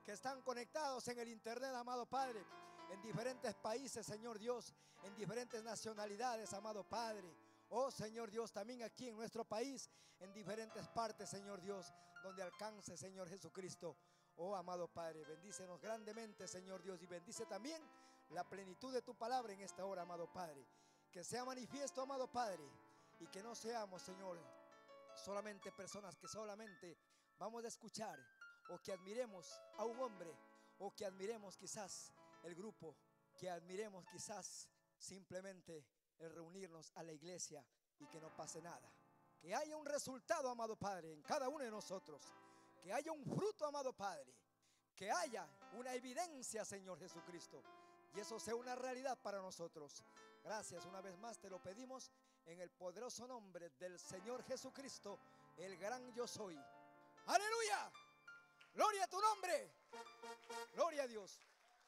que están conectados en el internet, amado Padre, en diferentes países, Señor Dios, en diferentes nacionalidades, amado Padre. Oh Señor Dios, también aquí en nuestro país, en diferentes partes, Señor Dios, donde alcance, Señor Jesucristo. Oh amado Padre, bendícenos grandemente, Señor Dios, y bendice también la plenitud de tu palabra en esta hora, amado Padre. Que sea manifiesto, amado Padre, y que no seamos, Señor, solamente personas que solamente vamos a escuchar, o que admiremos a un hombre, o que admiremos quizás el grupo, que admiremos quizás simplemente el reunirnos a la iglesia y que no pase nada. Que haya un resultado, amado Padre, en cada uno de nosotros. Que haya un fruto, amado Padre. Que haya una evidencia, Señor Jesucristo, y eso sea una realidad para nosotros. Gracias una vez más, te lo pedimos en el poderoso nombre del Señor Jesucristo, el gran yo soy. ¡Aleluya! ¡Gloria a tu nombre! ¡Gloria a Dios!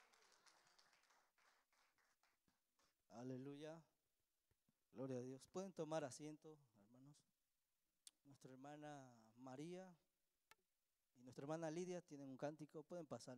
Aleluya. Gloria a Dios. Pueden tomar asiento, hermanos. Nuestra hermana María y nuestra hermana Lidia tienen un cántico. Pueden pasar.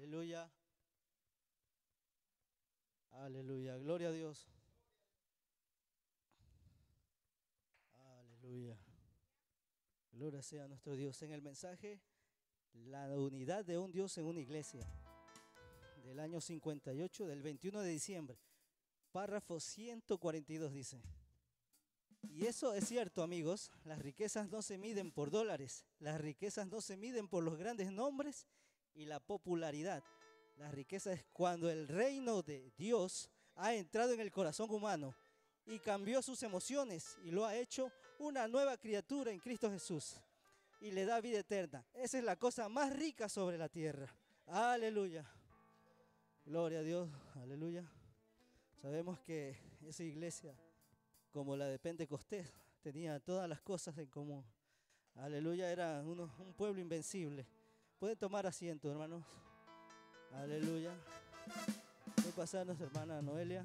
Aleluya. Aleluya. Gloria a Dios. Aleluya. Gloria sea a nuestro Dios. En el mensaje, la unidad de un Dios en una iglesia, del año 58, del 21 de diciembre, párrafo 142 dice: y eso es cierto, amigos, las riquezas no se miden por dólares, las riquezas no se miden por los grandes nombres y la popularidad. La riqueza es cuando el reino de Dios ha entrado en el corazón humano y cambió sus emociones y lo ha hecho una nueva criatura en Cristo Jesús y le da vida eterna. Esa es la cosa más rica sobre la tierra. Aleluya. Gloria a Dios. Aleluya. Sabemos que esa iglesia, como la de Pentecostés, tenía todas las cosas en común. Aleluya, era un pueblo invencible. Pueden tomar asiento, hermanos. Aleluya. Puede pasar nuestra hermana Noelia.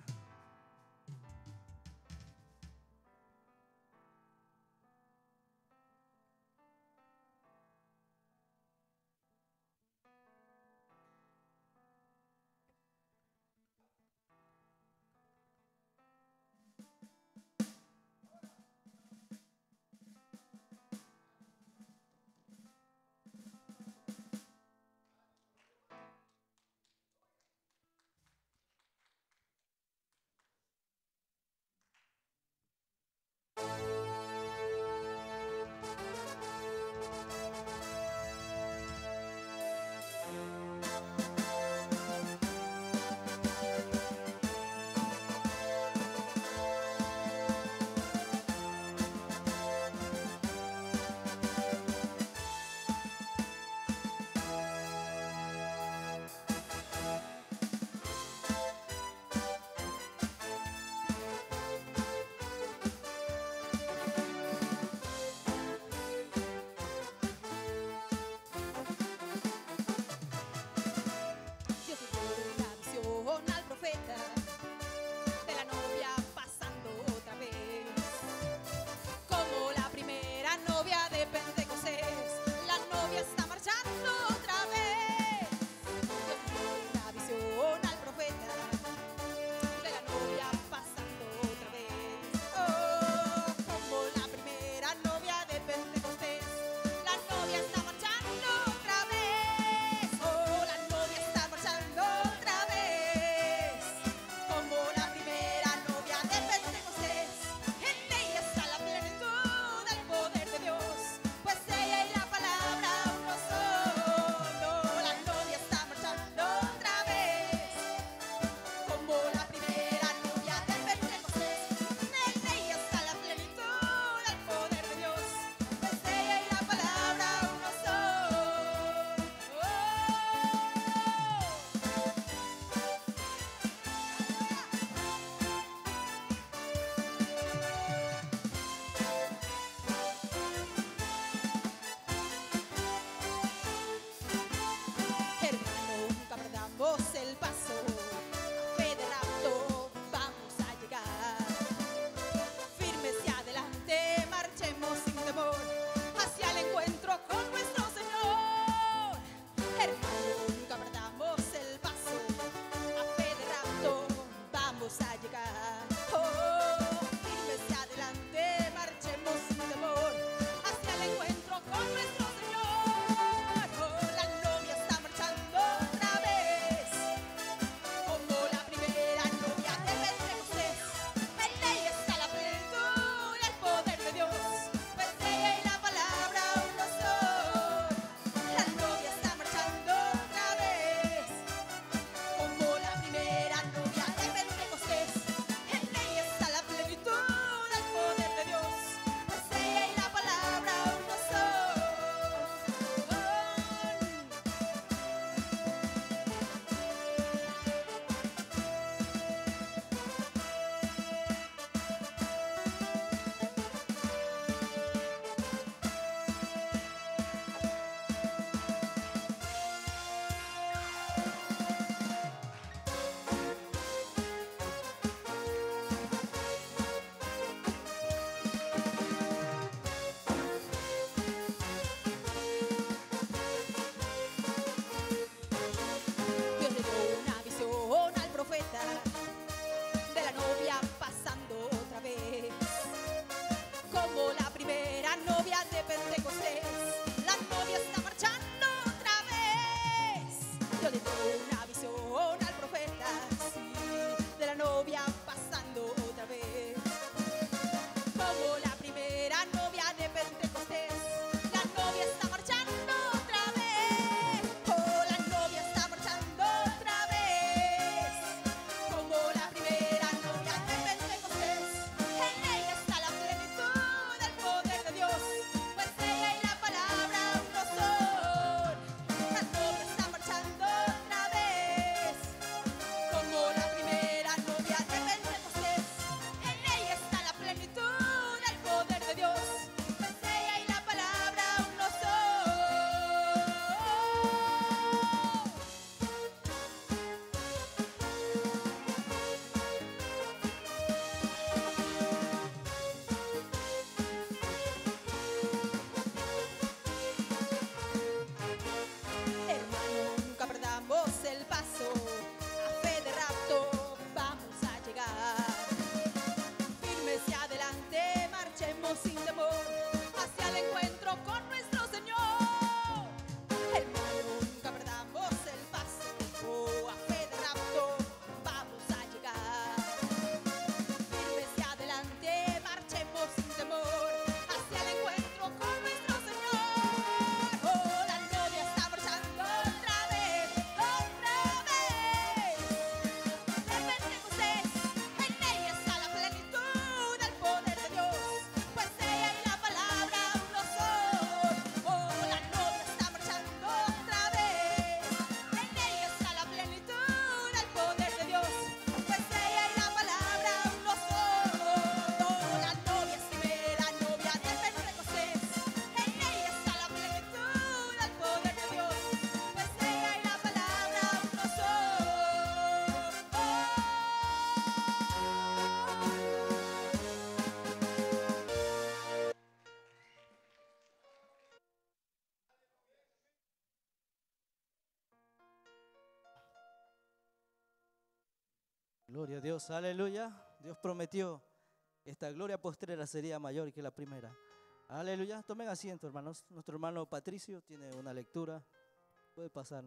Gloria a Dios, aleluya. Dios prometió, esta gloria postrera sería mayor que la primera. Aleluya, tomen asiento, hermanos. Nuestro hermano Patricio tiene una lectura. Puede pasar.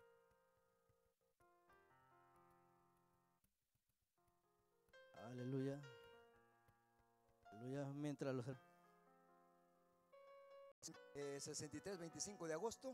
Aleluya. Aleluya, mientras los... 63, 25 de agosto.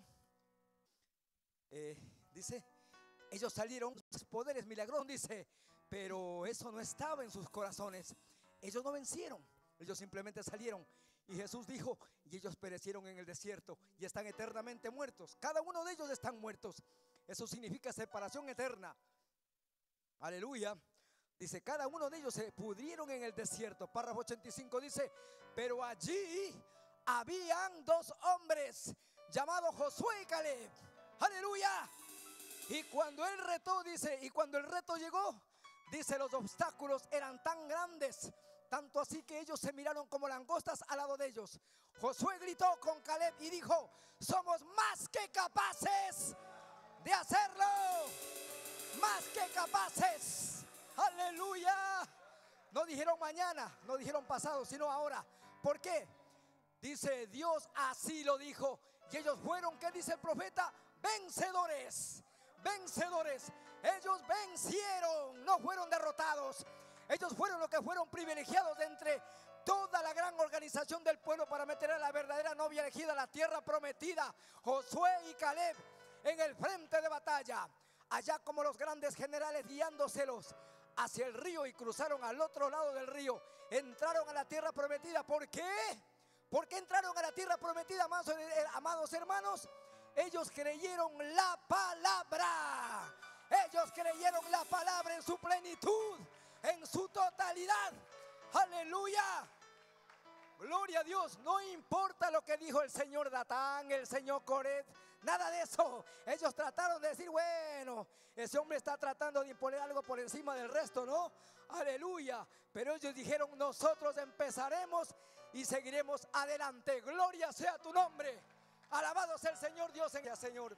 Dice, ellos salieron, poderes milagrosos, dice, pero eso no estaba en sus corazones. Ellos no vencieron, ellos simplemente salieron. Y Jesús dijo, y ellos perecieron en el desierto y están eternamente muertos. Cada uno de ellos están muertos. Eso significa separación eterna. Aleluya. Dice, cada uno de ellos se pudrieron en el desierto. Párrafo 85 dice, pero allí habían dos hombres llamados Josué y Caleb. Aleluya. Y cuando él retó, dice, y cuando el reto llegó, dice, los obstáculos eran tan grandes, tanto así que ellos se miraron como langostas al lado de ellos. Josué gritó con Caleb y dijo, somos más que capaces de hacerlo, más que capaces. Aleluya. No dijeron mañana, no dijeron pasado, sino ahora. ¿Por qué? Dice, Dios así lo dijo. Y ellos fueron, ¿qué dice el profeta? Vencedores, vencedores. Ellos vencieron, no fueron derrotados. Ellos fueron los que fueron privilegiados de entre toda la gran organización del pueblo para meter a la verdadera novia elegida a la tierra prometida. Josué y Caleb en el frente de batalla, allá como los grandes generales guiándoselos hacia el río, y cruzaron al otro lado del río. Entraron a la tierra prometida. ¿Por qué? ¿Por qué entraron a la tierra prometida, amados hermanos? Ellos creyeron la palabra. Ellos creyeron la palabra en su plenitud, en su totalidad. Aleluya. Gloria a Dios. No importa lo que dijo el señor Datán, el señor Coret, nada de eso. Ellos trataron de decir, bueno, ese hombre está tratando de imponer algo por encima del resto, ¿no? Aleluya. Pero ellos dijeron, nosotros empezaremos y seguiremos adelante. Gloria sea tu nombre. Alabado sea el Señor Dios en el Señor.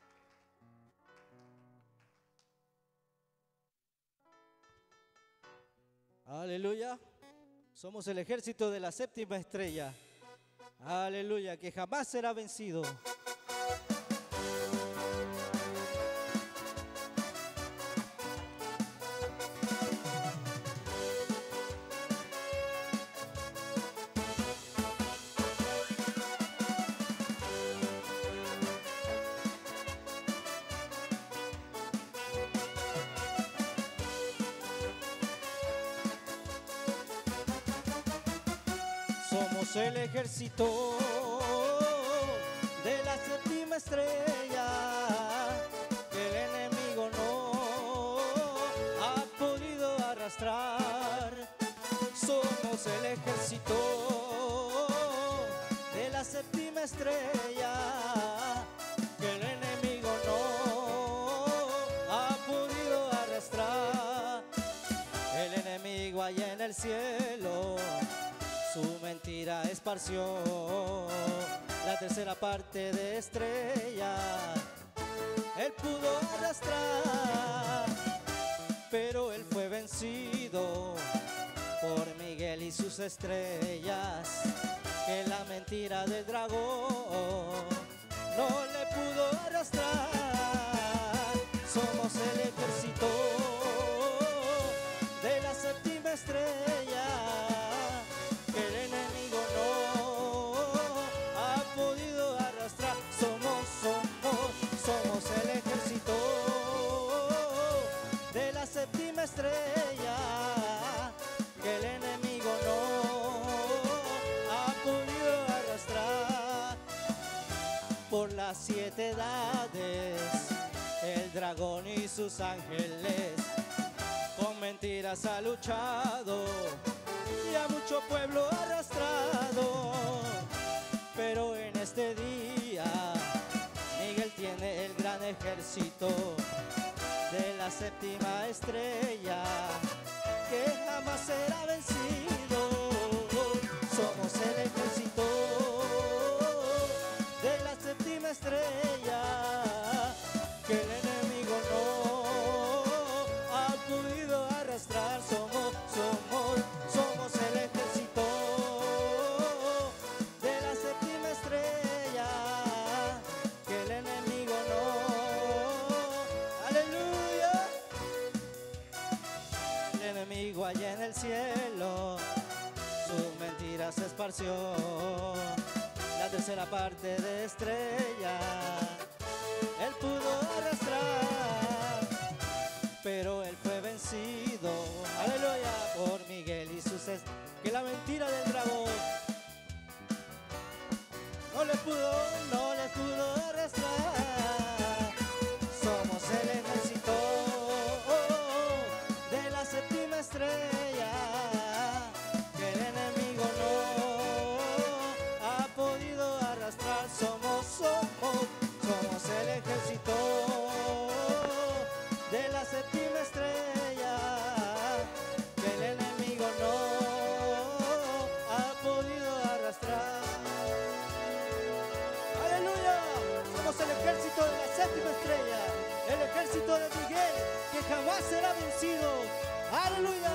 Aleluya. Somos el ejército de la séptima estrella. Aleluya, que jamás será vencido. Somos el ejército de la séptima estrella, que el enemigo no ha podido arrastrar. Somos el ejército de la séptima estrella, que el enemigo no ha podido arrastrar. El enemigo allá en el cielo su mentira esparció, la tercera parte de estrella él pudo arrastrar, pero él fue vencido por Miguel y sus estrellas, que la mentira del dragón no le pudo arrastrar. Somos el ejército de la séptima estrella, que el enemigo no ha podido arrastrar. Somos el ejército de la séptima estrella, que el enemigo no ha podido arrastrar. Por las 7 edades, el dragón y sus ángeles con mentiras ha luchado y a mucho pueblo arrastrado, pero en este día Miguel tiene el gran ejército de la séptima estrella, que jamás será vencido. Somos el ejército de la séptima estrella, que el enemigo no ha podido arrastrar. enemigo allá en el cielo su mentira se esparció. La tercera parte de estrella él pudo arrastrar, pero él fue vencido, aleluya, por Miguel y sus que la mentira del dragón no les pudo arrastrar. Somos el ejército de la séptima estrella, que el enemigo no ha podido arrastrar. Somos el ejército de la séptima estrella, que el enemigo no ha podido arrastrar. ¡Aleluya! Somos el ejército de la séptima estrella, el ejército de Miguel, que jamás será vencido. ¡Aleluya!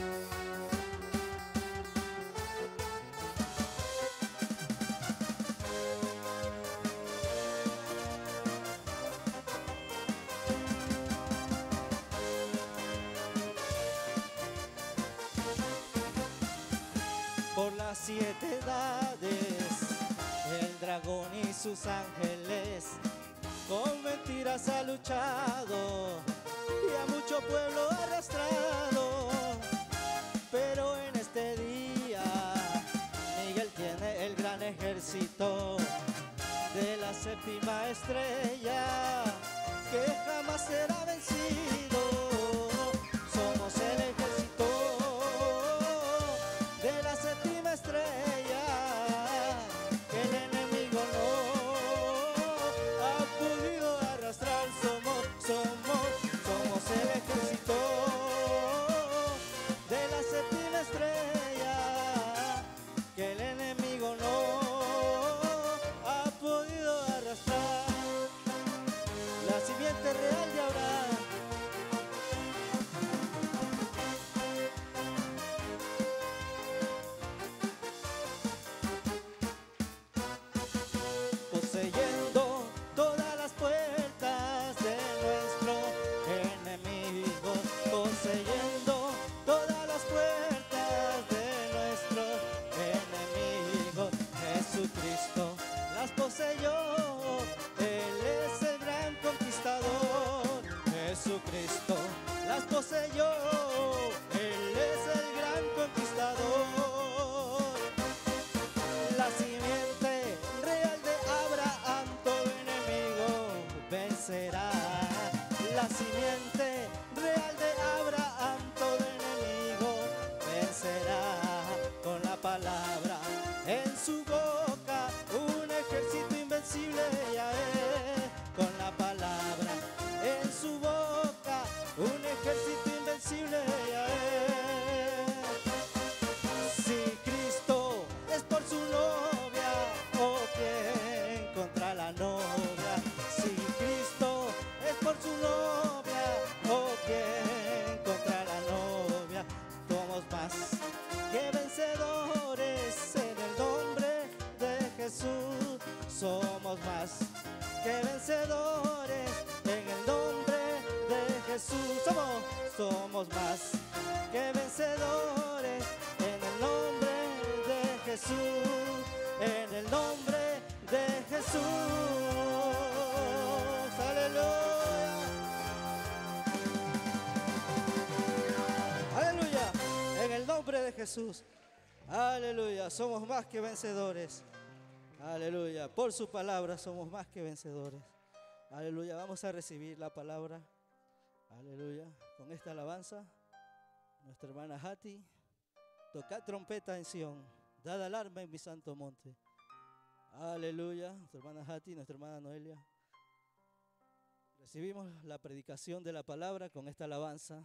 Por las 7 edades, el dragón y sus ángeles con mentiras ha luchado y a mucho pueblo ha arrastrado. Pero en este día Miguel tiene el gran ejército de la séptima estrella, que jamás será vencido. Somos el ejército de la séptima estrella, que el enemigo no ha podido arrastrar. Somos el ejército de la séptima estrella, que el enemigo no ha podido arrastrar. La simiente real de Abraham. Poseyendo todas las puertas de nuestro enemigo, poseyendo todas las puertas de nuestro enemigo. Jesucristo las poseyó, Él es el gran conquistador. Jesucristo las poseyó, Él es el gran conquistador. La simiente real de Abraham todo enemigo vencerá. La simiente real de Abraham todo enemigo vencerá. Con la palabra en su boca, un ejército invencible ya es. Con la palabra en su boca, un ejército invencible ya es. Si Cristo es por su novia, o quién contra la novia. Si Cristo es por su novia, o quién contra la novia. Somos más que vencedores en el nombre de Jesús. Somos más que vencedores en el nombre de Jesús. Somos más que vencedores en el nombre de Jesús, en el nombre de Jesús. Aleluya. Aleluya. En el nombre de Jesús. Aleluya. Somos más que vencedores. Aleluya. Por su palabra somos más que vencedores. Aleluya. Vamos a recibir la palabra. Aleluya. Con esta alabanza, nuestra hermana Hati. Tocad trompeta en Sión, dad alarma en mi santo monte. Aleluya. Nuestra hermana Hati, nuestra hermana Noelia. Recibimos la predicación de la palabra con esta alabanza.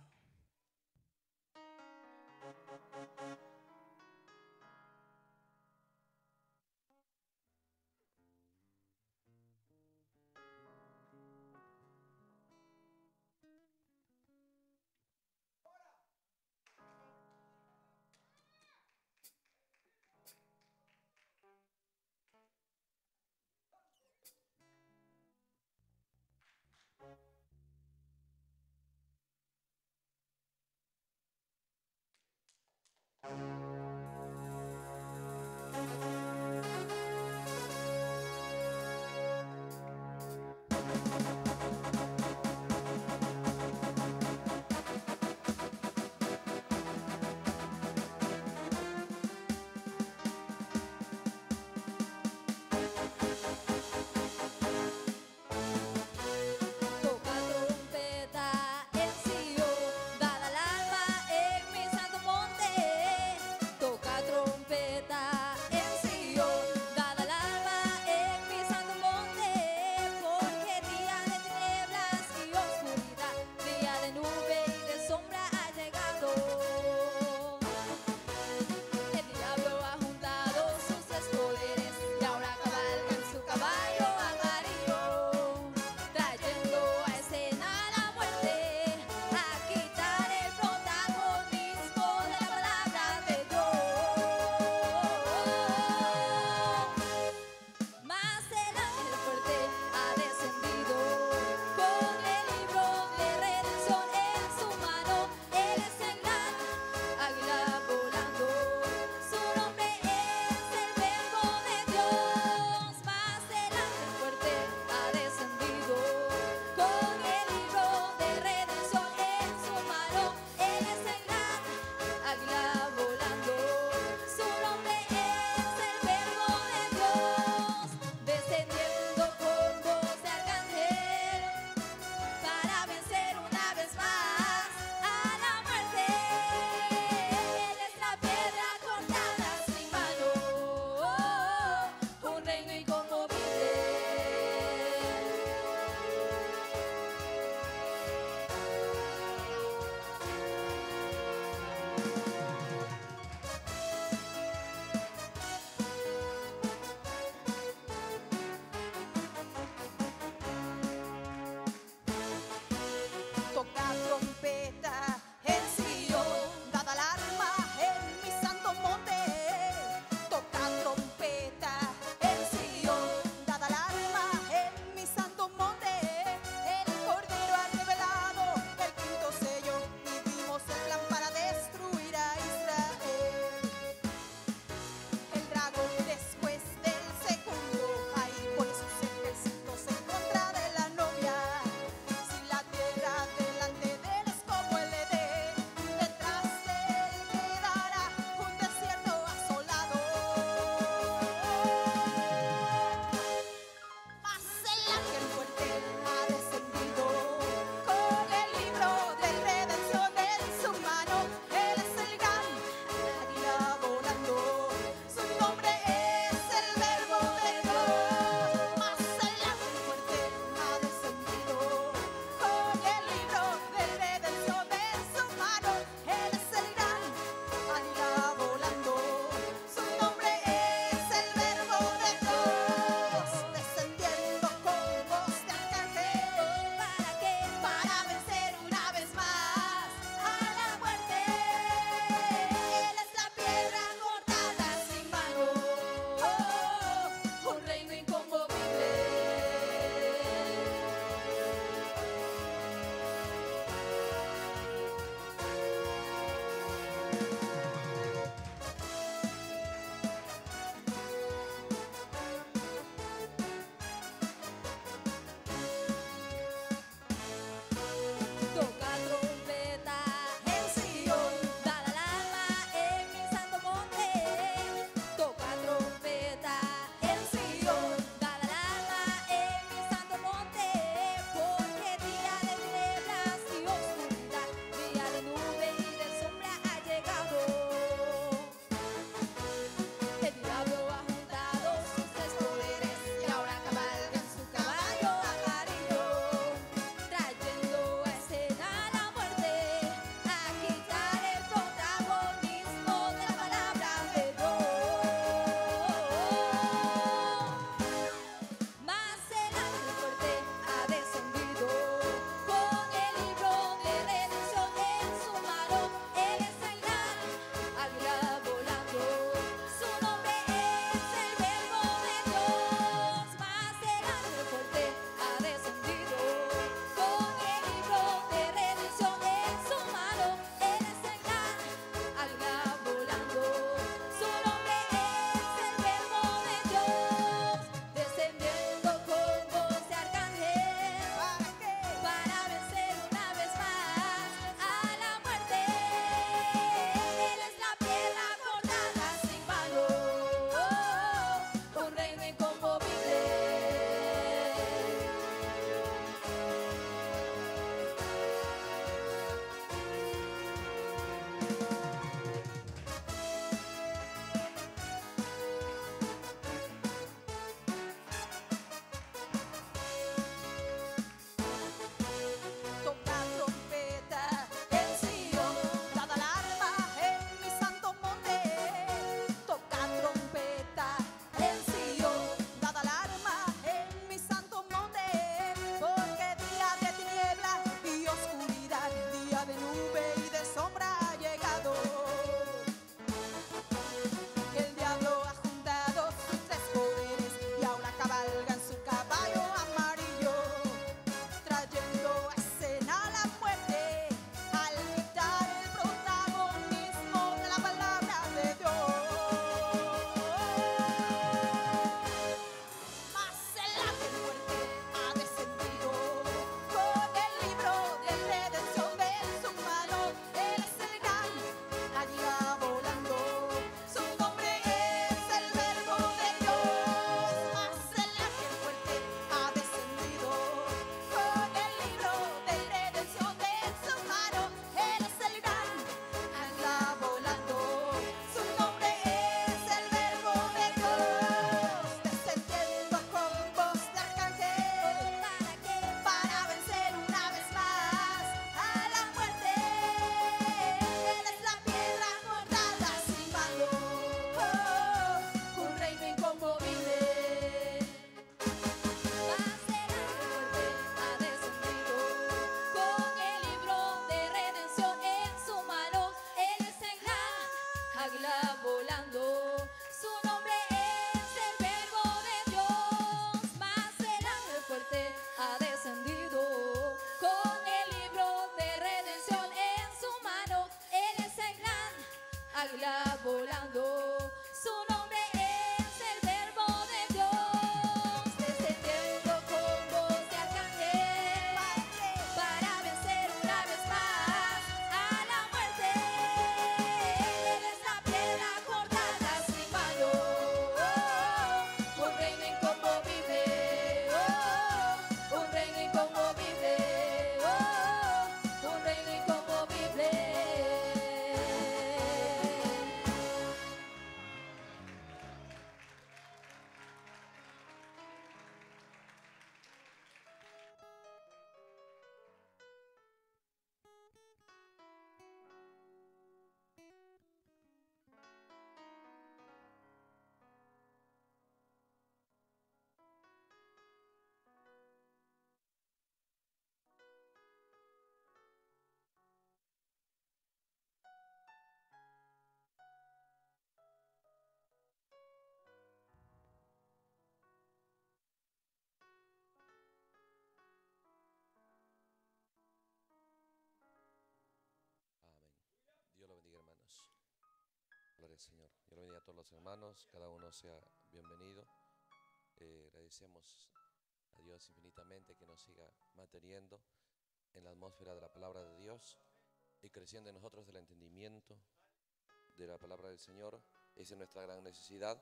Señor. Yo le bendiga a todos los hermanos, cada uno sea bienvenido. Agradecemos a Dios infinitamente que nos siga manteniendo en la atmósfera de la palabra de Dios y creciendo en nosotros el entendimiento de la palabra del Señor. Esa es nuestra gran necesidad.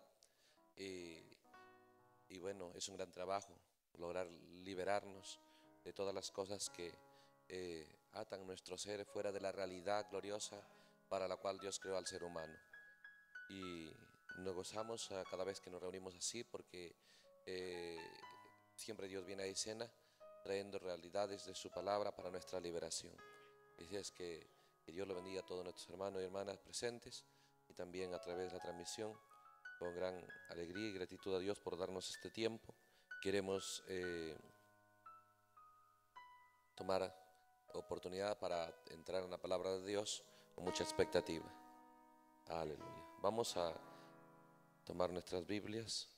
Y bueno, es un gran trabajo lograr liberarnos de todas las cosas que atan nuestro ser fuera de la realidad gloriosa para la cual Dios creó al ser humano. Y nos gozamos cada vez que nos reunimos así, porque siempre Dios viene a escena trayendo realidades de su palabra para nuestra liberación. Así es que Dios lo bendiga a todos nuestros hermanos y hermanas presentes y también a través de la transmisión. Con gran alegría y gratitud a Dios por darnos este tiempo. Queremos tomar oportunidad para entrar en la palabra de Dios con mucha expectativa. Aleluya. Vamos a tomar nuestras Biblias.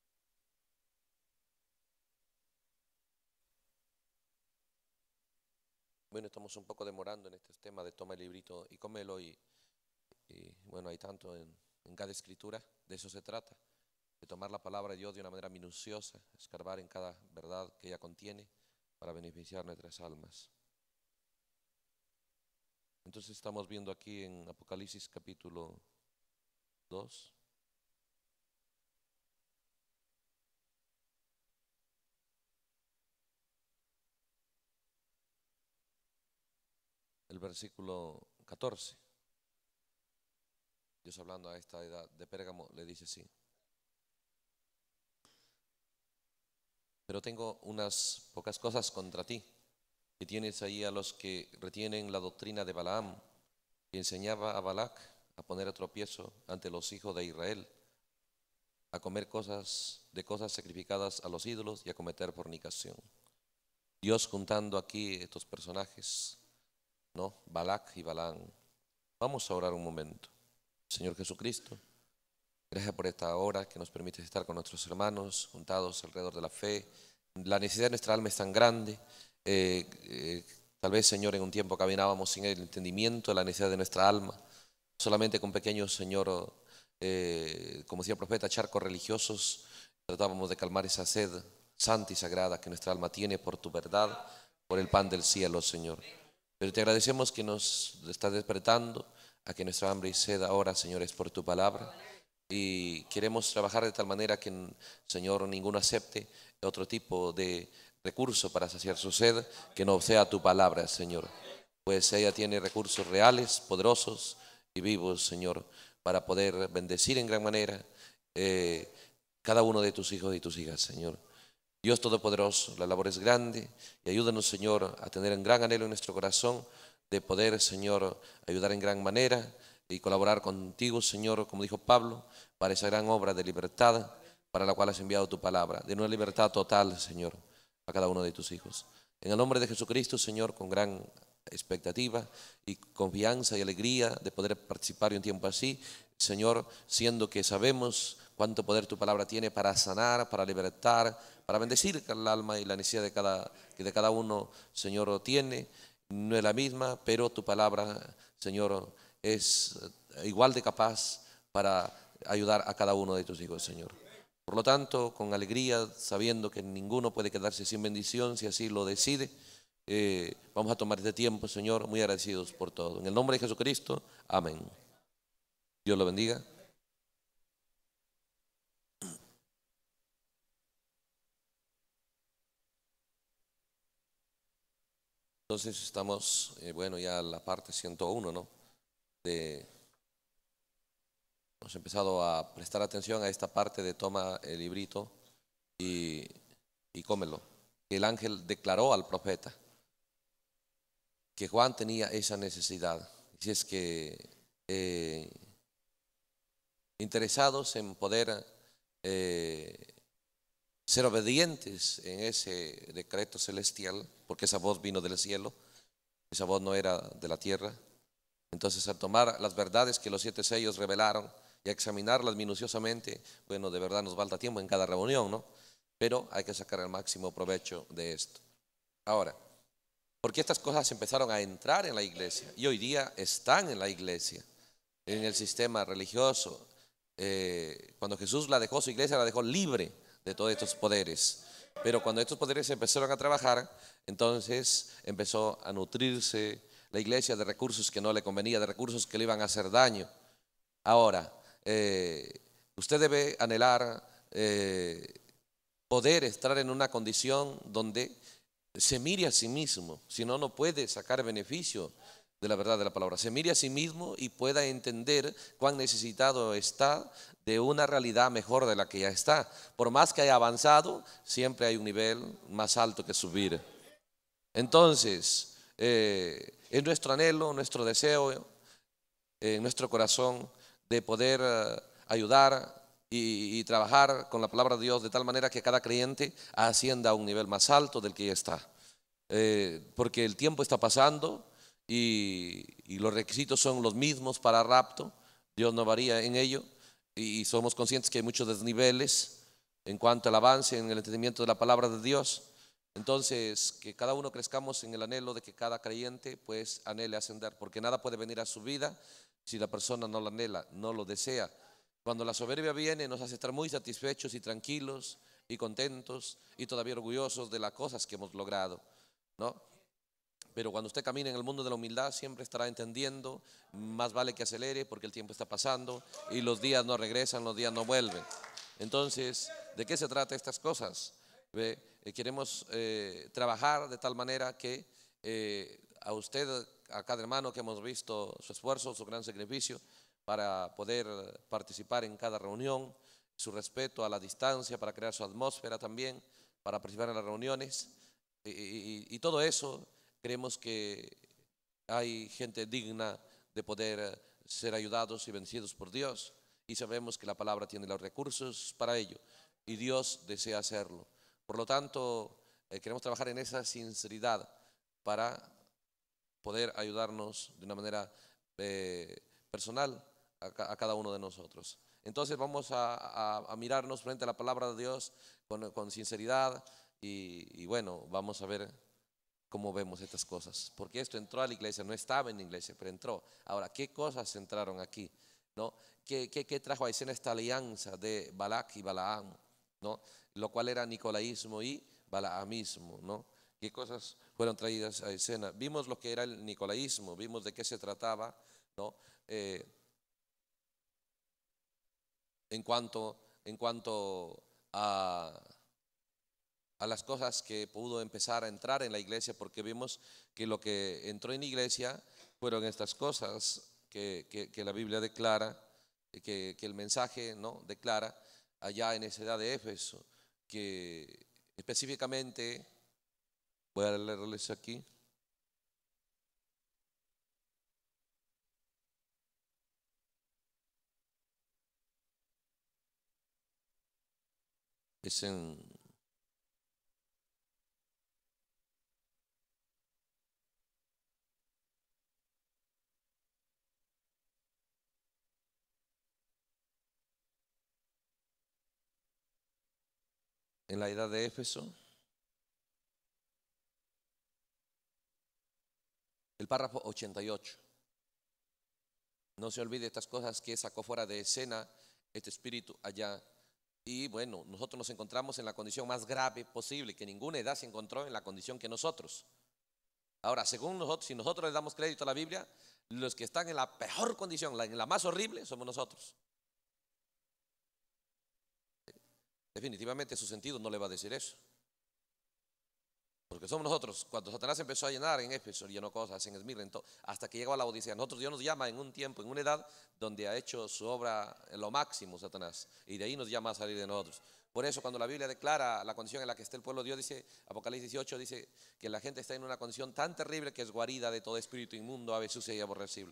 Bueno, estamos un poco demorando en este tema de toma el librito y cómelo, y bueno, hay tanto en cada escritura. De eso se trata, de tomar la palabra de Dios de una manera minuciosa, escarbar en cada verdad que ella contiene para beneficiar nuestras almas. Entonces estamos viendo aquí en Apocalipsis capítulo 2. El versículo 14. Dios, hablando a esta edad de Pérgamo, le dice así: pero tengo unas pocas cosas contra ti, que tienes ahí a los que retienen la doctrina de Balaam, que enseñaba a Balac a poner a tropiezo ante los hijos de Israel, a comer cosas sacrificadas a los ídolos y a cometer fornicación. Dios juntando aquí estos personajes, ¿no? Balac y Balaam. Vamos a orar un momento. Señor Jesucristo, gracias por esta hora que nos permite estar con nuestros hermanos juntados alrededor de la fe. La necesidad de nuestra alma es tan grande. Tal vez, Señor, en un tiempo caminábamos sin el entendimiento de la necesidad de nuestra alma, solamente con pequeños, Señor, como decía el profeta, charcos religiosos, tratábamos de calmar esa sed santa y sagrada que nuestra alma tiene por tu verdad, por el pan del cielo, Señor. Pero te agradecemos que nos estás despertando a que nuestra hambre y sed ahora, Señor, es por tu palabra. Y queremos trabajar de tal manera que, Señor, ninguno acepte otro tipo de recurso para saciar su sed que no sea tu palabra, Señor. Pues ella tiene recursos reales, poderosos y vivos, Señor, para poder bendecir en gran manera cada uno de tus hijos y tus hijas, Señor. Dios Todopoderoso, la labor es grande y ayúdanos, Señor, a tener un gran anhelo en nuestro corazón de poder, Señor, ayudar en gran manera y colaborar contigo, Señor, como dijo Pablo, para esa gran obra de libertad para la cual has enviado tu palabra, de una libertad total, Señor, a cada uno de tus hijos. En el nombre de Jesucristo, Señor, con gran expectativa y confianza y alegría de poder participar en un tiempo así, Señor, siendo que sabemos cuánto poder tu palabra tiene para sanar, para libertar, para bendecir el alma y la necesidad que de cada uno, Señor, tiene. No es la misma, pero tu palabra, Señor, es igual de capaz para ayudar a cada uno de tus hijos, Señor. Por lo tanto, con alegría, sabiendo que ninguno puede quedarse sin bendición si así lo decide, vamos a tomar este tiempo, Señor, muy agradecidos por todo. En el nombre de Jesucristo, amén. Dios lo bendiga. Entonces estamos, bueno, ya en la parte 101, ¿no? Hemos empezado a prestar atención a esta parte de toma el librito y cómelo. El ángel declaró al profeta que Juan tenía esa necesidad. Si es que interesados en poder ser obedientes en ese decreto celestial, porque esa voz vino del cielo, esa voz no era de la tierra. Entonces, al tomar las verdades que los 7 sellos revelaron y a examinarlas minuciosamente, bueno, de verdad nos falta tiempo en cada reunión, ¿no? Pero hay que sacar el máximo provecho de esto. Ahora, ¿por qué estas cosas empezaron a entrar en la iglesia y hoy día están en la iglesia? en el sistema religioso. Cuando Jesús la dejó, su iglesia la dejó libre de todos estos poderes. Pero cuando estos poderes empezaron a trabajar, entonces empezó a nutrirse la iglesia de recursos que no le convenía, de recursos que le iban a hacer daño. Ahora, usted debe anhelar poder estar en una condición donde se mire a sí mismo, si no, no puede sacar beneficio de la verdad de la palabra. Se mire a sí mismo y pueda entender cuán necesitado está de una realidad mejor de la que ya está. Por más que haya avanzado, siempre hay un nivel más alto que subir. Entonces, es nuestro anhelo, nuestro deseo, nuestro corazón de poder ayudar y trabajar con la palabra de Dios de tal manera que cada creyente ascienda a un nivel más alto del que ya está. Porque el tiempo está pasando y los requisitos son los mismos para rapto. Dios no varía en ello y somos conscientes que hay muchos desniveles en cuanto al avance en el entendimiento de la palabra de Dios. Entonces, que cada uno crezcamos en el anhelo de que cada creyente pues anhele ascender, porque nada puede venir a su vida si la persona no lo anhela, no lo desea. Cuando la soberbia viene, nos hace estar muy satisfechos y tranquilos y contentos y todavía orgullosos de las cosas que hemos logrado, ¿no? Pero cuando usted camina en el mundo de la humildad, siempre estará entendiendo, más vale que acelere porque el tiempo está pasando y los días no regresan, los días no vuelven. Entonces, ¿de qué se trata estas cosas? Queremos trabajar de tal manera que a usted, a cada hermano que hemos visto su esfuerzo, su gran sacrificio para poder participar en cada reunión, su respeto a la distancia, para crear su atmósfera también, para participar en las reuniones y todo eso. Creemos que hay gente digna de poder ser ayudados y vencidos por Dios y sabemos que la palabra tiene los recursos para ello y Dios desea hacerlo. Por lo tanto, queremos trabajar en esa sinceridad para poder ayudarnos de una manera personal a cada uno de nosotros. Entonces vamos a mirarnos frente a la palabra de Dios con sinceridad y bueno, vamos a ver cómo vemos estas cosas, porque esto entró a la iglesia, no estaba en la iglesia, pero entró. Ahora, ¿qué cosas entraron aquí? ¿No? ¿Qué trajo a escena esta alianza de Balac y Balaam, ¿no? Lo cual era nicolaísmo y balaamismo, ¿no? ¿Qué cosas fueron traídas a escena? Vimos lo que era el nicolaísmo, vimos de qué se trataba, ¿no? En cuanto a las cosas que pudo empezar a entrar en la iglesia, porque vimos que lo que entró en la iglesia fueron estas cosas que la Biblia declara, que el mensaje, ¿no?, declara allá en esa edad de Éfeso, que específicamente, voy a leerles aquí. Es en la edad de Éfeso, el párrafo 88. No se olvide estas cosas que sacó fuera de escena este espíritu allá. Y bueno, nosotros nos encontramos en la condición más grave posible, que ninguna edad se encontró en la condición que nosotros. Ahora, según nosotros, si nosotros le damos crédito a la Biblia, los que están en la peor condición, en la más horrible, somos nosotros. Definitivamente su sentido no le va a decir eso. Porque somos nosotros. Cuando Satanás empezó a llenar en Éfeso, llenó cosas en Esmirna, hasta que llegó a la Odisea. Nosotros, Dios nos llama en un tiempo, en una edad donde ha hecho su obra en lo máximo Satanás. Y de ahí nos llama a salir de nosotros. Por eso cuando la Biblia declara la condición en la que está el pueblo de Dios, dice, Apocalipsis 18, dice que la gente está en una condición tan terrible que es guarida de todo espíritu inmundo, ave sucia y aborrecible,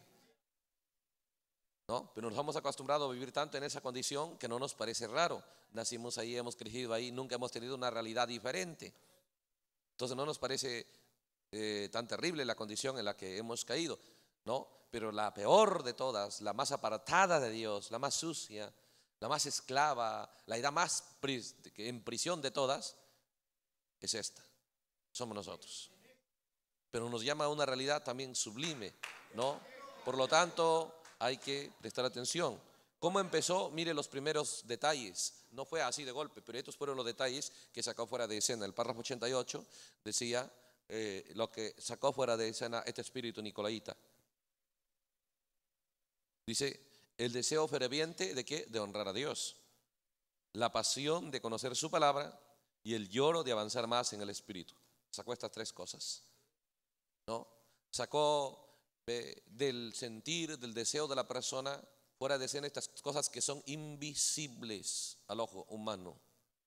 ¿no? Pero nos hemos acostumbrado a vivir tanto en esa condición que no nos parece raro. Nacimos ahí, hemos crecido ahí, nunca hemos tenido una realidad diferente. Entonces no nos parece tan terrible la condición en la que hemos caído, ¿no? Pero la peor de todas, la más apartada de Dios, la más sucia, la más esclava, la edad más en prisión de todas, es esta. Somos nosotros. Pero nos llama a una realidad también sublime, ¿no? Por lo tanto, hay que prestar atención. ¿Cómo empezó? Mire los primeros detalles. No fue así de golpe, pero estos fueron los detalles que sacó fuera de escena. El párrafo 88 decía lo que sacó fuera de escena este espíritu nicolaíta. Dice, el deseo ferviente ¿de qué? De honrar a Dios. La pasión de conocer su palabra y el lloro de avanzar más en el espíritu. Sacó estas tres cosas, ¿no? Sacó del sentir, del deseo de la persona fuera de escena estas cosas que son invisibles al ojo humano,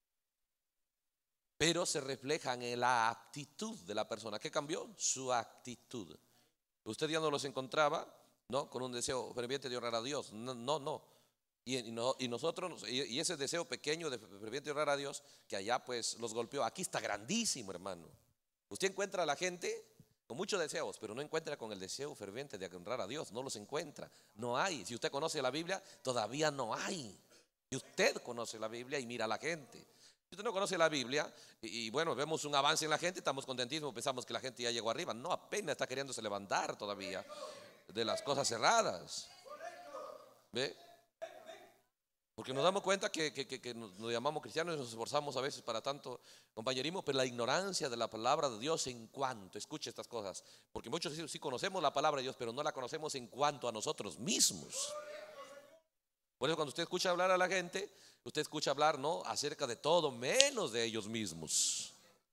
pero se reflejan en la actitud de la persona. ¿Qué cambió? Su actitud. Usted ya no los encontraba, ¿no? Con un deseo ferviente de honrar a Dios. No. Y nosotros, y ese deseo pequeño de ferviente de honrar a Dios, que allá pues los golpeó, aquí está grandísimo, hermano. Usted encuentra a la gente con muchos deseos, pero no encuentra con el deseo ferviente de honrar a Dios. No los encuentra, no hay. Si usted conoce la Biblia, todavía no hay. Y usted conoce la Biblia y mira a la gente. Si usted no conoce la Biblia y bueno, vemos un avance en la gente, estamos contentísimos, pensamos que la gente ya llegó arriba. No, apenas está queriéndose levantar todavía de las cosas cerradas. ¿Ve? Porque nos damos cuenta que nos llamamos cristianos y nos esforzamos a veces para tanto compañerismo, pero la ignorancia de la palabra de Dios en cuanto, escuche estas cosas, porque muchos sí conocemos la palabra de Dios, pero no la conocemos en cuanto a nosotros mismos. Por eso cuando usted escucha hablar a la gente, usted escucha hablar, ¿no?, acerca de todo menos de ellos mismos,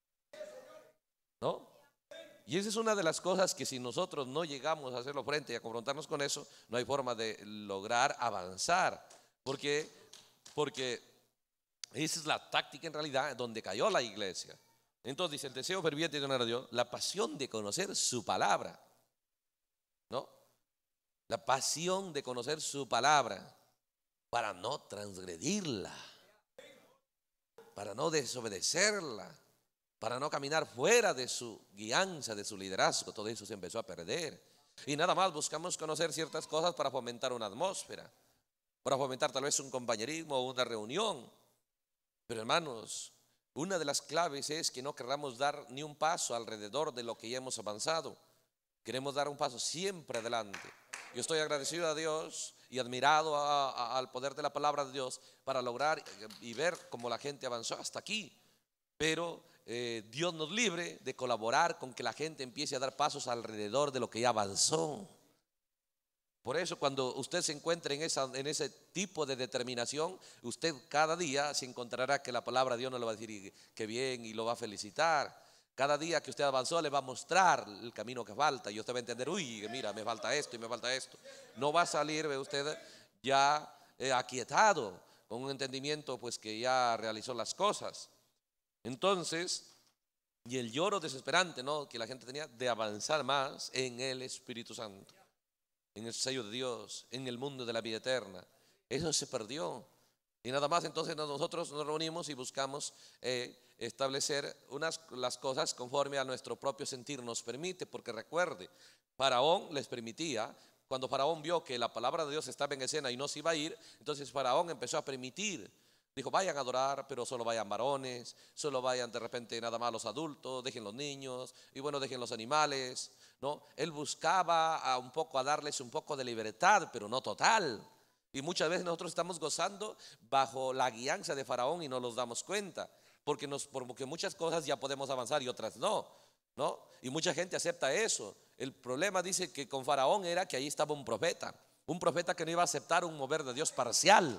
¿no? Y esa es una de las cosas que si nosotros no llegamos a hacerlo frente y a confrontarnos con eso, no hay forma de lograr avanzar. Porque esa es la táctica en realidad donde cayó la iglesia. Entonces dice, el deseo ferviente de honrar a Dios, la pasión de conocer su palabra, ¿no? La pasión de conocer su palabra para no transgredirla, para no desobedecerla, para no caminar fuera de su guianza, de su liderazgo. Todo eso se empezó a perder. Y nada más buscamos conocer ciertas cosas para fomentar una atmósfera, para fomentar tal vez un compañerismo o una reunión. Pero hermanos, una de las claves es que no queramos dar ni un paso alrededor de lo que ya hemos avanzado. Queremos dar un paso siempre adelante. Yo estoy agradecido a Dios y admirado al poder de la palabra de Dios para lograr y ver cómo la gente avanzó hasta aquí. Pero Dios nos libre de colaborar con que la gente empiece a dar pasos alrededor de lo que ya avanzó. Por eso cuando usted se encuentre en ese tipo de determinación, usted cada día se encontrará que la palabra de Dios no le va a decir que bien y lo va a felicitar. Cada día que usted avanzó le va a mostrar el camino que falta y usted va a entender, uy, mira, me falta esto y me falta esto. No va a salir, ve usted, ya aquietado, con un entendimiento pues que ya realizó las cosas. Entonces, y el lloro desesperante, ¿no?, que la gente tenía de avanzar más en el Espíritu Santo, en el sello de Dios, en el mundo de la vida eterna. Eso se perdió. Y nada más entonces nosotros nos reunimos y buscamos establecer las cosas conforme a nuestro propio sentir nos permite. Porque recuerde, Faraón les permitía. Cuando Faraón vio que la palabra de Dios estaba en escena y no se iba a ir, entonces Faraón empezó a permitir. Dijo, vayan a adorar, pero solo vayan varones, solo vayan de repente nada más los adultos, dejen los niños y bueno, dejen los animales, ¿no? Él buscaba a darles un poco de libertad, pero no total. Y muchas veces nosotros estamos gozando bajo la guianza de Faraón y no nos damos cuenta, porque muchas cosas ya podemos avanzar y otras no, ¿no? Y mucha gente acepta eso. El problema dice que con Faraón era que ahí estaba un profeta que no iba a aceptar un mover de Dios parcial.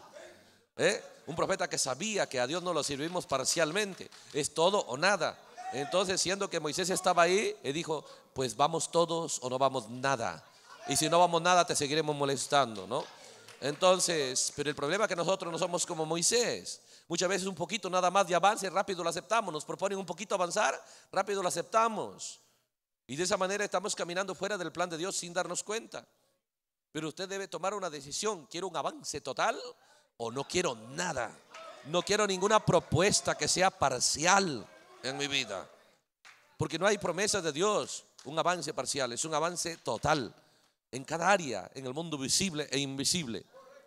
Un profeta que sabía que a Dios no lo servimos parcialmente, es todo o nada. Entonces, siendo que Moisés estaba ahí, él dijo, pues vamos todos o no vamos nada. Y si no vamos nada, te seguiremos molestando, ¿no? Entonces, pero el problema es que nosotros no somos como Moisés. Muchas veces un poquito nada más de avance, rápido lo aceptamos. Nos proponen un poquito avanzar, rápido lo aceptamos. Y de esa manera estamos caminando fuera del plan de Dios sin darnos cuenta. Pero usted debe tomar una decisión. ¿Quiero un avance total o no quiero nada? No quiero ninguna propuesta que sea parcial en mi vida. Porque no hay promesas de Dios un avance parcial, es un avance total en cada área, en el mundo visible e invisible.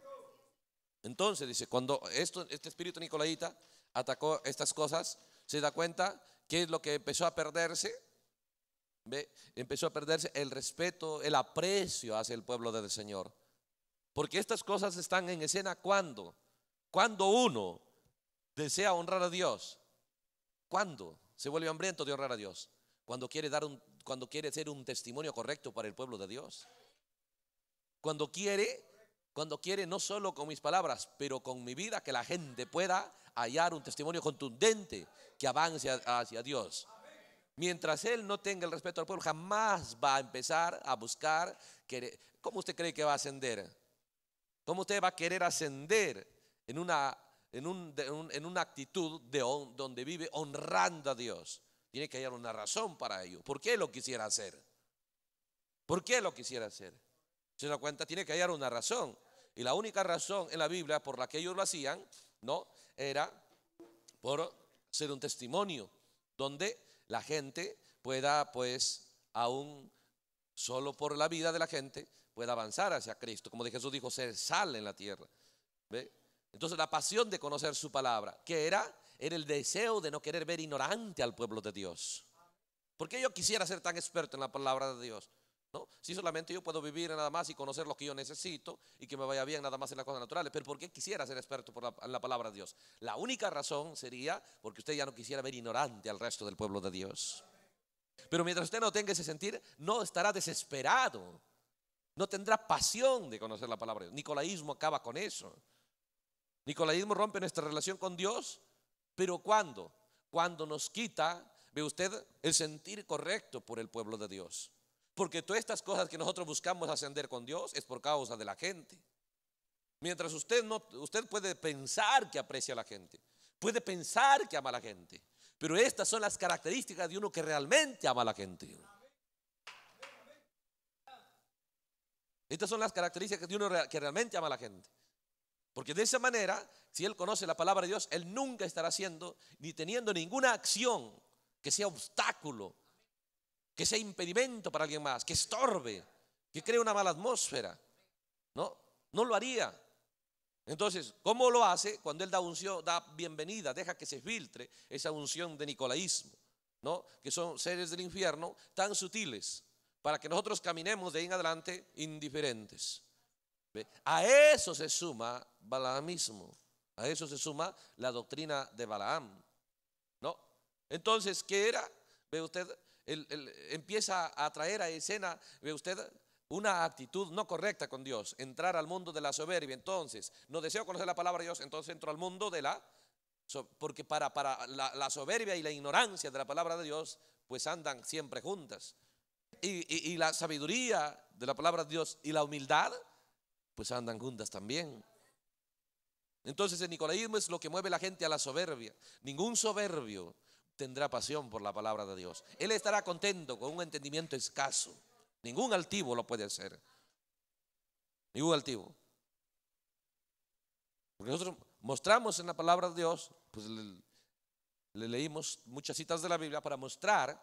Entonces dice, cuando este espíritu nicolaíta atacó estas cosas, se da cuenta que es lo que empezó a perderse. ¿Ve? Empezó a perderse el respeto, el aprecio hacia el pueblo del Señor. Porque estas cosas están en escena cuando uno desea honrar a Dios. ¿Cuándo se vuelve hambriento de honrar a Dios? Cuando quiere ser un testimonio correcto para el pueblo de Dios. Cuando quiere no solo con mis palabras, pero con mi vida, que la gente pueda hallar un testimonio contundente que avance hacia Dios. Mientras él no tenga el respeto al pueblo, jamás va a empezar a buscar. ¿Cómo usted cree que va a ascender? ¿Cómo usted va a querer ascender en una actitud donde vive honrando a Dios? Tiene que hallar una razón para ello. ¿Por qué lo quisiera hacer? ¿Por qué lo quisiera hacer? ¿Se da cuenta? Tiene que hallar una razón. Y la única razón en la Biblia por la que ellos lo hacían, ¿no?, era por ser un testimonio donde la gente pueda, pues, aún solo por la vida de la gente, pueda avanzar hacia Cristo. Como Jesús dijo, ser sal en la tierra. ¿Ve? Entonces la pasión de conocer su palabra, ¿qué era? Era el deseo de no querer ver ignorante al pueblo de Dios. ¿Por qué yo quisiera ser tan experto en la palabra de Dios? ¿No? Si solamente yo puedo vivir nada más y conocer lo que yo necesito y que me vaya bien nada más en las cosas naturales. Pero ¿por qué quisiera ser experto en la palabra de Dios? La única razón sería porque usted ya no quisiera ver ignorante al resto del pueblo de Dios. Pero mientras usted no tenga ese sentir, no estará desesperado, no tendrá pasión de conocer la palabra de Dios. Nicolaísmo acaba con eso. Nicolaísmo rompe nuestra relación con Dios. Pero ¿cuándo? Cuando nos quita, ve usted, el sentir correcto por el pueblo de Dios. Porque todas estas cosas que nosotros buscamos ascender con Dios es por causa de la gente. Mientras usted puede pensar que aprecia a la gente, puede pensar que ama a la gente, pero estas son las características de uno que realmente ama a la gente. Estas son las características de uno que realmente ama a la gente. Porque de esa manera, si él conoce la palabra de Dios, él nunca estará haciendo ni teniendo ninguna acción que sea obstáculo, que sea impedimento para alguien más, que estorbe, que cree una mala atmósfera. No lo haría. Entonces, ¿cómo lo hace? Cuando él da unción, da bienvenida, deja que se filtre esa unción de nicolaísmo, ¿no? Que son seres del infierno tan sutiles para que nosotros caminemos de ahí en adelante indiferentes. ¿Ve? A eso se suma balaamismo, a eso se suma la doctrina de Balaam, ¿no? Entonces, ¿qué era? Ve usted, él empieza a traer a escena, ve usted, una actitud no correcta con Dios, entrar al mundo de la soberbia. Entonces, no deseo conocer la palabra de Dios, entonces entro al mundo de porque para la soberbia y la ignorancia de la palabra de Dios, pues andan siempre juntas. Y la sabiduría de la palabra de Dios y la humildad, pues andan juntas también. Entonces el nicolaísmo es lo que mueve a la gente a la soberbia. Ningún soberbio tendrá pasión por la palabra de Dios. Él estará contento con un entendimiento escaso. Ningún altivo lo puede hacer. Ningún altivo. Porque nosotros mostramos en la palabra de Dios, pues le leímos muchas citas de la Biblia para mostrar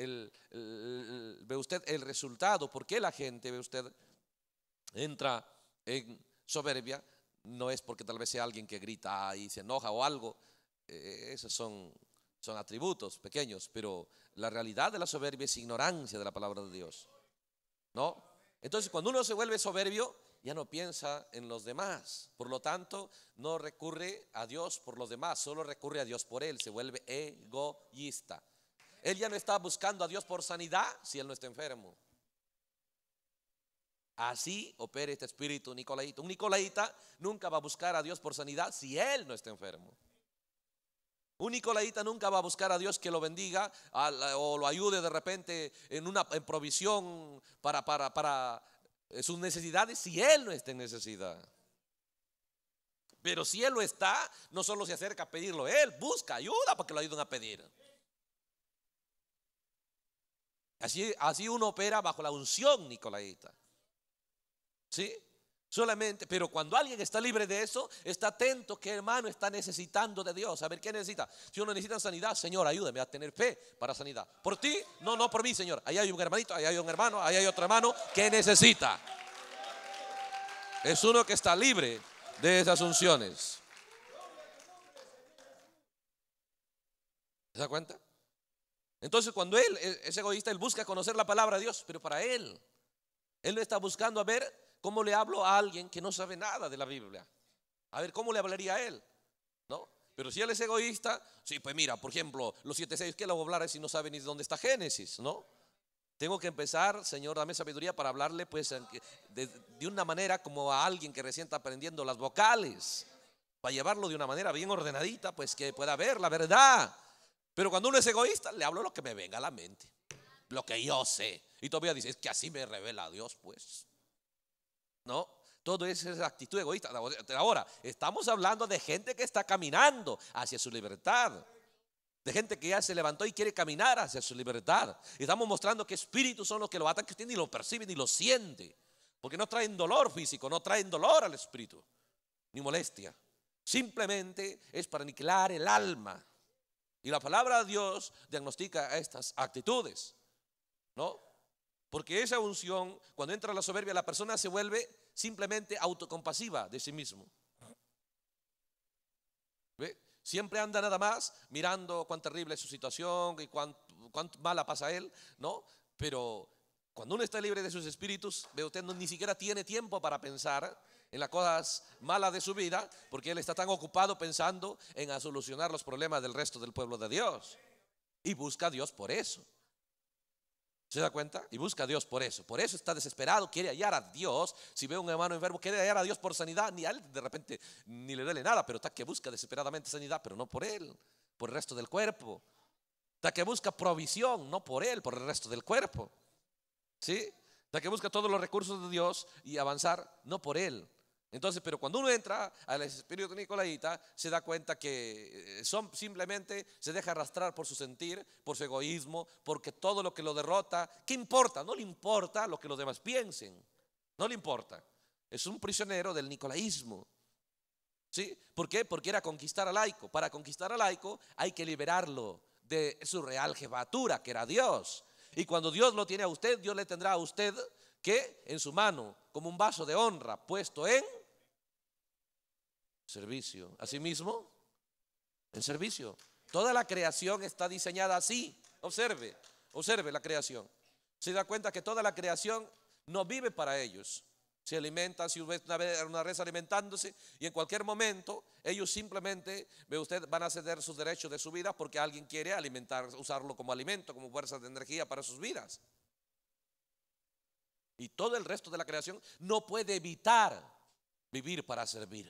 ve usted el resultado. ¿Por qué la gente, ve usted, entra en soberbia? No es porque tal vez sea alguien que grita y se enoja o algo. Esos son atributos pequeños, pero la realidad de la soberbia es ignorancia de la palabra de Dios, ¿no? Entonces, cuando uno se vuelve soberbio, ya no piensa en los demás. Por lo tanto, no recurre a Dios por los demás, solo recurre a Dios por él. Se vuelve egoísta. Él ya no está buscando a Dios por sanidad si él no está enfermo. Así opera este espíritu nicolaíta. Un nicolaíta nunca va a buscar a Dios por sanidad si él no está enfermo. Un nicolaíta nunca va a buscar a Dios que lo bendiga o lo ayude de repente en provisión para sus necesidades si él no está en necesidad. Pero si él lo está, no solo se acerca a pedirlo, él busca ayuda para que lo ayuden a pedir. Así uno opera bajo la unción nicolaíta. ¿Sí? Solamente, pero cuando alguien está libre de eso, está atento que hermano está necesitando de Dios. A ver, ¿qué necesita? Si uno necesita sanidad, Señor, ayúdame a tener fe para sanidad. Por ti, no por mí, Señor. Ahí hay un hermanito, ahí hay un hermano, ahí hay otro hermano que necesita. Es uno que está libre de esas unciones. ¿Se da cuenta? Entonces, cuando él es egoísta, él busca conocer la palabra de Dios, pero para él no está buscando a ver ¿cómo le hablo a alguien que no sabe nada de la Biblia? A ver, ¿cómo le hablaría a él? ¿No? Pero si él es egoísta, sí, pues mira, por ejemplo, los 7:6, ¿qué le voy a hablar si no sabe ni dónde está Génesis? ¿No? Tengo que empezar, Señor, dame sabiduría para hablarle pues de una manera como a alguien que recién está aprendiendo las vocales, para llevarlo de una manera bien ordenadita, pues que pueda ver la verdad. Pero cuando uno es egoísta, le hablo lo que me venga a la mente, lo que yo sé. Y todavía dice, es que así me revela Dios, pues. No, todo eso es actitud egoísta. Ahora, estamos hablando de gente que está caminando hacia su libertad, de gente que ya se levantó y quiere caminar hacia su libertad. Estamos mostrando que espíritus son los que lo atan, que usted ni lo percibe ni lo siente, porque no traen dolor físico, no traen dolor al espíritu, ni molestia. Simplemente es para aniquilar el alma. Y la palabra de Dios diagnostica estas actitudes, ¿no? Porque esa unción, cuando entra la soberbia, la persona se vuelve simplemente autocompasiva de sí mismo. ¿Ve? Siempre anda nada más mirando cuán terrible es su situación y cuán mala pasa él, ¿no? Pero cuando uno está libre de sus espíritus, ve usted, ni siquiera tiene tiempo para pensar en las cosas malas de su vida, porque él está tan ocupado pensando en solucionar los problemas del resto del pueblo de Dios. Y busca a Dios por eso. ¿Se da cuenta? Y busca a Dios por eso. Por eso está desesperado, quiere hallar a Dios. Si ve a un hermano enfermo, quiere hallar a Dios por sanidad. Ni a él de repente ni le duele nada, pero está que busca desesperadamente sanidad, pero no por él, por el resto del cuerpo. Está que busca provisión, no por él, por el resto del cuerpo. ¿Sí? Está que busca todos los recursos de Dios y avanzar, no por él. Entonces, pero cuando uno entra al espíritu nicolaíta, se da cuenta que simplemente se deja arrastrar por su sentir, por su egoísmo, porque todo lo que lo derrota, ¿qué importa? No le importa lo que los demás piensen, no le importa. Es un prisionero del nicolaísmo. ¿Sí? ¿Por qué? Porque era conquistar al laico. Para conquistar al laico hay que liberarlo de su real jefatura, que era Dios. Y cuando Dios lo tiene a usted, Dios le tendrá a usted que en su mano, como un vaso de honra puesto en servicio. Asimismo, en servicio. Toda la creación está diseñada así. Observe, observe la creación. Se da cuenta que toda la creación no vive para ellos. Se alimentan, si una vez alimentándose, y en cualquier momento ellos simplemente, ve usted, van a ceder sus derechos de su vida porque alguien quiere alimentar, usarlo como alimento, como fuerza de energía para sus vidas. Y todo el resto de la creación no puede evitar vivir para servir.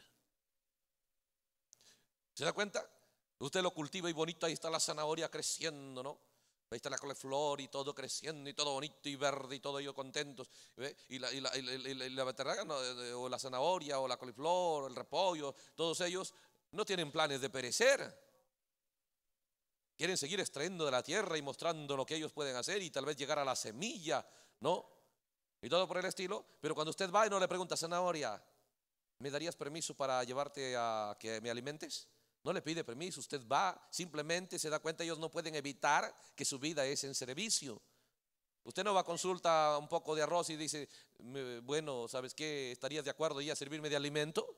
¿Se da cuenta? Usted lo cultiva y bonito, ahí está la zanahoria creciendo, ¿no? Ahí está la coliflor y todo creciendo y todo bonito y verde y todo ellos contentos. ¿Ve? Y la beterraga, ¿no? O la zanahoria o la coliflor o el repollo, todos ellos no tienen planes de perecer. Quieren seguir extrayendo de la tierra y mostrando lo que ellos pueden hacer y tal vez llegar a la semilla, ¿no? Y todo por el estilo. Pero cuando usted va y no le pregunta, zanahoria, ¿me darías permiso para llevarte a que me alimentes? No le pide permiso, usted va, simplemente se da cuenta, ellos no pueden evitar que su vida es en servicio. Usted no va a consulta un poco de arroz y dice, bueno, ¿sabes qué? ¿Estarías de acuerdo ya a servirme de alimento?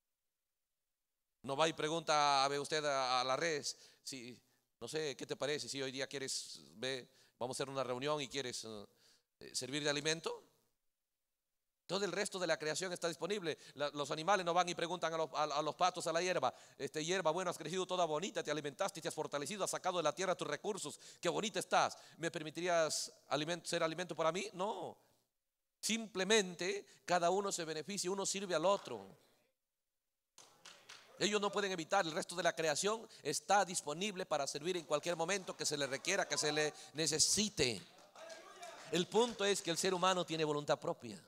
No va y pregunta a ver usted a la res, si, no sé, ¿qué te parece? Si hoy día quieres, vamos a hacer una reunión y quieres servir de alimento. Todo el resto de la creación está disponible. Los animales no van y preguntan a los patos, a la hierba, hierba, bueno, has crecido toda bonita, te alimentaste, te has fortalecido, has sacado de la tierra tus recursos, qué bonita estás. ¿Me permitirías ser alimento para mí? No. Simplemente cada uno se beneficia, uno sirve al otro. Ellos no pueden evitar, el resto de la creación está disponible para servir en cualquier momento que se le requiera, que se le necesite. El punto es que el ser humano tiene voluntad propia.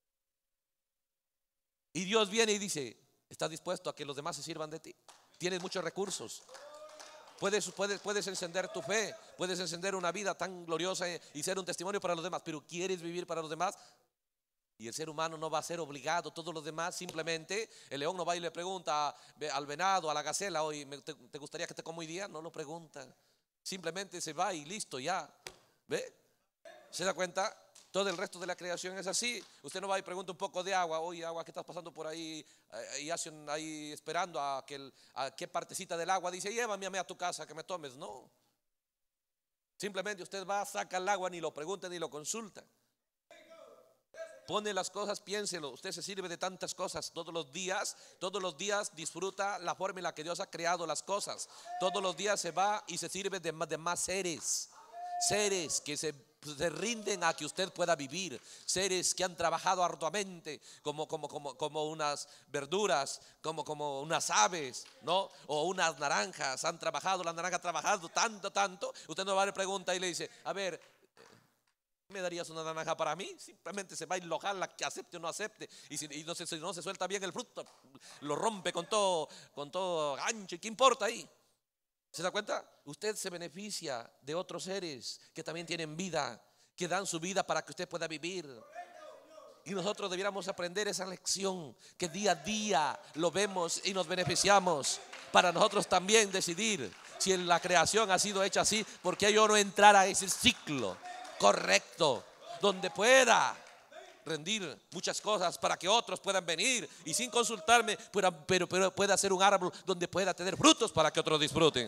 Y Dios viene y dice, ¿estás dispuesto a que los demás se sirvan de ti? Tienes muchos recursos. Puedes encender tu fe, puedes encender una vida tan gloriosa y ser un testimonio para los demás, pero ¿quieres vivir para los demás? Y el ser humano no va a ser obligado, todos los demás simplemente, el león no va y le pregunta al venado, a la gacela, oye, ¿te gustaría que te coma hoy día? No lo pregunta, simplemente se va y listo ya. ¿Ve? ¿Se da cuenta? Todo el resto de la creación es así. Usted no va y pregunta un poco de agua, oye, agua, ¿qué estás pasando por ahí? Y hacen ahí esperando a qué partecita del agua dice, llévame a tu casa que me tomes. No. Simplemente usted va, saca el agua, ni lo pregunta ni lo consulta. Pone las cosas, piénselo. Usted se sirve de tantas cosas todos los días disfruta la forma en la que Dios ha creado las cosas. Todos los días se va y se sirve de más seres que se rinden a que usted pueda vivir, seres que han trabajado arduamente como unas verduras, como unas aves, ¿no? O unas naranjas, han trabajado, la naranja ha trabajado tanto. Usted no va a le pregunta y le dice, a ver, ¿me darías una naranja para mí? Simplemente se va a ir la que acepte o no acepte. Y si no se suelta bien el fruto, lo rompe con todo gancho. ¿Y qué importa ahí? ¿Se da cuenta? Usted se beneficia de otros seres que también tienen vida, que dan su vida para que usted pueda vivir. Y nosotros debiéramos aprender esa lección, que día a día lo vemos y nos beneficiamos, para nosotros también decidir si en la creación ha sido hecha así, porque yo no entrar a ese ciclo correcto, donde pueda rendir muchas cosas para que otros puedan venir y sin consultarme, pero pueda ser un árbol donde pueda tener frutos para que otros disfruten.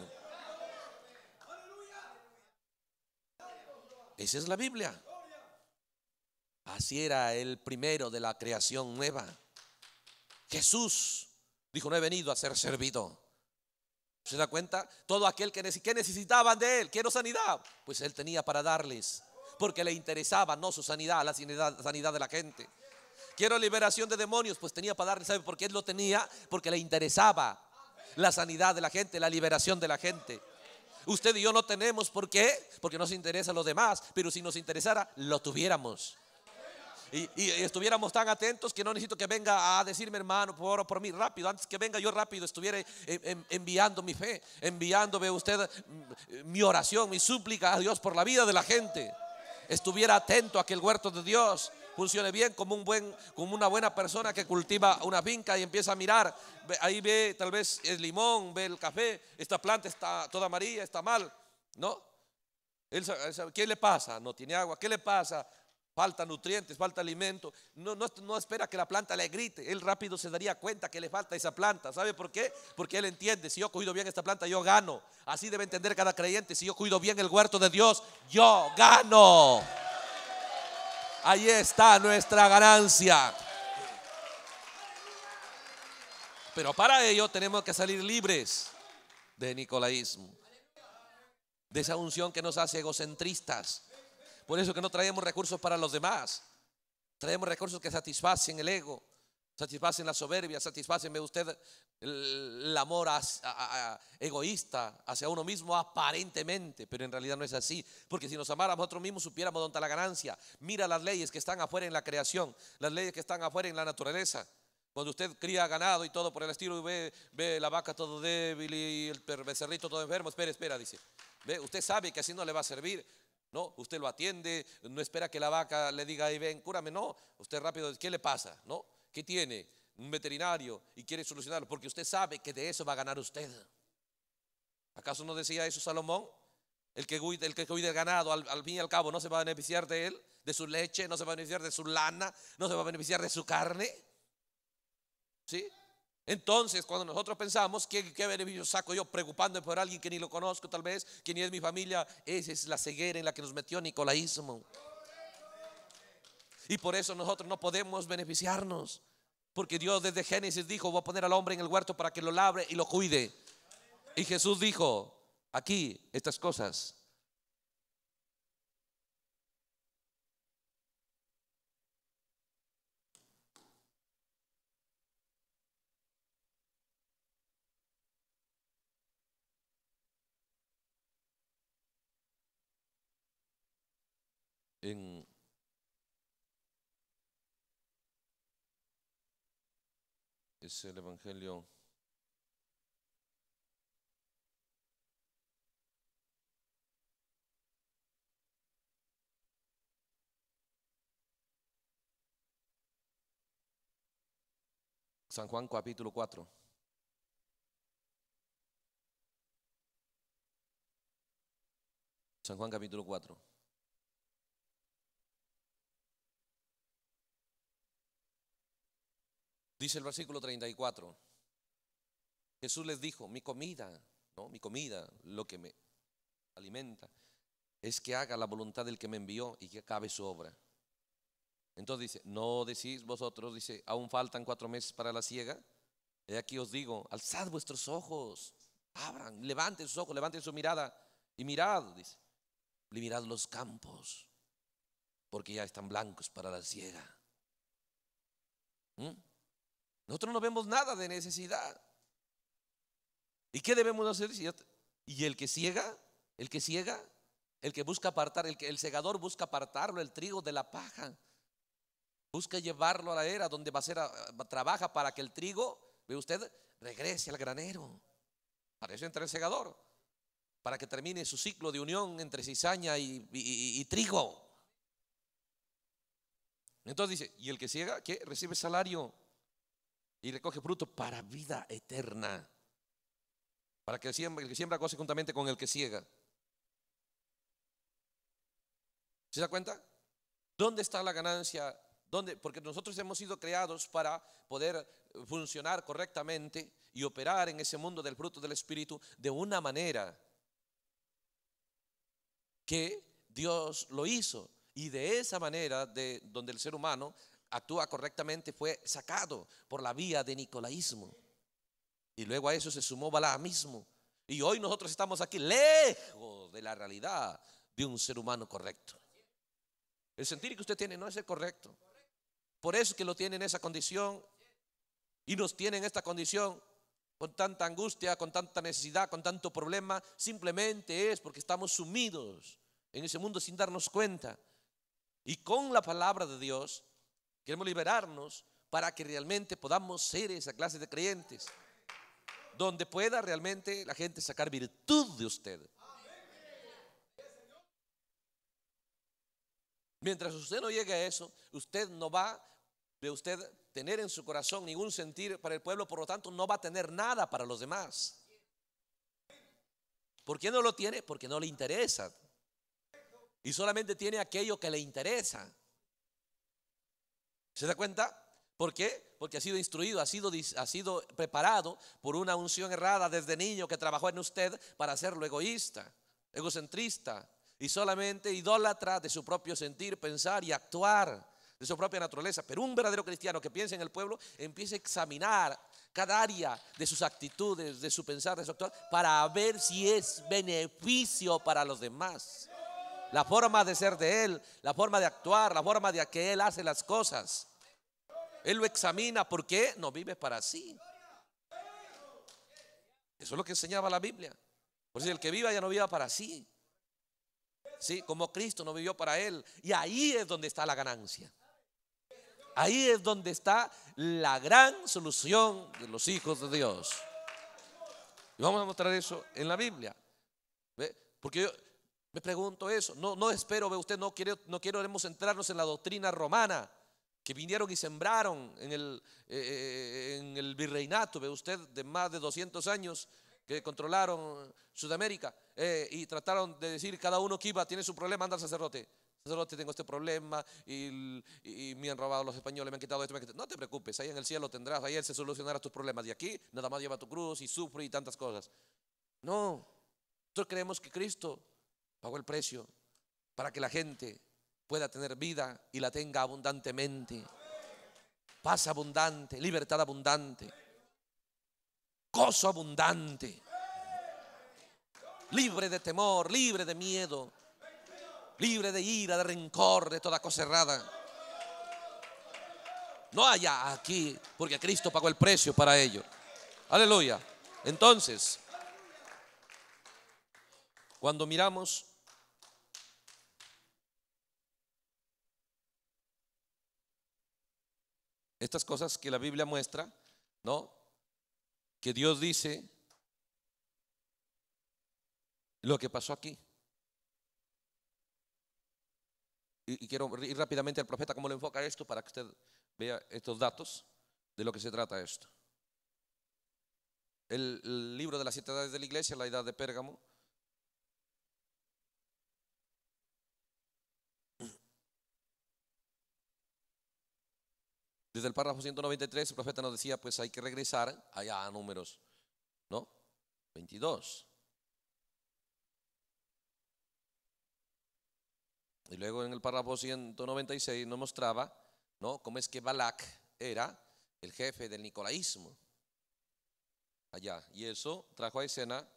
Esa es la Biblia. Así era el primero de la creación nueva. Jesús dijo, no he venido a ser servido. ¿Se da cuenta? Todo aquel que necesitaban de él, quiero sanidad, pues él tenía para darles, porque le interesaba no su sanidad, la sanidad de la gente. Quiero liberación de demonios, pues tenía para darles. ¿Sabe por qué él lo tenía? Porque le interesaba la sanidad de la gente, la liberación de la gente. Usted y yo no tenemos. ¿Por qué? Porque nos interesa a los demás, pero si nos interesara, lo tuviéramos. Y estuviéramos tan atentos que no necesito que venga a decirme, hermano, por mí rápido. Antes que venga yo rápido, estuviera enviando mi fe, enviándome usted mi oración, mi súplica a Dios por la vida de la gente. Estuviera atento a que el huerto de Dios funcione bien, como una buena persona que cultiva una finca y empieza a mirar. Ahí ve tal vez el limón, ve el café, esta planta está toda amarilla, está mal, ¿no? ¿Qué le pasa? No tiene agua. ¿Qué le pasa? Falta nutrientes, falta alimento. No espera que la planta le grite. Él rápido se daría cuenta que le falta esa planta. ¿Sabe por qué? Porque él entiende, si yo cuido bien esta planta, yo gano. Así debe entender cada creyente. Si yo cuido bien el huerto de Dios, yo gano. Ahí está nuestra ganancia. Pero para ello tenemos que salir libres de nicolaísmo, de esa unción que nos hace egocentristas. Por eso que no traemos recursos para los demás. Traemos recursos que satisfacen el ego, satisfacen la soberbia, satisfacen, ve usted, el amor egoísta hacia uno mismo aparentemente, pero en realidad no es así. Porque si nos amáramos a nosotros mismos, supiéramos dónde está la ganancia. Mira las leyes que están afuera en la creación, las leyes que están afuera en la naturaleza. Cuando usted cría ganado y todo por el estilo, y ve la vaca todo débil y el becerrito todo enfermo, espera, dice. Ve, usted sabe que así no le va a servir. No, usted lo atiende, no espera que la vaca le diga, ahí ven, cúrame, no. Usted rápido, ¿qué le pasa? ¿No? ¿Qué tiene? Un veterinario y quiere solucionarlo, porque usted sabe que de eso va a ganar usted. ¿Acaso no decía eso Salomón? El que cuida el ganado, al fin y al cabo, no se va a beneficiar de él, de su leche, no se va a beneficiar de su lana, no se va a beneficiar de su carne. ¿Sí? Entonces, cuando nosotros pensamos, ¿qué beneficio saco yo preocupándome por alguien que ni lo conozco tal vez, que ni es mi familia? Esa es la ceguera en la que nos metió nicolaísmo. Y por eso nosotros no podemos beneficiarnos, porque Dios desde Génesis dijo, voy a poner al hombre en el huerto para que lo labre y lo cuide. Y Jesús dijo, aquí estas cosas es el Evangelio San Juan capítulo 4. San Juan capítulo 4. Dice el versículo 34. Jesús les dijo, mi comida, ¿no? Mi comida, lo que me alimenta, es que haga la voluntad del que me envió y que acabe su obra. Entonces dice, no decís vosotros, dice, aún faltan 4 meses para la siega. Y aquí os digo, alzad vuestros ojos, abran, levanten sus ojos, levanten su mirada y mirad, dice, y mirad los campos, porque ya están blancos para la siega. Nosotros no vemos nada de necesidad. ¿Y qué debemos hacer? Y el que ciega, el que busca apartar, el segador busca apartarlo el trigo de la paja, busca llevarlo a la era donde trabaja para que el trigo, ve usted, regrese al granero. Para eso entra el segador, para que termine su ciclo de unión entre cizaña y trigo. Entonces dice, y el que ciega, ¿qué? Recibe salario y recoge fruto para vida eterna. Para que el que siembra goce juntamente con el que ciega. ¿Se da cuenta? ¿Dónde está la ganancia? ¿Dónde? Porque nosotros hemos sido creados para poder funcionar correctamente y operar en ese mundo del fruto del Espíritu de una manera que Dios lo hizo. Y de esa manera, donde el ser humano actúa correctamente, fue sacado por la vía de nicolaísmo. Y luego a eso se sumó balaamismo. Y hoy nosotros estamos aquí lejos de la realidad de un ser humano correcto. El sentir que usted tiene no es el correcto. Por eso es que lo tiene en esa condición y nos tiene en esta condición con tanta angustia, con tanta necesidad, con tanto problema. Simplemente es porque estamos sumidos en ese mundo sin darnos cuenta. Y con la palabra de Dios queremos liberarnos para que realmente podamos ser esa clase de creyentes donde pueda realmente la gente sacar virtud de usted. Mientras usted no llegue a eso, usted no va de usted tener en su corazón ningún sentir para el pueblo, por lo tanto no va a tener nada para los demás. ¿Por qué no lo tiene? Porque no le interesa. Y solamente tiene aquello que le interesa. ¿Se da cuenta? ¿Por qué? Porque ha sido instruido, ha sido preparado por una unción errada desde niño que trabajó en usted para hacerlo egoísta, egocentrista y solamente idólatra de su propio sentir, pensar y actuar, de su propia naturaleza. Pero un verdadero cristiano que piensa en el pueblo empieza a examinar cada área de sus actitudes, de su pensar, de su actuar, para ver si es beneficio para los demás. La forma de ser de él, la forma de actuar, la forma de que él hace las cosas. Él lo examina porque no vive para sí. Eso es lo que enseñaba la Biblia. Por eso el que viva ya no viva para sí. Sí, como Cristo no vivió para él. Y ahí es donde está la ganancia. Ahí es donde está la gran solución de los hijos de Dios. Y vamos a mostrar eso en la Biblia. ¿Ve? Porque yo me pregunto eso. No espero, ve usted, no queremos centrarnos en la doctrina romana, que vinieron y sembraron en el virreinato, ve usted, de más de 200 años que controlaron Sudamérica, y trataron de decir cada uno que iba, tiene su problema, anda al sacerdote. Sacerdote, tengo este problema y me han robado los españoles, me han quitado esto, No te preocupes, ahí en el cielo tendrás, ahí él se solucionará tus problemas. De aquí nada más lleva tu cruz y sufre y tantas cosas. No, nosotros creemos que Cristo pagó el precio para que la gente pueda tener vida y la tenga abundantemente. Paz abundante, libertad abundante, gozo abundante, libre de temor, libre de miedo, libre de ira, de rencor, de toda cosa errada. No haya aquí, porque Cristo pagó el precio para ello. Aleluya. Entonces, cuando miramos estas cosas que la Biblia muestra, ¿no? Que Dios dice lo que pasó aquí. Y quiero ir rápidamente al profeta cómo lo enfoca esto para que usted vea estos datos de lo que se trata esto. El libro de las 7 edades de la iglesia, la edad de Pérgamo. Desde el párrafo 193 el profeta nos decía, pues hay que regresar allá a Números, ¿no? 22. Y luego en el párrafo 196 nos mostraba ¿no? Cómo es que Balac era el jefe del nicolaísmo allá. Y eso trajo a escena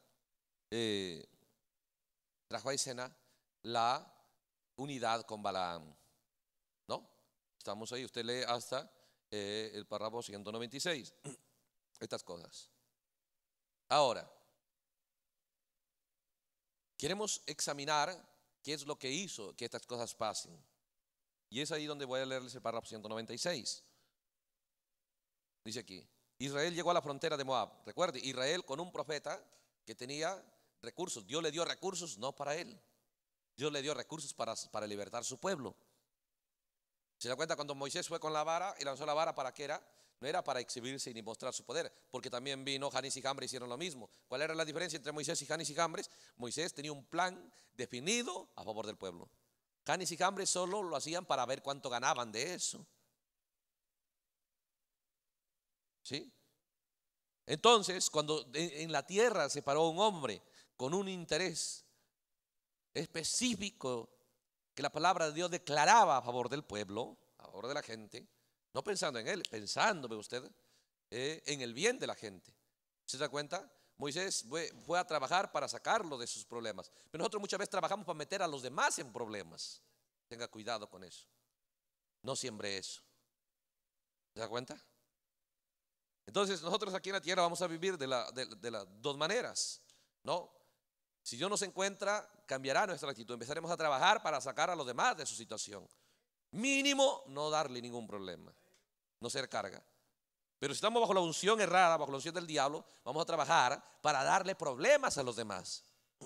la unidad con Balaam, ¿no? Estamos ahí, usted lee hasta el párrafo 196, estas cosas. Ahora, queremos examinar qué es lo que hizo que estas cosas pasen. Y es ahí donde voy a leerles el párrafo 196. Dice aquí, Israel llegó a la frontera de Moab. Recuerde, Israel con un profeta que tenía recursos. Dios le dio recursos no para él. Dios le dio recursos para libertar su pueblo. ¿Se da cuenta? Cuando Moisés fue con la vara y lanzó la vara, ¿para qué era? No era para exhibirse ni mostrar su poder, porque también vino Janes y Jambres y hicieron lo mismo. ¿Cuál era la diferencia entre Moisés y Janes y Jambres? Moisés tenía un plan definido a favor del pueblo. Janes y Jambres solo lo hacían para ver cuánto ganaban de eso. ¿Sí? Entonces, cuando en la tierra se paró un hombre con un interés específico que la palabra de Dios declaraba a favor del pueblo, a favor de la gente, no pensando en él, pensando, ve usted, en el bien de la gente. ¿Se da cuenta? Moisés fue a trabajar para sacarlo de sus problemas, pero nosotros muchas veces trabajamos para meter a los demás en problemas. Tenga cuidado con eso. No siembre eso. ¿Se da cuenta? Entonces nosotros aquí en la tierra vamos a vivir de las dos maneras, ¿no? Si Dios nos encuentra, cambiará nuestra actitud. Empezaremos a trabajar para sacar a los demás de su situación. Mínimo, no darle ningún problema, no ser carga. Pero si estamos bajo la unción errada, bajo la unción del diablo, vamos a trabajar para darle problemas a los demás,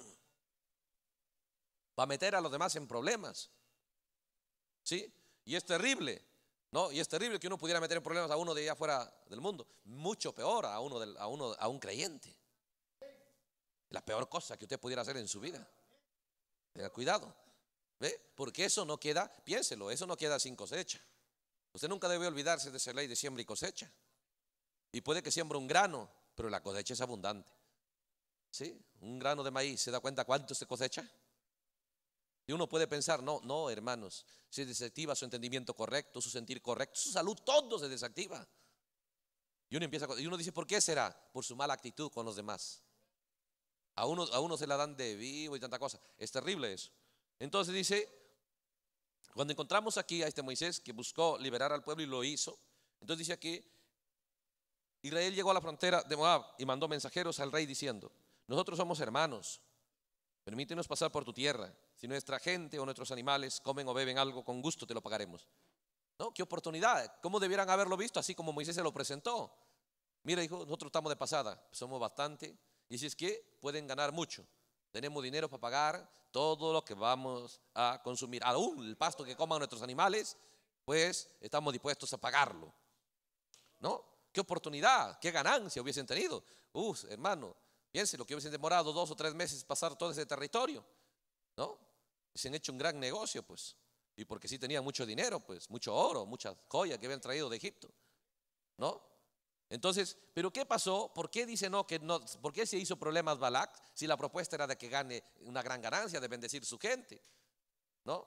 para meter a los demás en problemas. ¿Sí? Y es terrible, ¿no? Y es terrible que uno pudiera meter en problemas a uno de allá afuera del mundo. Mucho peor a un creyente. La peor cosa que usted pudiera hacer en su vida. Tenga cuidado. ¿Ve? Porque eso no queda, piénselo, eso no queda sin cosecha. Usted nunca debe olvidarse de esa ley de siembra y cosecha. Y puede que siembre un grano, pero la cosecha es abundante. ¿Sí? Un grano de maíz, ¿se da cuenta cuánto se cosecha? Y uno puede pensar, no, hermanos, se desactiva su entendimiento correcto, su sentir correcto, su salud, todo se desactiva. Y uno dice, ¿por qué será? Por su mala actitud con los demás. A uno se la dan de vivo y tanta cosa. Es terrible eso. Entonces dice, cuando encontramos aquí a este Moisés que buscó liberar al pueblo y lo hizo, entonces dice aquí, Israel llegó a la frontera de Moab y mandó mensajeros al rey diciendo, nosotros somos hermanos, permítenos pasar por tu tierra. Si nuestra gente o nuestros animales comen o beben algo, con gusto te lo pagaremos. ¿No? Qué oportunidad. ¿Cómo debieran haberlo visto? Así como Moisés se lo presentó. Mira, hijo, nosotros estamos de pasada, somos bastante. Y si es que pueden ganar mucho, tenemos dinero para pagar todo lo que vamos a consumir, aún el pasto que coman nuestros animales, pues estamos dispuestos a pagarlo, ¿no? Qué oportunidad, qué ganancia hubiesen tenido. Hermano, piensen lo que hubiesen demorado 2 o 3 meses pasar todo ese territorio, ¿no? Y se han hecho un gran negocio, pues, y porque sí tenían mucho dinero, pues, mucho oro, muchas joyas que habían traído de Egipto, ¿no? Entonces, ¿pero qué pasó? ¿Por qué dice no? ¿Por qué se hizo problemas Balac si la propuesta era de que gane una gran ganancia, de bendecir su gente? ¿No?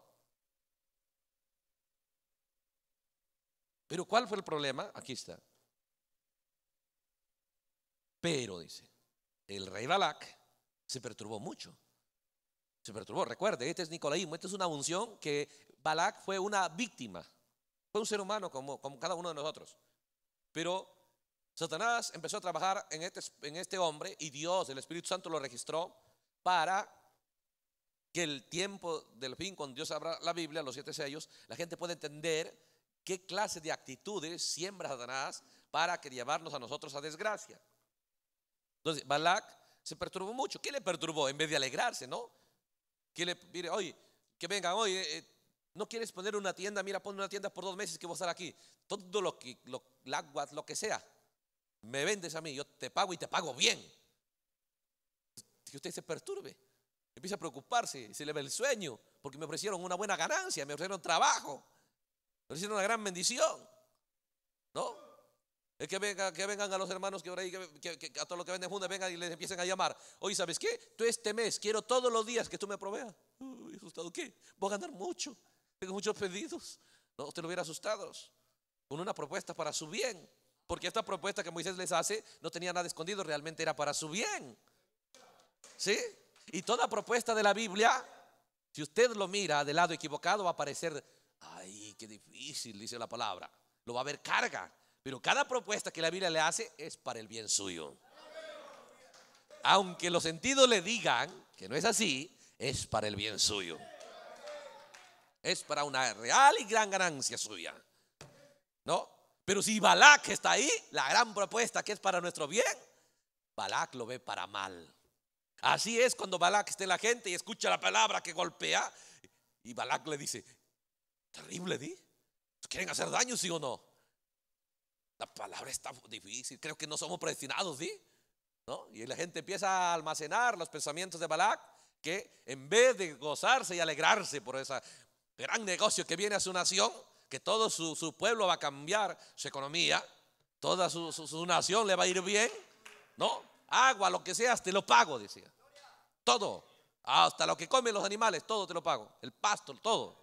¿Pero cuál fue el problema? Aquí está. Pero, dice, el rey Balac se perturbó mucho. Se perturbó. Recuerde, este es nicolaísmo, esta es una unción que Balac fue una víctima. Fue un ser humano como cada uno de nosotros. Pero Satanás empezó a trabajar en este hombre y Dios, el Espíritu Santo, lo registró para que el tiempo del fin, cuando Dios abra la Biblia, los 7 sellos, la gente pueda entender qué clase de actitudes siembra Satanás para que llevarnos a nosotros a desgracia. Entonces, Balac se perturbó mucho. ¿Qué le perturbó? En vez de alegrarse, ¿no? Mire, oye, que vengan, oye, ¿no quieres poner una tienda? Mira, pon una tienda por 2 meses que voy a estar aquí. Todo lo que sea. Me vendes a mí, yo te pago y te pago bien. Que usted se perturbe, empieza a preocuparse, se le ve el sueño, porque me ofrecieron una buena ganancia, me ofrecieron trabajo, me ofrecieron una gran bendición, ¿no? Es que vengan a los hermanos que por ahí, que a todos los que venden juntas, vengan y les empiecen a llamar. Oye, ¿sabes qué? Tú este mes quiero todos los días que tú me proveas. ¿Asustado qué? Voy a ganar mucho, tengo muchos pedidos. No, usted lo hubiera asustado con una propuesta para su bien. Porque esta propuesta que Moisés les hace no tenía nada escondido, realmente era para su bien. ¿Sí? Y toda propuesta de la Biblia, si usted lo mira del lado equivocado, va a parecer, ay, qué difícil, dice la palabra. Lo va a ver carga. Pero cada propuesta que la Biblia le hace es para el bien suyo. Aunque los sentidos le digan que no es así, es para el bien suyo. Es para una real y gran ganancia suya. ¿No? Pero si Balac está ahí, la gran propuesta que es para nuestro bien, Balac lo ve para mal. Así es cuando Balac está en la gente y escucha la palabra que golpea, y Balac le dice, terrible, ¿di? ¿Quieren hacer daño, sí o no? La palabra está difícil, creo que no somos predestinados, ¿di? ¿No? Y la gente empieza a almacenar los pensamientos de Balac, que en vez de gozarse y alegrarse por ese gran negocio que viene a su nación, que todo su pueblo va a cambiar su economía, toda su nación le va a ir bien, ¿no? Agua, lo que sea, te lo pago, decía. Todo, hasta lo que comen los animales, todo te lo pago. El pasto, todo.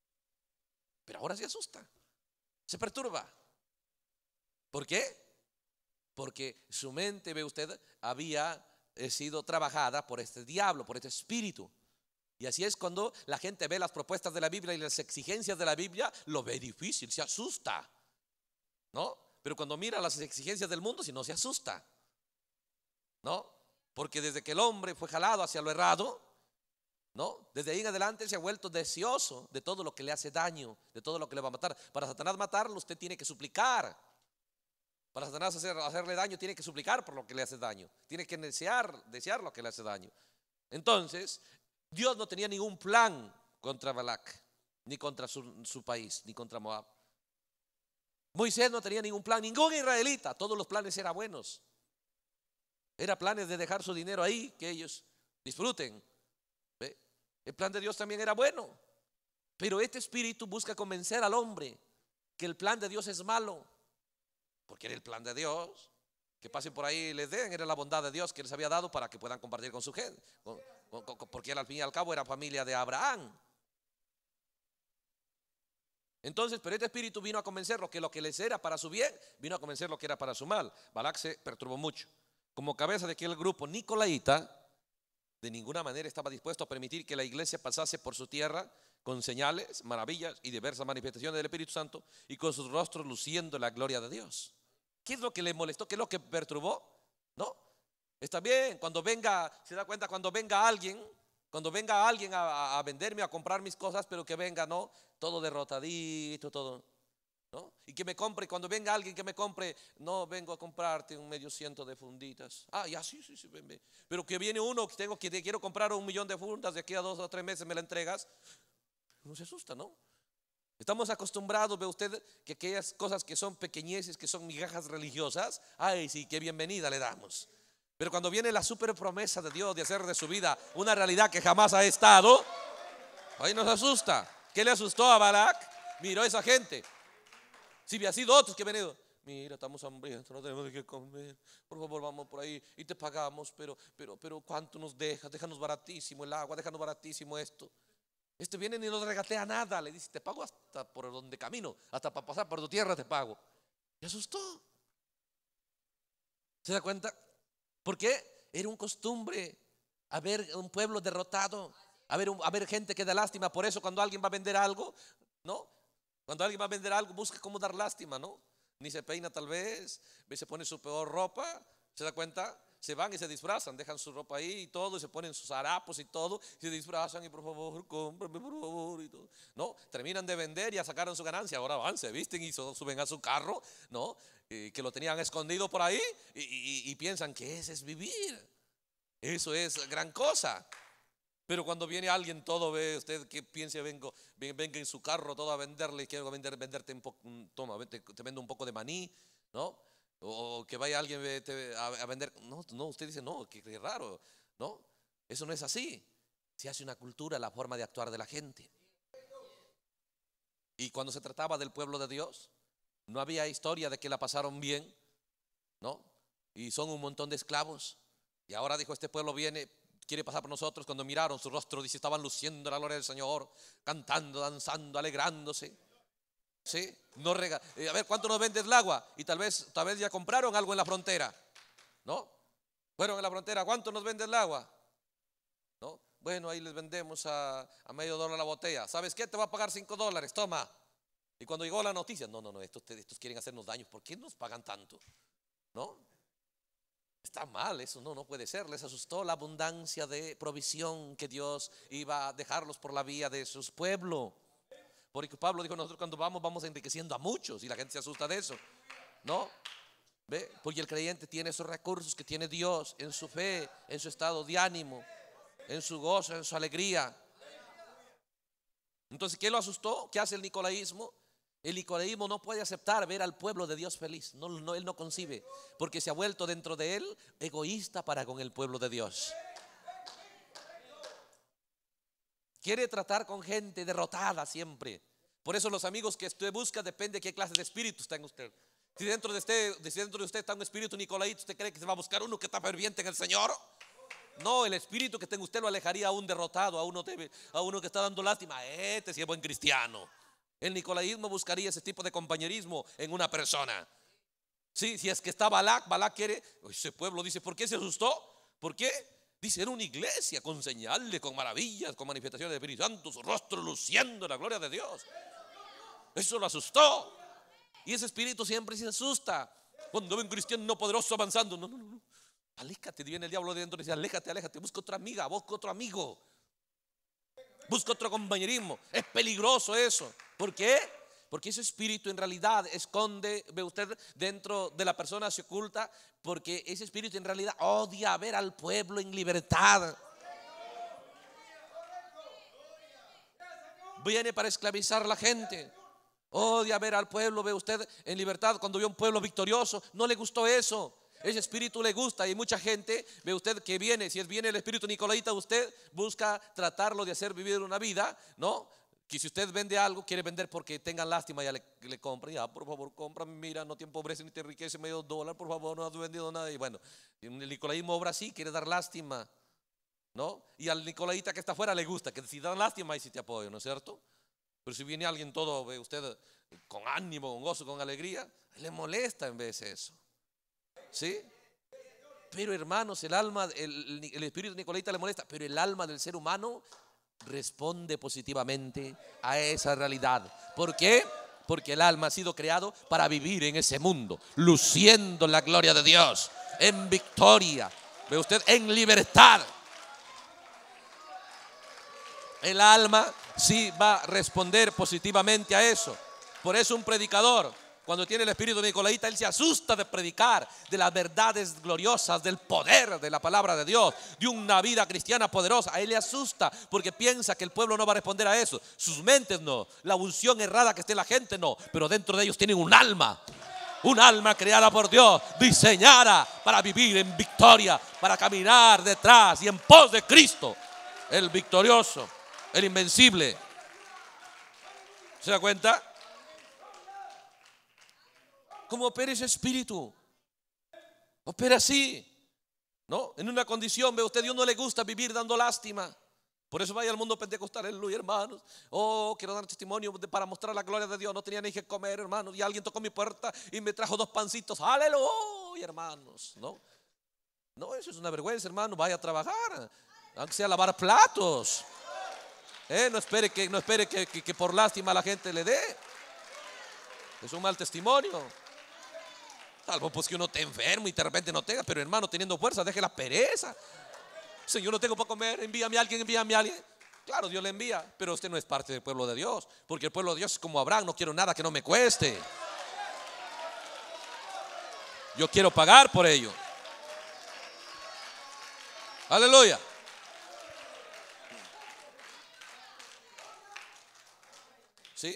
Pero ahora se asusta, se perturba. ¿Por qué? Porque su mente, ve usted, había sido trabajada por este diablo, por este espíritu. Y así es cuando la gente ve las propuestas de la Biblia y las exigencias de la Biblia, lo ve difícil, se asusta, ¿no? Pero cuando mira las exigencias del mundo, si no se asusta, ¿no? Porque desde que el hombre fue jalado hacia lo errado, ¿no? Desde ahí en adelante se ha vuelto deseoso de todo lo que le hace daño, de todo lo que le va a matar. Para Satanás matarlo, usted tiene que suplicar. Para Satanás hacerle daño, tiene que suplicar por lo que le hace daño. Tiene que desear lo que le hace daño. Entonces, Dios no tenía ningún plan contra Balac, ni contra su país, ni contra Moab. Moisés no tenía ningún plan, ningún israelita. Todos los planes eran buenos. Eran planes de dejar su dinero ahí, que ellos disfruten. ¿Ve? El plan de Dios también era bueno. Pero este espíritu busca convencer al hombre que el plan de Dios es malo. Porque era el plan de Dios. Que pasen por ahí y les den, era la bondad de Dios que les había dado para que puedan compartir con su gente. Porque al fin y al cabo era familia de Abraham. Entonces, pero este espíritu vino a convencerlo que lo que les era para su bien, vino a convencer lo que era para su mal. Balac se perturbó mucho. Como cabeza de aquel grupo nicolaíta, de ninguna manera estaba dispuesto a permitir que la iglesia pasase por su tierra con señales, maravillas y diversas manifestaciones del Espíritu Santo y con sus rostros luciendo la gloria de Dios. ¿Qué es lo que le molestó? ¿Qué es lo que perturbó? ¿No? Está bien, cuando venga, se da cuenta, cuando venga alguien a venderme, a comprar mis cosas, pero que venga, ¿no? Todo derrotadito, todo, ¿no? Y que me compre, cuando venga alguien que me compre, no, vengo a comprarte un medio ciento de funditas. Ah, ya, sí, ven. Pero que viene uno que te quiero comprar 1.000.000 de fundas, de aquí a 2 o 3 meses me la entregas. No se asusta, ¿no? Estamos acostumbrados, ve usted, que aquellas cosas que son pequeñeces, que son migajas religiosas, ay, sí, qué bienvenida le damos. Pero cuando viene la super promesa de Dios de hacer de su vida una realidad que jamás ha estado, ahí nos asusta. ¿Qué le asustó a Balac? Miró a esa gente. Si había sido otros que han venido, mira, estamos hambrientos, no tenemos que comer, por favor vamos por ahí y te pagamos, pero ¿cuánto nos dejas? Déjanos baratísimo el agua, déjanos baratísimo esto. Este viene y no nos regatea nada, le dice, te pago hasta por donde camino, hasta para pasar por tu tierra te pago. Me asustó. ¿Se da cuenta? Porque era un costumbre a ver un pueblo derrotado, a ver gente que da lástima. Por eso cuando alguien va a vender algo, ¿no? Cuando alguien va a vender algo, busca cómo dar lástima, ¿no? Ni se peina tal vez, se pone su peor ropa, ¿se da cuenta? Se van y se disfrazan, dejan su ropa ahí y todo, y se ponen sus harapos y todo, y se disfrazan y por favor, cómprame por favor y todo. No, terminan de vender y ya sacaron su ganancia, ahora van, se visten y suben a su carro, ¿no? Que lo tenían escondido por ahí y piensan que ese es vivir. Eso es gran cosa. Pero cuando viene alguien todo, ve usted que piense, venga en su carro todo a venderle, quiero venderte un poco, toma, te vendo un poco de maní, ¿no? O que vaya alguien a vender. No, usted dice, no, qué raro, ¿no? Eso no es así. Se hace una cultura, la forma de actuar de la gente. Y cuando se trataba del pueblo de Dios, no había historia de que la pasaron bien, ¿no? Y son un montón de esclavos. Y ahora dijo, este pueblo quiere pasar por nosotros. Cuando miraron su rostro, dice, estaban luciendo la gloria del Señor, cantando, danzando, alegrándose. ¿Sí? No a ver, ¿cuánto nos vendes el agua? Y tal vez ya compraron algo en la frontera, ¿no? Fueron en la frontera, ¿cuánto nos vende el agua? ¿No? Bueno, ahí les vendemos a $0.50 la botella. ¿Sabes qué? Te va a pagar $5, toma. Y cuando llegó la noticia, no, estos quieren hacernos daño, ¿por qué nos pagan tanto? ¿No? Está mal eso, no puede ser. Les asustó la abundancia de provisión que Dios iba a dejarlos por la vía de sus pueblos. Porque Pablo dijo, nosotros cuando vamos enriqueciendo a muchos, y la gente se asusta de eso, ¿no? ¿Ve? Porque el creyente tiene esos recursos que tiene Dios en su fe, en su estado de ánimo, en su gozo, en su alegría. Entonces, ¿qué lo asustó? ¿Qué hace el nicolaísmo? El nicolaísmo no puede aceptar ver al pueblo de Dios feliz. Él no concibe, porque se ha vuelto dentro de él egoísta para con el pueblo de Dios. Quiere tratar con gente derrotada siempre. Por eso los amigos que usted busca depende de qué clase de espíritu está en usted. Si dentro de usted está un espíritu nicolaíta, ¿usted cree que se va a buscar uno que está ferviente en el Señor? No, el espíritu que está en usted lo alejaría a un derrotado, a uno que está dando lástima. Este sí es buen cristiano. El nicolaísmo buscaría ese tipo de compañerismo en una persona. Sí, si es que está Balac quiere, ese pueblo dice, ¿por qué se asustó? ¿Por qué? Dice, era una iglesia con señales, con maravillas, con manifestaciones del Espíritu Santo, su rostro luciendo la gloria de Dios. Eso lo asustó. Y ese espíritu siempre se asusta cuando ve un cristiano poderoso avanzando. No. Aléjate, viene el diablo de dentro y dice, aléjate, busca otra amiga, busca otro amigo, busca otro compañerismo. Es peligroso eso. ¿Por qué? Porque ese espíritu en realidad esconde, ve usted, dentro de la persona se oculta, porque ese espíritu en realidad odia ver al pueblo en libertad. Viene para esclavizar a la gente. Odia ver al pueblo, ve usted, en libertad. Cuando vio un pueblo victorioso, no le gustó eso. Ese espíritu le gusta, y mucha gente, ve usted, que viene, si viene el espíritu nicolaíta, usted busca tratarlo de hacer vivir una vida, ¿no? Que si usted vende algo, quiere vender porque tengan lástima, ya le compran. Ya, por favor, cómprame, mira, no te empobreces ni te enriqueces $0.50, por favor, no has vendido nada. Y bueno, el nicolaísmo obra así, quiere dar lástima, ¿no? Y al nicolaíta que está afuera le gusta, que si dan lástima, ahí sí te apoyo, ¿no es cierto? Pero si viene alguien todo, ve usted, con ánimo, con gozo, con alegría, le molesta en vez de eso. ¿Sí? Pero hermanos, el espíritu nicolaíta le molesta, pero el alma del ser humano responde positivamente a esa realidad. ¿Por qué? Porque el alma ha sido creado para vivir en ese mundo, luciendo la gloria de Dios, en victoria, ve usted, en libertad. El alma sí va a responder positivamente a eso. Por eso un predicador, cuando tiene el espíritu nicolaíta, él se asusta de predicar de las verdades gloriosas, del poder de la palabra de Dios, de una vida cristiana poderosa. A él le asusta porque piensa que el pueblo no va a responder a eso. Sus mentes no, la unción errada que esté en la gente no, pero dentro de ellos tienen un alma creada por Dios, diseñada para vivir en victoria, para caminar detrás y en pos de Cristo, el victorioso, el invencible. ¿Se da cuenta? ¿Cómo opera ese espíritu? Opera así, ¿no? En una condición, ve usted, Dios no le gusta vivir dando lástima. Por eso vaya al mundo pentecostal, aleluya, hermanos. Oh, quiero dar testimonio para mostrar la gloria de Dios. No tenía ni que comer, hermanos, y alguien tocó mi puerta y me trajo 2 pancitos. Aleluya, hermanos. No, eso es una vergüenza, hermano. Vaya a trabajar, aunque sea a lavar platos. No espere que por lástima la gente le dé. Es un mal testimonio. Salvo pues que uno esté enfermo y de repente no tenga. Pero hermano, teniendo fuerza, deje la pereza. Señor, no tengo para comer, envíame a alguien. Claro, Dios le envía, pero usted no es parte del pueblo de Dios. Porque el pueblo de Dios es como Abraham, no quiero nada que no me cueste. Yo quiero pagar por ello. Aleluya. ¿Sí?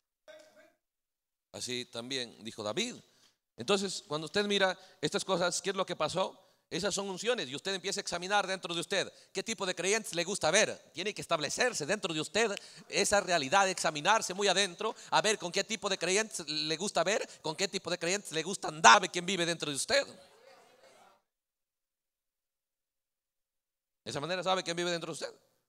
Así también dijo David. Entonces, cuando usted mira estas cosas, ¿qué es lo que pasó? Esas son unciones, y usted empieza a examinar dentro de usted qué tipo de creyentes le gusta ver. Tiene que establecerse dentro de usted esa realidad, examinarse muy adentro, a ver con qué tipo de creyentes le gusta ver, con qué tipo de creyentes le gusta andar, de quién vive dentro de usted. De esa manera sabe quién vive dentro de usted.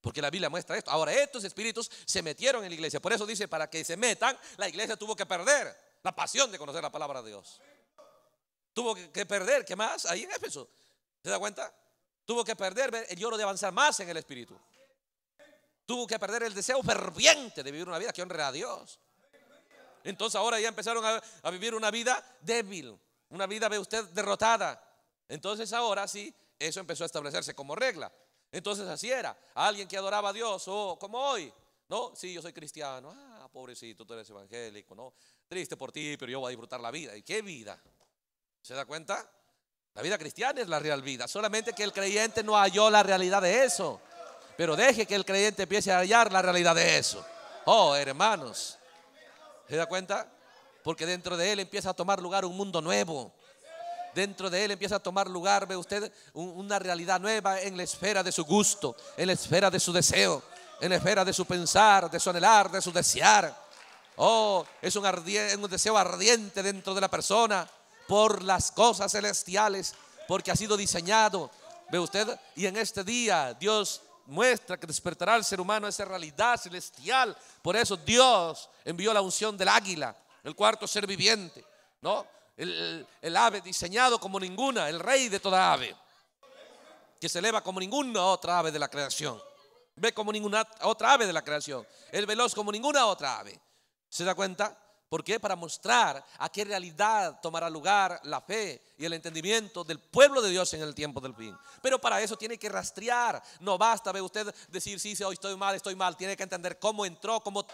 Porque la Biblia muestra esto. Ahora estos espíritus se metieron en la iglesia. Por eso dice, para que se metan, la iglesia tuvo que perder la pasión de conocer la palabra de Dios. Tuvo que perder, ¿qué más? Ahí en Éfeso. ¿Se da cuenta? Tuvo que perder el lloro de avanzar más en el espíritu. Tuvo que perder el deseo ferviente de vivir una vida que honre a Dios. Entonces ahora ya empezaron a vivir una vida débil, una vida, ve usted, derrotada. Entonces ahora sí, eso empezó a establecerse como regla. Entonces así era, alguien que adoraba a Dios, como hoy, ¿no? Sí, yo soy cristiano, pobrecito, tú eres evangélico, ¿no? Triste por ti, pero yo voy a disfrutar la vida. ¿Y qué vida? ¿Se da cuenta? La vida cristiana es la real vida, solamente que el creyente no halló la realidad de eso. Pero deje que el creyente empiece a hallar la realidad de eso. Oh, hermanos, ¿se da cuenta? Porque dentro de él empieza a tomar lugar un mundo nuevo. Dentro de él empieza a tomar lugar, ve usted, una realidad nueva en la esfera de su gusto, en la esfera de su deseo, en la esfera de su pensar, de su anhelar, de su desear. Oh, es un deseo ardiente dentro de la persona por las cosas celestiales, porque ha sido diseñado, ve usted, y en este día Dios muestra que despertará al ser humano esa realidad celestial. Por eso Dios envió la unción del águila, el cuarto ser viviente, ¿no? El ave diseñado como ninguna, el rey de toda ave, que se eleva como ninguna otra ave de la creación, ve como ninguna otra ave de la creación, el veloz como ninguna otra ave. ¿Se da cuenta? ¿Por qué? Para mostrar a qué realidad tomará lugar la fe y el entendimiento del pueblo de Dios en el tiempo del fin. Pero para eso tiene que rastrear. No basta, ve usted, decir sí, hoy estoy mal. Tiene que entender cómo entró, cómo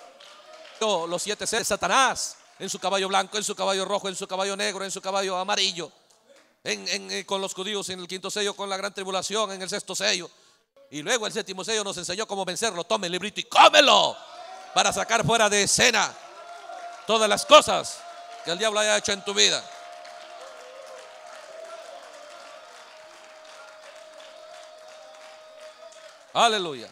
los 7 seres de Satanás, en su caballo blanco, en su caballo rojo, en su caballo negro, en su caballo amarillo, con los judíos en el 5.º sello, con la gran tribulación en el 6.º sello. Y luego el 7.º sello nos enseñó cómo vencerlo. Tome el librito y cómelo, para sacar fuera de escena todas las cosas que el diablo haya hecho en tu vida. Aleluya.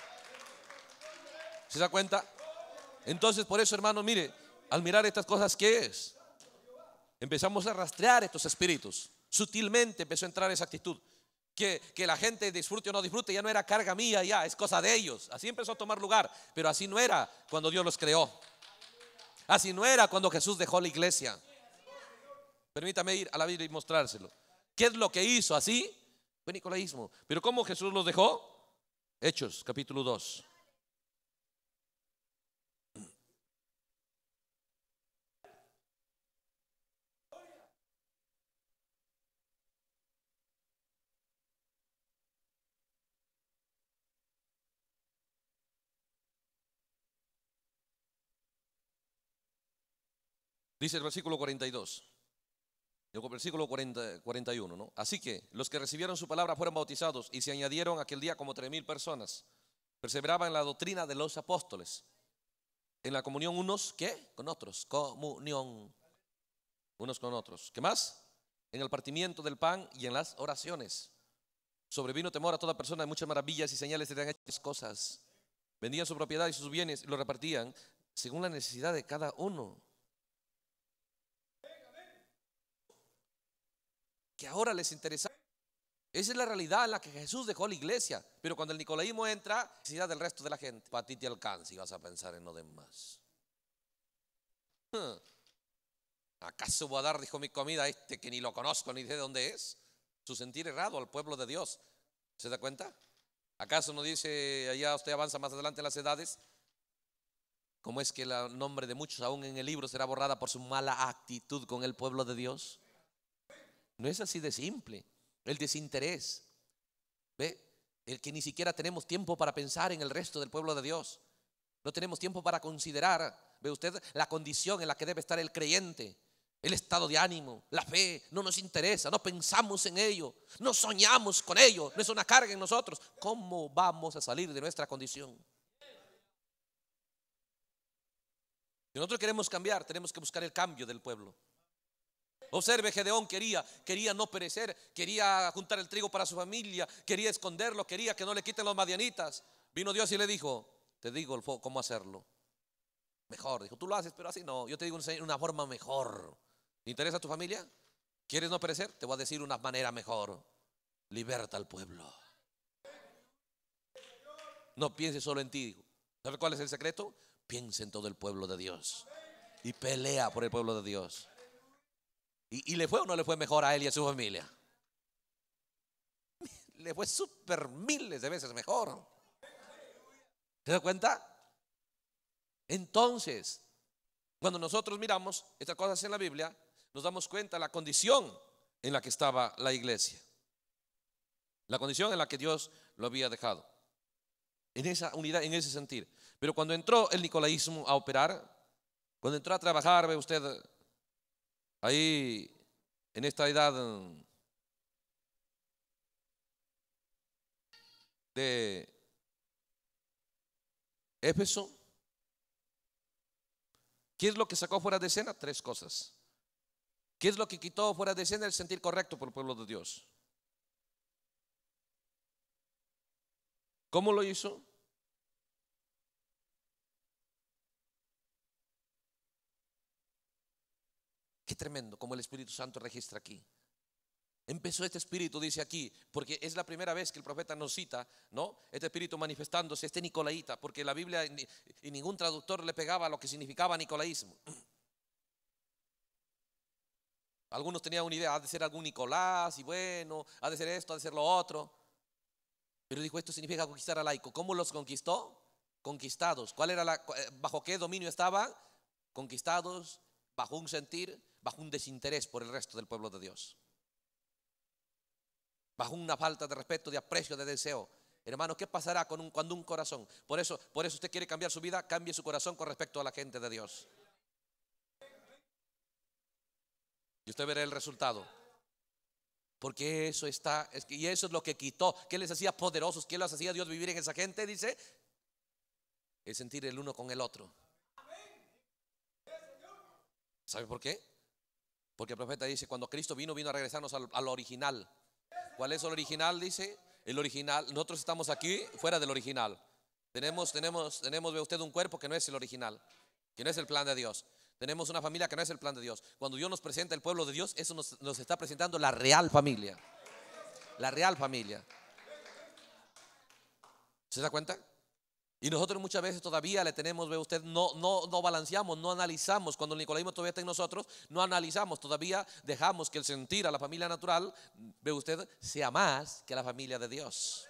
¿Se da cuenta? Entonces, por eso, hermano, mire, al mirar estas cosas, ¿qué es? Empezamos a rastrear estos espíritus. Sutilmente empezó a entrar esa actitud. Que la gente disfrute o no disfrute ya no era carga mía, ya es cosa de ellos. Así empezó a tomar lugar. Pero así no era cuando Dios los creó. Así no era cuando Jesús dejó la iglesia. Permítame ir a la Biblia y mostrárselo. ¿Qué es lo que hizo? Así fue nicolaísmo. Pero ¿cómo Jesús los dejó? Hechos, capítulo 2. Dice el versículo 42. El versículo 41, ¿no? Así que los que recibieron su palabra fueron bautizados y se añadieron aquel día como 3.000 personas. Perseveraban en la doctrina de los apóstoles, en la comunión unos, ¿qué? Con otros, comunión unos con otros. ¿Qué más? En el partimiento del pan y en las oraciones. Sobrevino temor a toda persona, de muchas maravillas y señales se han hecho cosas. Vendían su propiedad y sus bienes y lo repartían según la necesidad de cada uno. Que ahora les interesa. Esa es la realidad en la que Jesús dejó la iglesia. Pero cuando el nicolaísmo entra, necesidad del resto de la gente. Para ti te alcanza y vas a pensar en lo demás. ¿Acaso voy a dar, dijo, mi comida a este que ni lo conozco ni de dónde es? Su sentir errado al pueblo de Dios. ¿Se da cuenta? ¿Acaso no dice allá usted avanza más adelante en las edades? ¿Cómo es que el nombre de muchos aún en el libro será borrada por su mala actitud con el pueblo de Dios? No es así de simple. El desinterés, ¿ve? El que ni siquiera tenemos tiempo para pensar en el resto del pueblo de Dios. No tenemos tiempo para considerar, ¿ve usted? La condición en la que debe estar el creyente, el estado de ánimo, la fe. No nos interesa, no pensamos en ello, no soñamos con ello, no es una carga en nosotros. ¿Cómo vamos a salir de nuestra condición? Si nosotros queremos cambiar, tenemos que buscar el cambio del pueblo. Observe, Gedeón quería no perecer, quería juntar el trigo para su familia, quería esconderlo, quería que no le quiten los madianitas. Vino Dios y le dijo, te digo cómo hacerlo. Mejor, dijo, tú lo haces, pero así no. Yo te digo una forma mejor. ¿Te interesa tu familia? ¿Quieres no perecer? Te voy a decir una manera mejor. Liberta al pueblo. No piense solo en ti. ¿Sabe cuál es el secreto? Piensa en todo el pueblo de Dios y pelea por el pueblo de Dios. ¿Y le fue o no le fue mejor a él y a su familia? Le fue súper miles de veces mejor. ¿Se da cuenta? Entonces, cuando nosotros miramos estas cosas en la Biblia, nos damos cuenta de la condición en la que estaba la iglesia, la condición en la que Dios lo había dejado, en esa unidad, en ese sentir. Pero cuando entró el nicolaísmo a operar, cuando entró a trabajar, ve usted, ahí en esta edad de Éfeso, ¿qué es lo que sacó fuera de escena? Tres cosas. ¿Qué es lo que quitó fuera de escena? El sentir correcto por el pueblo de Dios. ¿Cómo lo hizo? Qué tremendo como el Espíritu Santo registra aquí. Empezó este espíritu, dice aquí, porque es la primera vez que el profeta nos cita, ¿no? Este espíritu manifestándose, este nicolaíta, porque la Biblia y ningún traductor le pegaba a lo que significaba nicolaísmo. Algunos tenían una idea, ha de ser algún Nicolás, y bueno, ha de ser esto, ha de ser lo otro. Pero dijo, esto significa conquistar al laico. ¿Cómo los conquistó? Conquistados. ¿Cuál era bajo qué dominio estaban? Conquistados, bajo un sentir, bajo un desinterés por el resto del pueblo de Dios, bajo una falta de respeto, de aprecio, de deseo. Hermano, ¿qué pasará cuando un corazón? Por eso usted quiere cambiar su vida, cambie su corazón con respecto a la gente de Dios. Y usted verá el resultado. Porque eso está, y eso es lo que quitó. ¿Qué les hacía poderosos? ¿Qué les hacía Dios vivir en esa gente? Dice, el sentir el uno con el otro. ¿Sabe por qué? Porque el profeta dice, cuando Cristo vino a regresarnos al original. ¿Cuál es el original? Dice, el original. Nosotros estamos aquí fuera del original. Tenemos, ve usted, un cuerpo que no es el original, que no es el plan de Dios. Tenemos una familia que no es el plan de Dios. Cuando Dios nos presenta el pueblo de Dios, eso nos está presentando la real familia. La real familia. ¿Se da cuenta? Y nosotros muchas veces todavía le tenemos, ve usted, no balanceamos, no analizamos. Cuando el nicolaísmo todavía está en nosotros, no analizamos, todavía dejamos que el sentir a la familia natural, ve usted, sea más que la familia de Dios.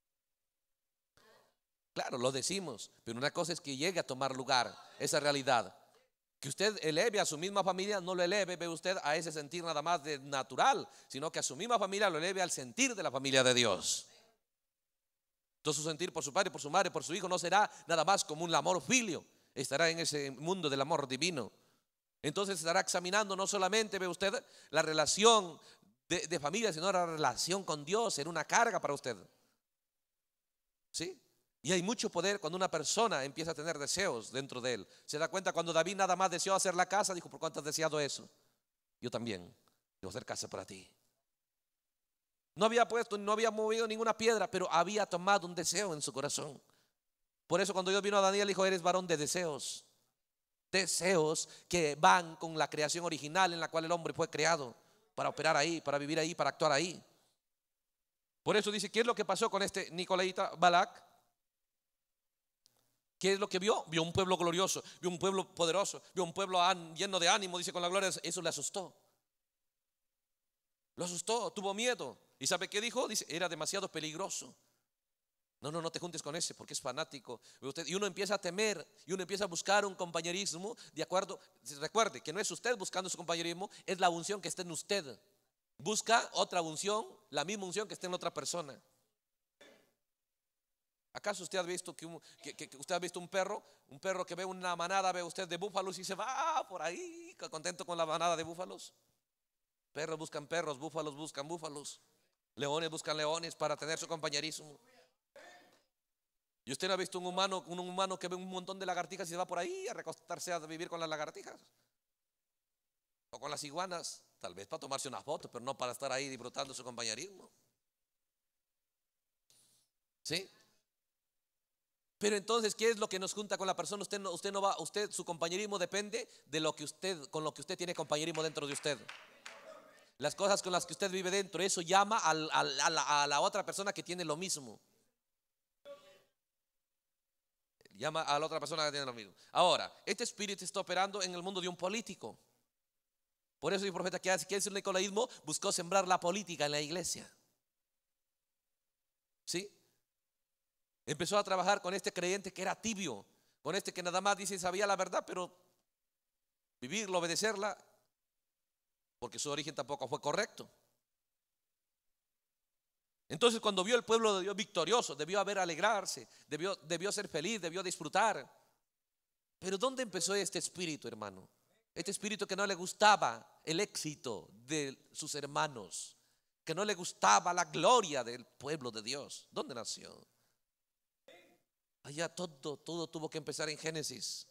Claro, lo decimos, pero una cosa es que llegue a tomar lugar esa realidad. Que usted eleve a su misma familia, no lo eleve, ve usted, a ese sentir nada más de natural, sino que a su misma familia lo eleve al sentir de la familia de Dios. Entonces su sentir por su padre, por su madre, por su hijo no será nada más como un amor filio, estará en ese mundo del amor divino. Entonces estará examinando no solamente, ve usted, la relación de familia, sino la relación con Dios. Será una carga para usted. ¿Sí? Y hay mucho poder cuando una persona empieza a tener deseos dentro de él. Se da cuenta cuando David nada más deseó hacer la casa, dijo, ¿por cuánto has deseado eso? Yo también quiero hacer casa para ti. No había movido ninguna piedra, pero había tomado un deseo en su corazón. Por eso cuando Dios vino a Daniel, dijo, eres varón de deseos. Deseos que van con la creación original en la cual el hombre fue creado, para operar ahí, para vivir ahí, para actuar ahí. Por eso dice, ¿qué es lo que pasó con este nicolaíta Balac? ¿Qué es lo que vio? Vio un pueblo glorioso, vio un pueblo poderoso, vio un pueblo lleno de ánimo, dice, con la gloria. Eso le asustó. Lo asustó, tuvo miedo. ¿Y sabe qué dijo? Dice, era demasiado peligroso. No te juntes con ese porque es fanático. Y uno empieza a temer y uno empieza a buscar un compañerismo de acuerdo. Recuerde que no es usted buscando su compañerismo, es la unción que está en usted. Busca otra unción, la misma unción que está en otra persona. ¿Acaso usted ha visto que usted ha visto un perro que ve una manada, ve usted, de búfalos y se va por ahí contento con la manada de búfalos? Perros buscan perros, búfalos buscan búfalos, leones buscan leones para tener su compañerismo. ¿Y usted no ha visto un humano que ve un montón de lagartijas y se va por ahí a recostarse a vivir con las lagartijas? O con las iguanas, tal vez para tomarse una foto, pero no para estar ahí disfrutando su compañerismo. ¿Sí? Pero entonces, ¿qué es lo que nos junta con la persona? Su compañerismo depende de con lo que usted tiene compañerismo dentro de usted. Las cosas con las que usted vive dentro, eso llama a la otra persona que tiene lo mismo. llama a la otra persona que tiene lo mismo. Ahora, este espíritu está operando en el mundo de un político. Por eso el profeta que hace el nicolaísmo buscó sembrar la política en la iglesia. ¿Sí? Empezó a trabajar con este creyente que era tibio, con este que nada más dice sabía la verdad, pero vivirla, obedecerla, porque su origen tampoco fue correcto. Entonces cuando vio el pueblo de Dios victorioso, debió haber alegrarse, debió ser feliz, debió disfrutar. Pero ¿dónde empezó este espíritu, hermano? Este espíritu que no le gustaba el éxito de sus hermanos, que no le gustaba la gloria del pueblo de Dios. ¿Dónde nació? Allá todo tuvo que empezar en Génesis.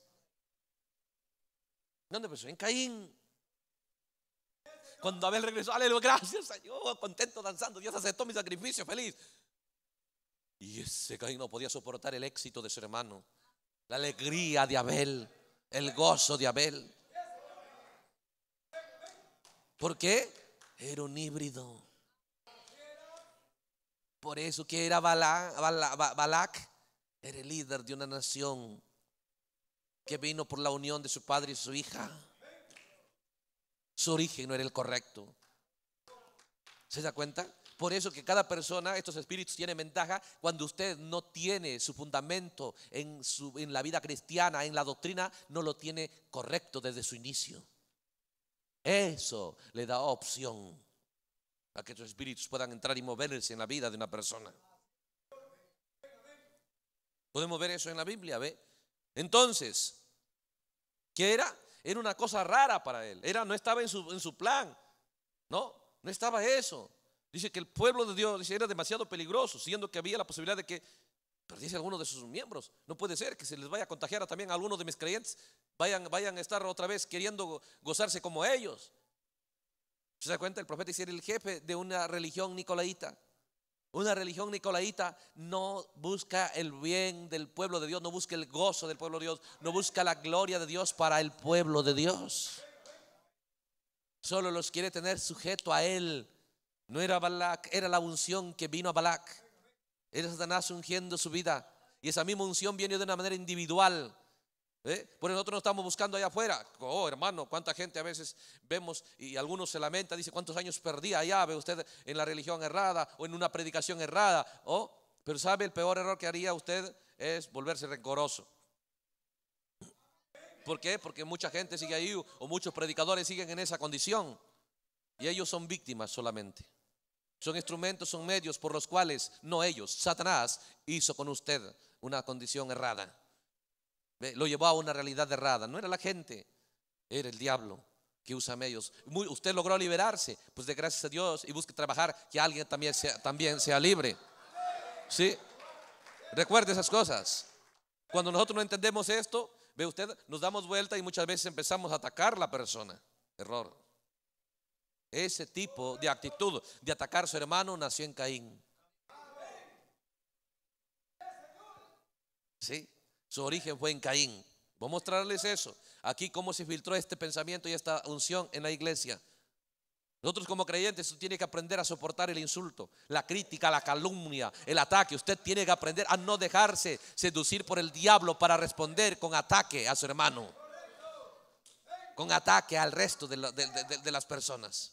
¿Dónde empezó? En Caín. Cuando Abel regresó, aleluya, gracias Señor, contento danzando, Dios aceptó mi sacrificio, feliz. Y ese Caín no podía soportar el éxito de su hermano, la alegría de Abel, el gozo de Abel. ¿Por qué? Era un híbrido. Por eso que era Balac, era el líder de una nación que vino por la unión de su padre y su hija. Su origen no era el correcto. ¿Se da cuenta? Por eso que cada persona, estos espíritus tienen ventaja cuando usted no tiene su fundamento en la vida cristiana, en la doctrina, no lo tiene correcto desde su inicio. Eso le da opción a que estos espíritus puedan entrar y moverse en la vida de una persona. Podemos ver eso en la Biblia, ¿ve? Entonces, ¿qué era? Era una cosa rara para él. No estaba en su plan. No estaba eso. Dice que el pueblo de Dios era demasiado peligroso, siendo que había la posibilidad de que perdiese a alguno de sus miembros. No puede ser que se les vaya a contagiar también a algunos de mis creyentes. Vayan a estar otra vez queriendo gozarse como ellos. ¿Se da cuenta? El profeta era el jefe de una religión nicolaíta. Una religión nicolaíta no busca el bien del pueblo de Dios, no busca el gozo del pueblo de Dios, no busca la gloria de Dios para el pueblo de Dios. Solo los quiere tener sujeto a él. No era Balac, era la unción que vino a Balac. Era Satanás ungiendo su vida. Y esa misma unción viene de una manera individual. Por nosotros no estamos buscando allá afuera. Oh, hermano, cuánta gente a veces vemos y algunos se lamenta, dice cuántos años perdí allá, ve usted, en la religión errada o en una predicación errada. Pero sabe, el peor error que haría usted es volverse rencoroso. ¿Por qué? Porque mucha gente sigue ahí o muchos predicadores siguen en esa condición y ellos son víctimas solamente. Son instrumentos, son medios por los cuales, no ellos, Satanás hizo con usted una condición errada. Lo llevó a una realidad errada. No era la gente, era el diablo que usa medios. Usted logró liberarse, pues de gracias a Dios, y busque trabajar que alguien también sea libre. ¿Sí? Recuerde esas cosas. Cuando nosotros no entendemos esto, ve usted, nos damos vuelta y muchas veces empezamos a atacar a la persona. Error. Ese tipo de actitud de atacar a su hermano nació en Caín. ¿Sí? Su origen fue en Caín. Voy a mostrarles eso. Aquí cómo se filtró este pensamiento y esta unción en la iglesia. Nosotros como creyentes, usted tiene que aprender a soportar el insulto, la crítica, la calumnia, el ataque. Usted tiene que aprender a no dejarse seducir por el diablo para responder con ataque a su hermano, con ataque al resto de las personas.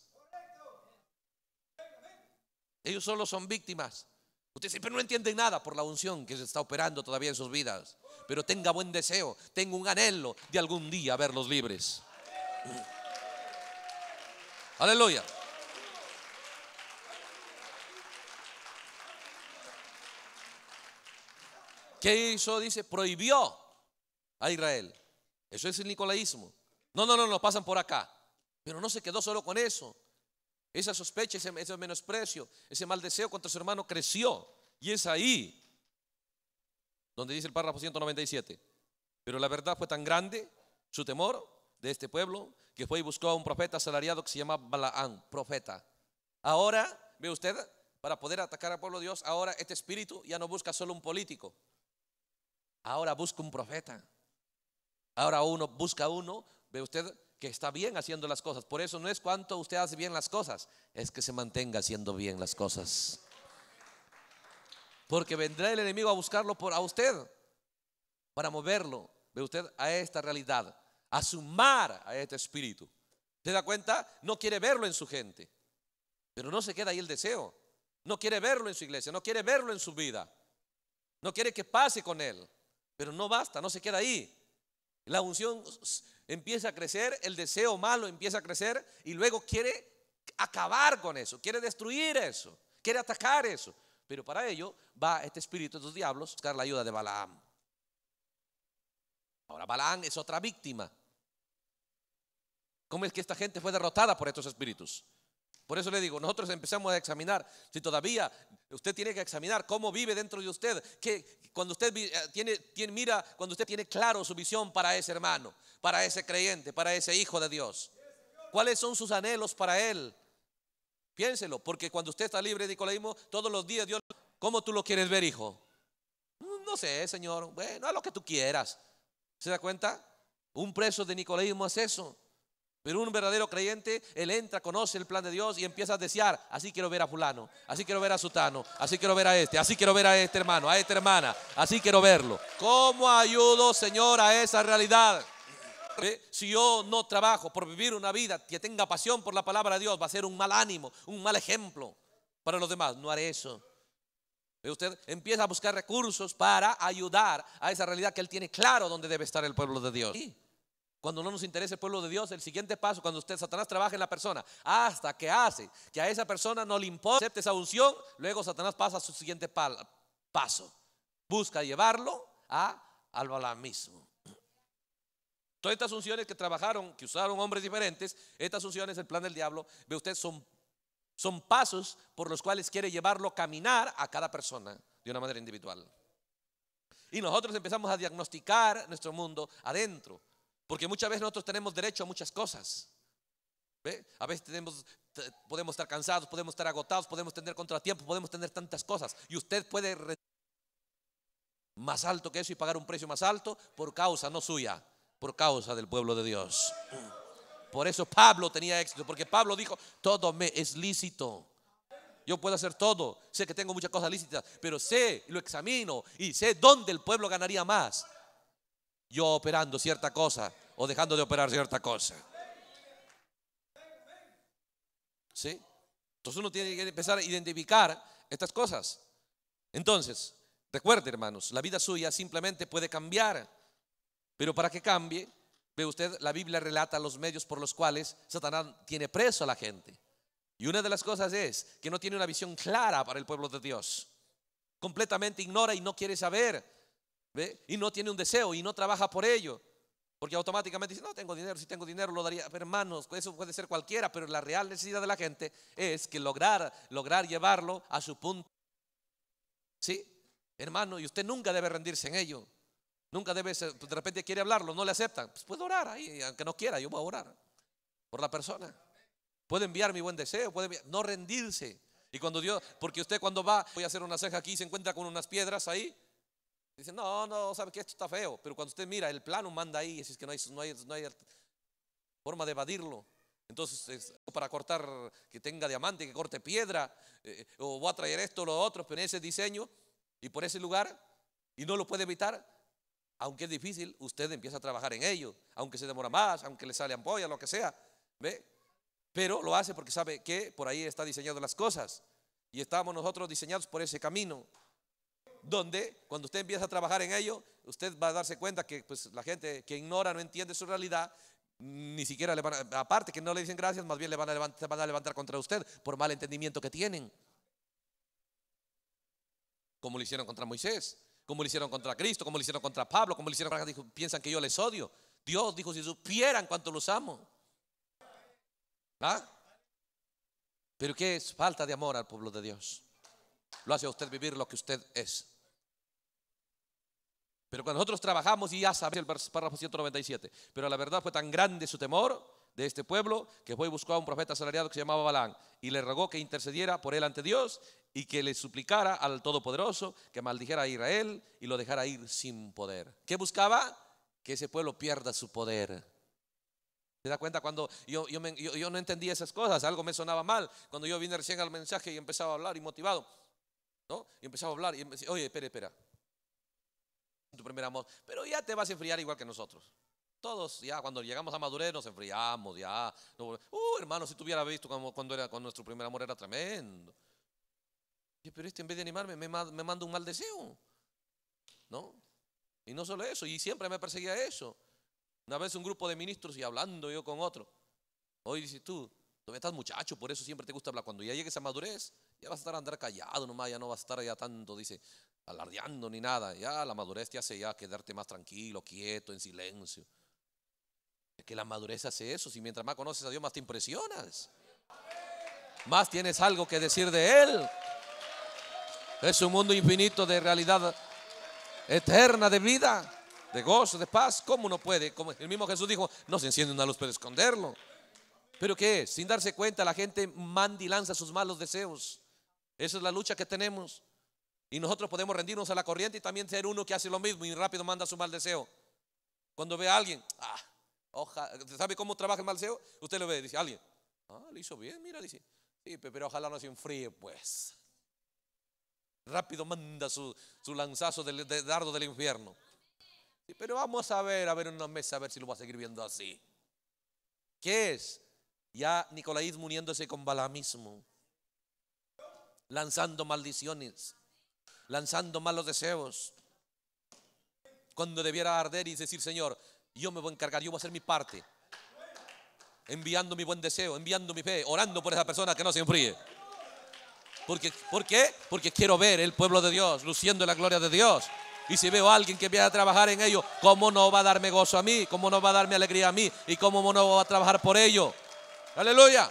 Ellos solo son víctimas. Usted siempre no entiende nada por la unción que se está operando todavía en sus vidas. Pero tenga buen deseo, tenga un anhelo de algún día verlos libres. Aleluya. ¿Qué hizo? Dice, prohibió a Israel. Eso es el nicolaísmo. No, pasan por acá. Pero no se quedó solo con eso. Esa sospecha, ese menosprecio, ese mal deseo contra su hermano creció. Y es ahí donde dice el párrafo 197. Pero la verdad fue tan grande, su temor de este pueblo, que fue y buscó a un profeta asalariado que se llama Balaam, profeta. Ahora, ve usted, para poder atacar al pueblo de Dios, ahora este espíritu ya no busca solo un político. Ahora busca un profeta. Ahora busca uno, ve usted, que está bien haciendo las cosas. Por eso no es cuánto usted hace bien las cosas, es que se mantenga haciendo bien las cosas. Porque vendrá el enemigo a buscarlo a usted. para moverlo, ve usted, a esta realidad, a sumar a este espíritu. ¿Se da cuenta? No quiere verlo en su gente, pero no se queda ahí el deseo. No quiere verlo en su iglesia, no quiere verlo en su vida, no quiere que pase con él, pero no basta, no se queda ahí. La unción empieza a crecer, el deseo malo empieza a crecer y luego quiere acabar con eso, quiere destruir eso, quiere atacar eso. Pero para ello va este espíritu de los diablos a buscar la ayuda de Balaam. Ahora Balaam es otra víctima. ¿Cómo es que esta gente fue derrotada por estos espíritus? Por eso le digo, nosotros empezamos a examinar. Si todavía usted tiene que examinar cómo vive dentro de usted, que cuando usted mira, cuando usted tiene claro su visión para ese hermano, para ese creyente, para ese hijo de Dios, ¿cuáles son sus anhelos para él? Piénselo, porque cuando usted está libre de nicolaísmo, todos los días Dios, ¿cómo tú lo quieres ver, hijo? No sé, Señor, bueno, haz lo que tú quieras. ¿Se da cuenta? Un preso de nicolaísmo es eso. Pero un verdadero creyente, él entra, conoce el plan de Dios y empieza a desear, así quiero ver a fulano, así quiero ver a sutano, así quiero ver a este, así quiero ver a este hermano, a esta hermana, así quiero verlo. ¿Cómo ayudo, Señor, a esa realidad? Si yo no trabajo por vivir una vida que tenga pasión por la palabra de Dios, va a ser un mal ánimo, un mal ejemplo para los demás. No haré eso. Usted empieza a buscar recursos para ayudar a esa realidad que él tiene claro donde debe estar el pueblo de Dios. Cuando no nos interesa el pueblo de Dios, el siguiente paso, cuando Satanás trabaja en la persona, hasta que hace que a esa persona no le importa, acepte esa unción, luego Satanás pasa a su siguiente paso. Busca llevarlo al balamismo. Todas estas unciones que trabajaron, que usaron hombres diferentes, estas unciones, el plan del diablo, ve usted, son pasos por los cuales quiere llevarlo a caminar a cada persona de una manera individual. Y nosotros empezamos a diagnosticar nuestro mundo adentro. Porque muchas veces nosotros tenemos derecho a muchas cosas. ¿Ve? A veces podemos estar cansados, podemos estar agotados, podemos tener contratiempos, podemos tener tantas cosas. Y usted puede más alto que eso y pagar un precio más alto por causa no suya, por causa del pueblo de Dios. Por eso Pablo tenía éxito, porque Pablo dijo, todo me es lícito. Yo puedo hacer todo, sé que tengo muchas cosas lícitas, pero sé, lo examino y sé dónde el pueblo ganaría más. Yo operando cierta cosa o dejando de operar cierta cosa. ¿Sí? Entonces uno tiene que empezar a identificar estas cosas. Entonces, recuerde, hermanos, la vida suya simplemente puede cambiar. Pero para que cambie, ve usted, la Biblia relata los medios por los cuales Satanás tiene preso a la gente. Y una de las cosas es que no tiene una visión clara para el pueblo de Dios. Completamente ignora y no quiere saber. ¿Ve? Y no tiene un deseo y no trabaja por ello, porque automáticamente dice, no tengo dinero, si tengo dinero lo daría. Pero hermanos, eso puede ser cualquiera, pero la real necesidad de la gente es que lograr llevarlo a su punto. ¿Sí? Hermano, y usted nunca debe rendirse en ello. Nunca debe, de repente quiere hablarlo, no le aceptan, pues puede orar ahí, aunque no quiera, yo voy a orar por la persona. Puede enviar mi buen deseo, no rendirse. Y cuando Dios, porque usted cuando voy a hacer una ceja aquí y se encuentra con unas piedras ahí, dice, no, sabe que esto está feo. Pero cuando usted mira, el plano manda ahí, es que no hay forma de evadirlo. Entonces, para cortar, que tenga diamante, que corte piedra, o voy a traer esto o lo otro, pero en ese diseño y por ese lugar, y no lo puede evitar, aunque es difícil, usted empieza a trabajar en ello, aunque se demora más, aunque le sale ampolla, lo que sea, ¿ve? Pero lo hace porque sabe que por ahí está diseñado las cosas, y estamos nosotros diseñados por ese camino. Donde cuando usted empieza a trabajar en ello, usted va a darse cuenta que pues, la gente que ignora, no entiende su realidad, ni siquiera le van a, aparte que no le dicen gracias, más bien se van a levantar contra usted por mal entendimiento que tienen. Como lo hicieron contra Moisés, como lo hicieron contra Cristo, como lo hicieron contra Pablo, como lo hicieron contra, piensan que yo les odio. Dios dijo, si supieran cuánto los amo. ¿Ah? Pero ¿qué es? Falta de amor al pueblo de Dios. Lo hace a usted vivir lo que usted es. Pero cuando nosotros trabajamos, y ya sabes el párrafo 197, pero la verdad fue tan grande su temor de este pueblo que fue y buscó a un profeta asalariado que se llamaba Balaam y le rogó que intercediera por él ante Dios y que le suplicara al Todopoderoso que maldijera a Israel y lo dejara ir sin poder. ¿Qué buscaba? Que ese pueblo pierda su poder. ¿Se da cuenta? Cuando yo no entendía esas cosas, algo me sonaba mal. Cuando yo vine recién al mensaje y empezaba a hablar y motivado, ¿no? Y empezaba a hablar y me decía, oye, espera. tu primer amor, pero ya te vas a enfriar igual que nosotros. Todos ya cuando llegamos a madurez nos enfriamos, ya. No, hermano, si tú hubieras visto cuando nuestro primer amor era tremendo. Pero en vez de animarme me manda un mal deseo, ¿no? Y no solo eso, y siempre me perseguía eso. Una vez un grupo de ministros y hablando yo con otro. Hoy dices tú estás muchacho, por eso siempre te gusta hablar. Cuando ya llegues a madurez, ya vas a estar andar callado nomás, ya no vas a estar ya tanto, dice, alardeando ni nada. Ya la madurez te hace ya quedarte más tranquilo, quieto, en silencio. Es que la madurez hace eso. Si mientras más conoces a Dios, más te impresionas, más tienes algo que decir de Él. Es un mundo infinito de realidad eterna, de vida, de gozo, de paz. ¿Cómo uno puede? Como el mismo Jesús dijo, no se enciende una luz para esconderlo. ¿Pero qué es? Sin darse cuenta, la gente manda y lanza sus malos deseos. Esa es la lucha que tenemos. Y nosotros podemos rendirnos a la corriente y también ser uno que hace lo mismo y rápido manda su mal deseo. Cuando ve a alguien, ¿sabe cómo trabaja el mal deseo? Usted lo ve, dice, alguien, le hizo bien, mira, dice, sí, pero ojalá no se enfríe, pues. Rápido manda su lanzazo de dardo del infierno. Sí, pero vamos a ver unos meses, a ver si lo va a seguir viendo así. ¿Qué es? Ya nicolaísmo uniéndose con balamismo, lanzando maldiciones, lanzando malos deseos, cuando debiera arder y decir, Señor, yo me voy a encargar, yo voy a hacer mi parte, enviando mi buen deseo, enviando mi fe, orando por esa persona que no se enfríe. ¿Por qué? Porque quiero ver el pueblo de Dios luciendo la gloria de Dios. Y si veo a alguien que empieza a trabajar en ello, ¿cómo no va a darme gozo a mí? ¿Cómo no va a darme alegría a mí? ¿Y cómo no va a trabajar por ello? Aleluya.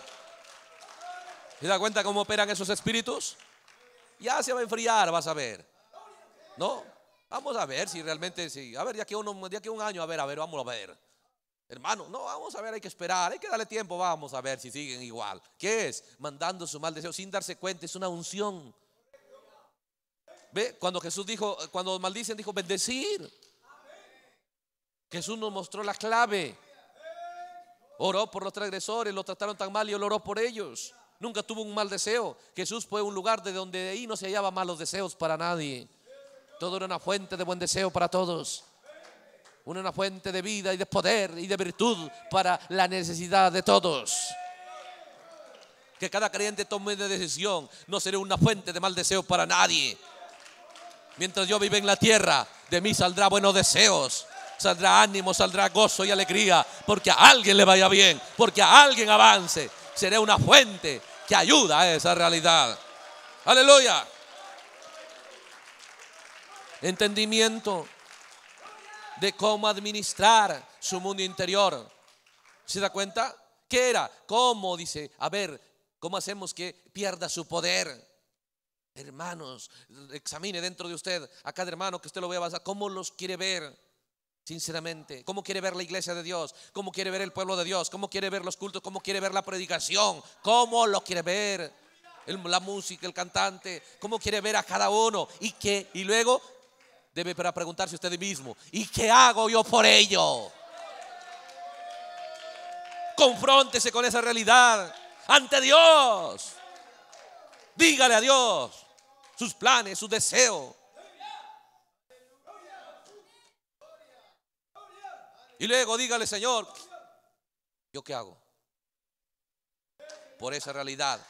¿Se da cuenta cómo operan esos espíritus? Ya se va a enfriar, vas a ver. ¿No? Vamos a ver si realmente, sí. A ver, ya que un año, a ver, vamos a ver. Hermano, no, vamos a ver, hay que esperar, hay que darle tiempo, vamos a ver si siguen igual. ¿Qué es? Mandando su mal deseo sin darse cuenta, es una unción. ¿Ve? Cuando Jesús dijo, cuando maldicen, dijo bendecir. Jesús nos mostró la clave. Oró por los transgresores, lo trataron tan mal y él oró por ellos. Nunca tuvo un mal deseo. Jesús fue un lugar de donde ahí no se hallaba malos deseos para nadie. Todo era una fuente de buen deseo para todos. Una fuente de vida y de poder y de virtud para la necesidad de todos. Que cada creyente tome una decisión. No seré una fuente de mal deseo para nadie. Mientras yo viva en la tierra, de mí saldrá buenos deseos. Saldrá ánimo, saldrá gozo y alegría. Porque a alguien le vaya bien, porque a alguien avance. Seré una fuente que ayuda a esa realidad. Aleluya. Entendimiento de cómo administrar su mundo interior. ¿Se da cuenta? ¿Qué era? ¿Cómo? Dice, a ver, ¿cómo hacemos que pierda su poder? Hermanos, examine dentro de usted a cada hermano que usted lo vea pasar. ¿Cómo los quiere ver? Sinceramente, ¿cómo quiere ver la iglesia de Dios? ¿Cómo quiere ver el pueblo de Dios? ¿Cómo quiere ver los cultos? ¿Cómo quiere ver la predicación? ¿Cómo lo quiere ver? La música, el cantante. ¿Cómo quiere ver a cada uno? Y luego debe para preguntarse usted mismo, ¿y qué hago yo por ello? Confróntese con esa realidad ante Dios. Dígale a Dios sus planes, sus deseos. Y luego dígale, Señor, ¿yo qué hago por esa realidad?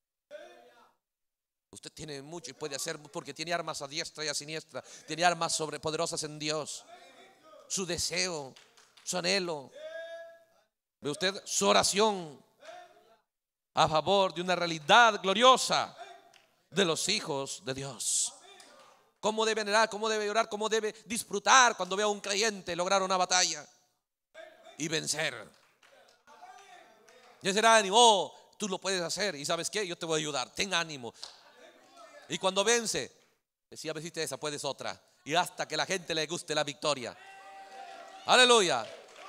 Usted tiene mucho y puede hacer porque tiene armas a diestra y a siniestra. Tiene armas sobrepoderosas en Dios. Su deseo, su anhelo. ¿Ve usted? Su oración a favor de una realidad gloriosa de los hijos de Dios. ¿Cómo debe orar? ¿Cómo debe orar? ¿Cómo debe disfrutar cuando vea a un creyente lograr una batalla y vencer? Y será ánimo, tú lo puedes hacer. ¿Y sabes qué? Yo te voy a ayudar. Ten ánimo. Y cuando vence, si ya venciste esa, puedes otra. Y hasta que la gente le guste la victoria. Aleluya.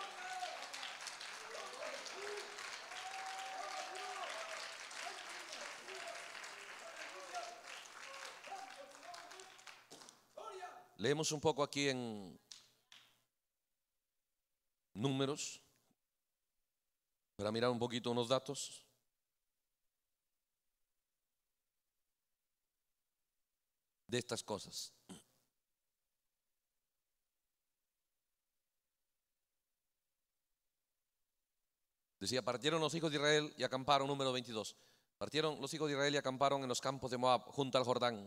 Leemos un poco aquí en Números para mirar un poquito unos datos. De estas cosas. Decía, partieron los hijos de Israel y acamparon, número 22. Partieron los hijos de Israel y acamparon en los campos de Moab, junto al Jordán,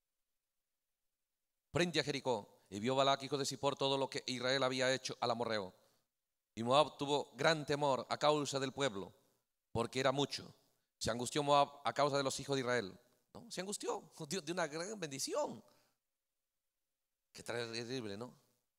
frente a Jericó. Y vio Balac, hijo de Zippor, todo lo que Israel había hecho al amorreo. Y Moab tuvo gran temor a causa del pueblo, porque era mucho. Se angustió Moab a causa de los hijos de Israel, ¿no? Se angustió de una gran bendición. Qué terrible, ¿no?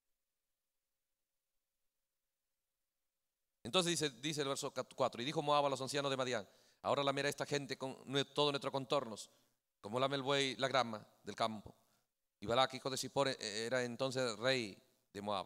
Entonces dice el verso 4, y dijo Moab a los ancianos de Madián, ahora lamerá esta gente con todo nuestro contornos, como lame el buey la grama del campo. Y Balac, hijo de Zippor, era entonces rey de Moab.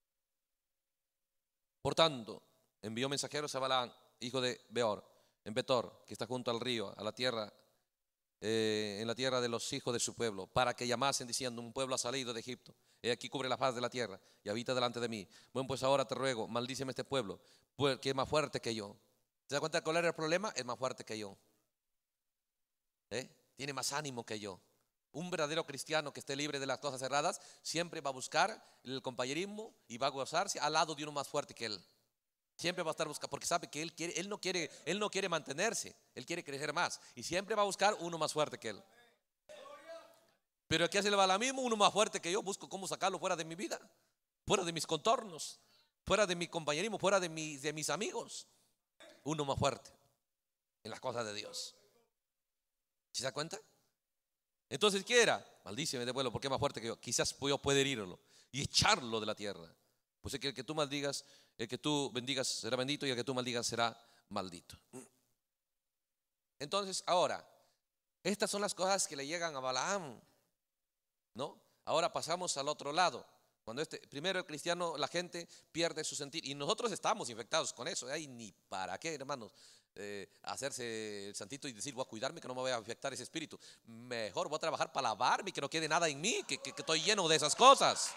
Por tanto, envió mensajeros a Balaam, hijo de Beor, en Betor, que está junto al río, a la tierra, en la tierra de los hijos de su pueblo, para que llamasen diciendo, un pueblo ha salido de Egipto, he aquí cubre la faz de la tierra y habita delante de mí. Bueno, pues ahora te ruego, maldíceme este pueblo, pues, que es más fuerte que yo. ¿Se da cuenta cuál era el problema? Es más fuerte que yo. Tiene más ánimo que yo. Un verdadero cristiano que esté libre de las cosas cerradas siempre va a buscar el compañerismo y va a gozarse al lado de uno más fuerte que él. Siempre va a estar buscando, porque sabe que él no quiere mantenerse, él quiere crecer más y siempre va a buscar uno más fuerte que él. Pero aquí hace el balamismo, uno más fuerte que yo, busco cómo sacarlo fuera de mi vida, fuera de mis contornos, fuera de mi compañerismo, fuera de mis amigos. Uno más fuerte en las cosas de Dios. ¿Se da cuenta? Entonces, ¿qué era? Maldíceme de pueblo porque es más fuerte que yo. Quizás yo pueda herirlo y echarlo de la tierra. Pues es que el que tú maldigas, el que tú bendigas será bendito y el que tú maldigas será maldito. Entonces, ahora, estas son las cosas que le llegan a Balaam, ¿no? Ahora pasamos al otro lado. Cuando primero el cristiano, la gente pierde su sentir. Y nosotros estamos infectados con eso. Ay, ni para qué, hermanos, hacerse el santito y decir, voy a cuidarme que no me vaya a afectar ese espíritu. Mejor voy a trabajar para lavarme, que no quede nada en mí, que estoy lleno de esas cosas.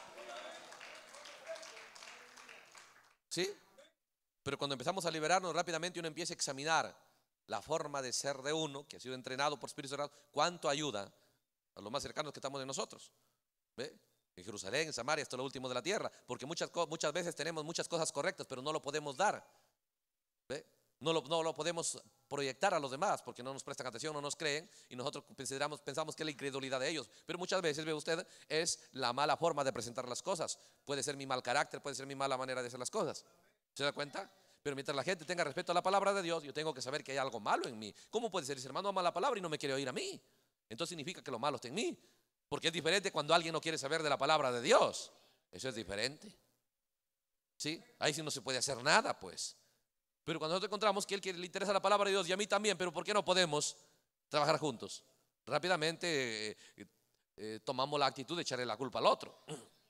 ¿Sí? Pero cuando empezamos a liberarnos rápidamente, uno empieza a examinar la forma de ser de uno, que ha sido entrenado por Espíritu Santo, cuánto ayuda a los más cercanos que estamos de nosotros. ¿Ve? En Jerusalén, en Samaria, esto es lo último de la tierra, porque muchas veces tenemos muchas cosas correctas, pero no lo podemos dar. ¿Ve? No lo podemos proyectar a los demás, porque no nos prestan atención, no nos creen, y nosotros pensamos que es la incredulidad de ellos. Pero muchas veces, ve usted, es la mala forma de presentar las cosas. Puede ser mi mal carácter, puede ser mi mala manera de hacer las cosas. ¿Se da cuenta? Pero mientras la gente tenga respeto a la palabra de Dios, yo tengo que saber que hay algo malo en mí. ¿Cómo puede ser? Ese hermano ama la palabra y no me quiere oír a mí. Entonces significa que lo malo está en mí. Porque es diferente cuando alguien no quiere saber de la palabra de Dios. Eso es diferente. ¿Sí? Ahí sí no se puede hacer nada, pues. Pero cuando nosotros encontramos que le interesa la palabra de Dios y a mí también, pero ¿por qué no podemos trabajar juntos? Rápidamente tomamos la actitud de echarle la culpa al otro.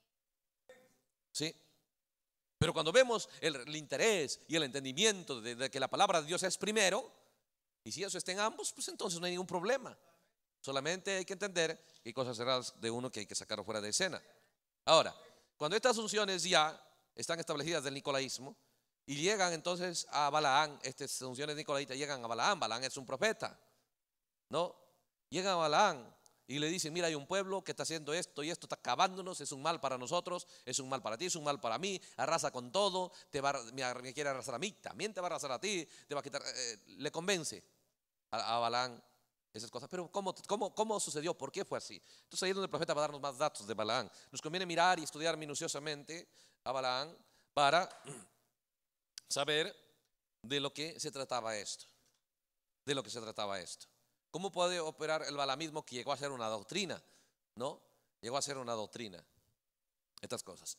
¿Sí? Pero cuando vemos el interés y el entendimiento de que la palabra de Dios es primero, y si eso está en ambos, pues entonces no hay ningún problema. Solamente hay que entender que hay cosas cerradas de uno que hay que sacar fuera de escena. Ahora, cuando estas unciones ya están establecidas del nicolaísmo y llegan entonces a Balaam, estas unciones nicolaitas llegan a Balaam. Balaam es un profeta, ¿no? Llegan a Balaam y le dicen, mira, hay un pueblo que está haciendo esto y esto, está acabándonos, es un mal para nosotros, es un mal para ti, es un mal para mí, arrasa con todo, me quiere arrasar a mí, también te va a arrasar a ti, te va a quitar, le convence a Balaam esas cosas. Pero ¿cómo sucedió? ¿Por qué fue así? Entonces ahí es donde el profeta va a darnos más datos de Balaam. Nos conviene mirar y estudiar minuciosamente a Balaam para saber de lo que se trataba esto. De lo que se trataba esto. ¿Cómo puede operar el balamismo que llegó a ser una doctrina? ¿No? Llegó a ser una doctrina. Estas cosas.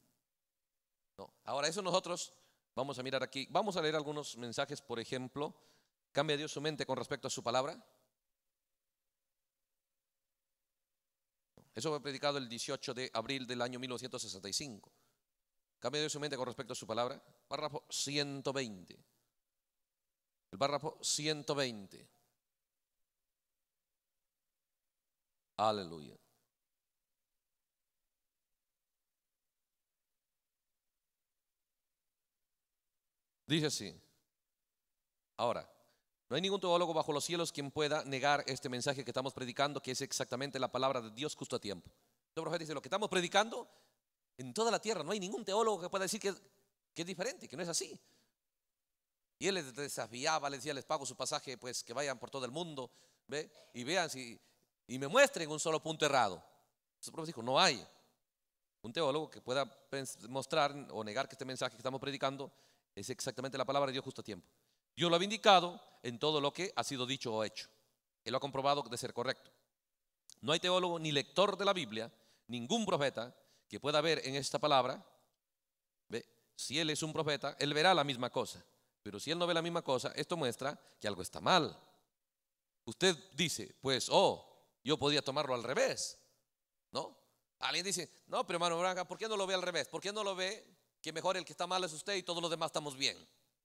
¿No? Ahora eso nosotros vamos a mirar aquí. Vamos a leer algunos mensajes, por ejemplo. ¿Cambia Dios su mente con respecto a su palabra? Eso fue predicado el 18 de abril del año 1965. ¿Cambia Dios su mente con respecto a su palabra? Párrafo 120. El párrafo 120. Aleluya. Dice así. Ahora, no hay ningún teólogo bajo los cielos quien pueda negar este mensaje que estamos predicando, que es exactamente la palabra de Dios justo a tiempo. El profeta dice, lo que estamos predicando en toda la tierra, no hay ningún teólogo que pueda decir que es diferente, que no es así. Y él les desafiaba, les decía, les pago su pasaje, pues que vayan por todo el mundo, ¿ve? Y vean si, y me muestren un solo punto errado. Entonces el profeta dijo, no hay un teólogo que pueda mostrar o negar que este mensaje que estamos predicando es exactamente la palabra de Dios justo a tiempo. Dios lo ha indicado en todo lo que ha sido dicho o hecho. Él lo ha comprobado de ser correcto. No hay teólogo ni lector de la Biblia, ningún profeta que pueda ver en esta palabra, ¿ve? Si él es un profeta, él verá la misma cosa. Pero si él no ve la misma cosa, esto muestra que algo está mal. Usted dice, pues, yo podía tomarlo al revés, ¿no? Alguien dice, no, pero hermano Branca, ¿por qué no lo ve al revés? ¿Por qué no lo ve que mejor el que está mal es usted y todos los demás estamos bien?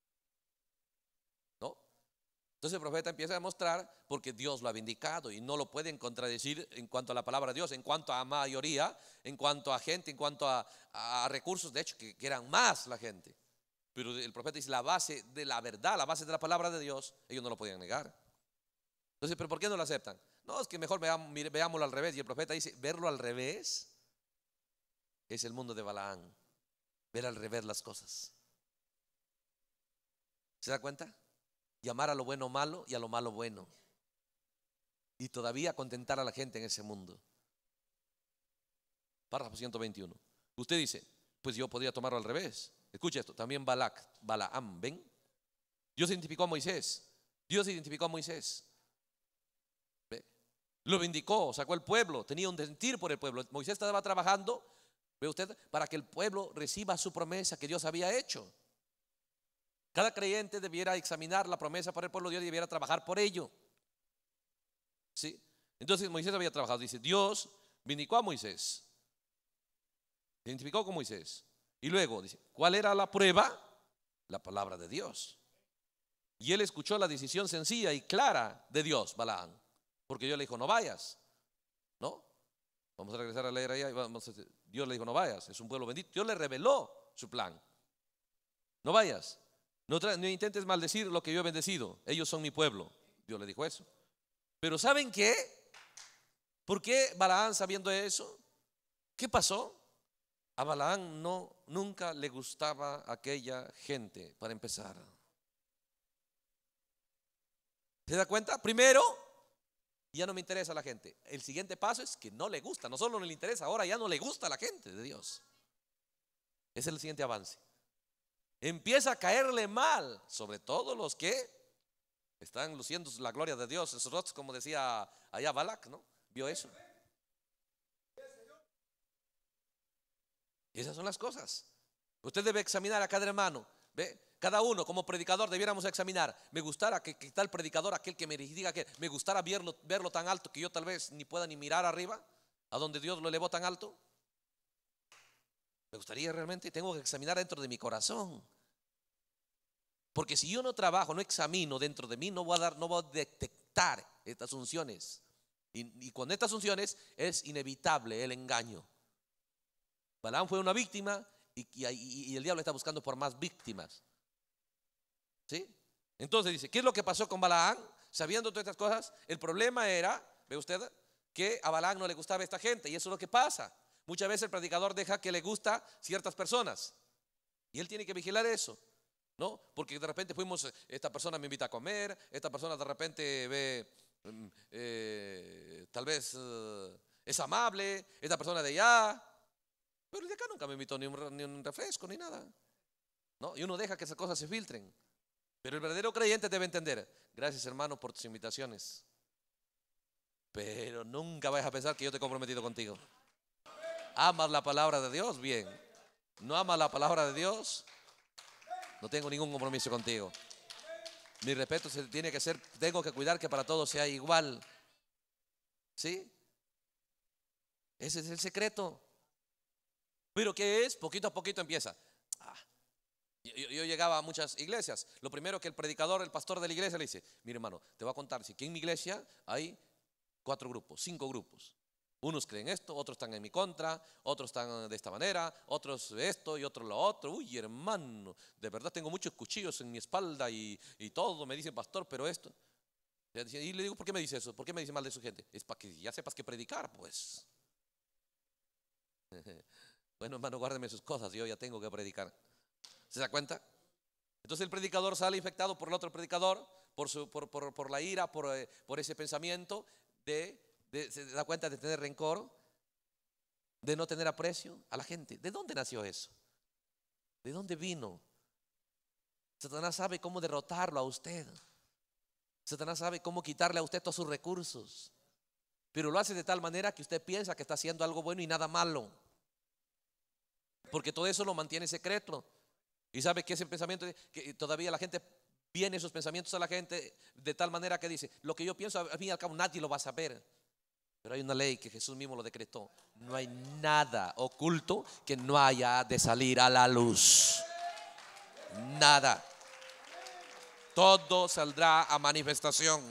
¿No? Entonces el profeta empieza a demostrar porque Dios lo ha indicado y no lo pueden contradecir en cuanto a la palabra de Dios, en cuanto a mayoría, en cuanto a gente, en cuanto a recursos, de hecho que eran más la gente. Pero el profeta dice la base de la verdad, la base de la palabra de Dios, ellos no lo podían negar. Entonces, ¿pero por qué no lo aceptan? No, es que mejor veámoslo al revés. Y el profeta dice, verlo al revés es el mundo de Balaam, ver al revés las cosas. ¿Se da cuenta? Llamar a lo bueno malo y a lo malo bueno. Y todavía contentar a la gente en ese mundo. Párrafo 121. Usted dice, pues yo podría tomarlo al revés. Escucha esto, también Balaam, ¿ven? Dios identificó a Moisés. Dios identificó a Moisés. ¿Ve? Lo vindicó, sacó el pueblo, tenía un sentir por el pueblo. Moisés estaba trabajando, ¿ve usted? Para que el pueblo reciba su promesa que Dios había hecho. Cada creyente debiera examinar la promesa para el pueblo de Dios y debiera trabajar por ello. ¿Sí? Entonces Moisés había trabajado, dice, Dios vindicó a Moisés. Identificó con Moisés. Y luego dice, ¿cuál era la prueba? La palabra de Dios. Y él escuchó la decisión sencilla y clara de Dios, Balaam. Porque Dios le dijo, no vayas. ¿No? Vamos a regresar a leer allá. Dios le dijo, no vayas. Es un pueblo bendito. Dios le reveló su plan. No vayas. No intentes maldecir lo que yo he bendecido. Ellos son mi pueblo. Dios le dijo eso. Pero ¿saben qué? ¿Por qué Balaam, sabiendo eso? ¿Qué pasó? A Balaam nunca le gustaba aquella gente, para empezar. ¿Se da cuenta? Primero, ya no me interesa la gente. El siguiente paso es que no le gusta. No solo no le interesa, ahora ya no le gusta a la gente de Dios. Ese es el siguiente avance. Empieza a caerle mal, sobre todo los que están luciendo la gloria de Dios en sus rostros, como decía allá Balac, ¿no? ¿Vio eso? Esas son las cosas. Usted debe examinar a cada hermano. ¿Ve? Cada uno como predicador debiéramos examinar. Me gustara que tal predicador, aquel que me diga que me gustara verlo tan alto que yo tal vez ni pueda ni mirar arriba, a donde Dios lo elevó tan alto. Me gustaría realmente, tengo que examinar dentro de mi corazón. Porque si yo no trabajo, no examino dentro de mí, no voy a detectar estas unciones. Y con estas unciones es inevitable el engaño. Balaam fue una víctima y el diablo está buscando por más víctimas. ¿Sí? Entonces dice, ¿qué es lo que pasó con Balaam? Sabiendo todas estas cosas, el problema era, ¿ve usted? Que a Balaam no le gustaba esta gente. Y eso es lo que pasa. Muchas veces el predicador deja que le gusta ciertas personas. Y él tiene que vigilar eso, ¿no? Porque de repente esta persona me invita a comer, esta persona de repente ve, tal vez es amable, esta persona de allá. Pero el de acá nunca me invitó ni un refresco ni nada, ¿no? Y uno deja que esas cosas se filtren. Pero el verdadero creyente debe entender, gracias hermano por tus invitaciones, pero nunca vayas a pensar que yo te he comprometido contigo. ¿Amas la palabra de Dios? Bien. ¿No amas la palabra de Dios? No tengo ningún compromiso contigo. Mi respeto tiene que ser, tengo que cuidar que para todos sea igual. ¿Sí? Ese es el secreto. Pero ¿qué es? Poquito a poquito empieza. Yo llegaba a muchas iglesias. Lo primero que el predicador, el pastor de la iglesia le dice, mire hermano, te voy a contar, si aquí en mi iglesia hay 4 grupos, 5 grupos. Unos creen esto, otros están en mi contra, otros están de esta manera, otros esto y otros lo otro. Uy, hermano, de verdad tengo muchos cuchillos en mi espalda y todo, me dice pastor, pero esto. Y le digo, ¿por qué me dice eso? ¿Por qué me dice mal de su gente? Es para que ya sepas que predicar, pues. Bueno, hermano, guárdeme sus cosas, yo ya tengo que predicar. ¿Se da cuenta? Entonces el predicador sale infectado por el otro predicador, por la ira, por ese pensamiento se da cuenta de tener rencor, de no tener aprecio a la gente. ¿De dónde nació eso? ¿De dónde vino? Satanás sabe cómo derrotarlo a usted. Satanás sabe cómo quitarle a usted todos sus recursos, pero lo hace de tal manera que usted piensa que está haciendo algo bueno y nada malo, porque todo eso lo mantiene secreto. Y sabe que ese pensamiento, que todavía la gente, viene esos pensamientos a la gente de tal manera que dice: lo que yo pienso, al fin y al cabo nadie lo va a saber. Pero hay una ley que Jesús mismo lo decretó: no hay nada oculto que no haya de salir a la luz. Nada. Todo saldrá a manifestación.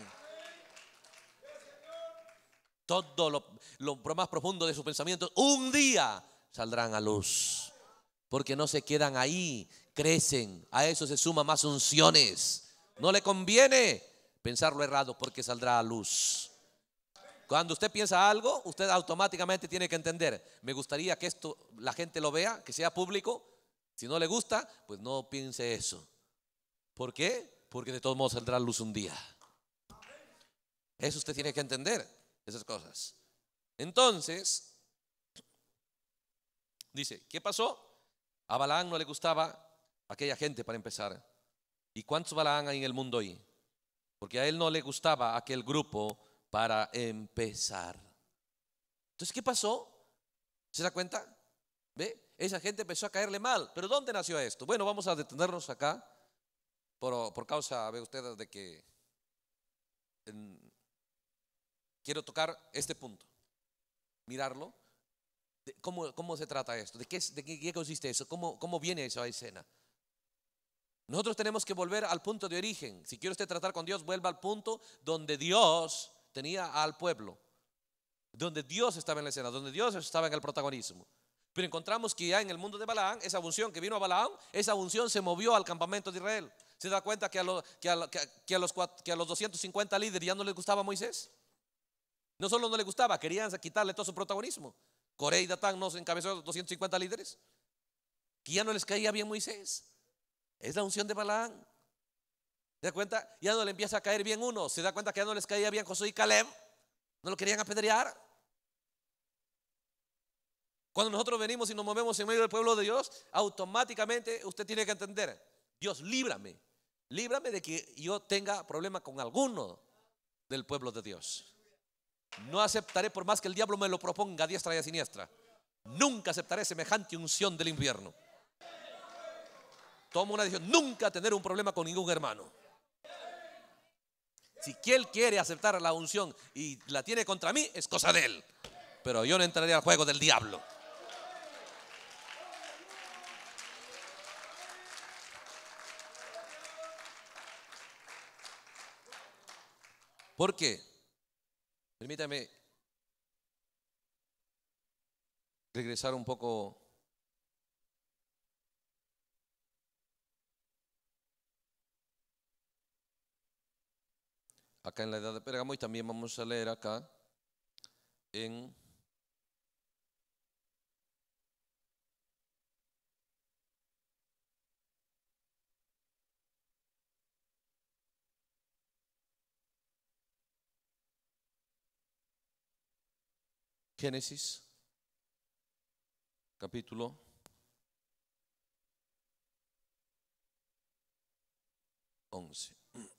Todo lo más profundo de sus pensamientos un día saldrán a luz, porque no se quedan ahí, crecen. A eso se suman más unciones. No le conviene pensar lo errado, porque saldrá a luz. Cuando usted piensa algo, usted automáticamente tiene que entender: me gustaría que esto la gente lo vea, que sea público. Si no le gusta, pues no piense eso. ¿Por qué? Porque de todos modos saldrá a luz un día. Eso usted tiene que entender, esas cosas. Entonces, dice, ¿qué pasó? A Balaam no le gustaba aquella gente, para empezar. ¿Y cuántos Balaam hay en el mundo hoy? Porque a él no le gustaba aquel grupo, para empezar. Entonces, ¿qué pasó? ¿Se da cuenta? ¿Ve? Esa gente empezó a caerle mal. ¿Pero dónde nació esto? Bueno, vamos a detenernos acá por causa, ve ustedes, de que quiero tocar este punto, mirarlo. ¿Cómo se trata esto? ¿De qué consiste eso? ¿Cómo viene esa escena? Nosotros tenemos que volver al punto de origen. Si quiere usted tratar con Dios, vuelva al punto donde Dios tenía al pueblo, donde Dios estaba en la escena, donde Dios estaba en el protagonismo. Pero encontramos que ya en el mundo de Balaam, esa unción que vino a Balaam, esa unción se movió al campamento de Israel. ¿Se da cuenta que a los 250 líderes ya no les gustaba Moisés? No solo no les gustaba, querían quitarle todo su protagonismo. Coré y Datán nos encabezó 250 líderes, que ya no les caía bien Moisés. Es la unción de Balaam. ¿Se da cuenta? Ya no le empieza a caer bien uno. ¿Se da cuenta que ya no les caía bien Josué y Caleb? No lo querían apedrear. Cuando nosotros venimos y nos movemos en medio del pueblo de Dios, automáticamente usted tiene que entender: Dios, líbrame de que yo tenga problema con alguno del pueblo de Dios. No aceptaré, por más que el diablo me lo proponga a diestra y a siniestra, nunca aceptaré semejante unción del infierno. Tomo una decisión: nunca tener un problema con ningún hermano. Si él quiere aceptar la unción y la tiene contra mí, es cosa de él, pero yo no entraré al juego del diablo. ¿Por qué? Permítame regresar un poco acá en la edad de Pérgamo, y también vamos a leer acá en Génesis capítulo 11.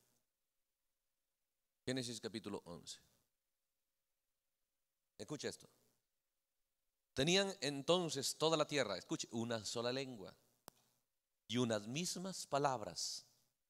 Génesis capítulo 11. Escuche esto. Tenían entonces toda la tierra, escuche, una sola lengua y unas mismas palabras.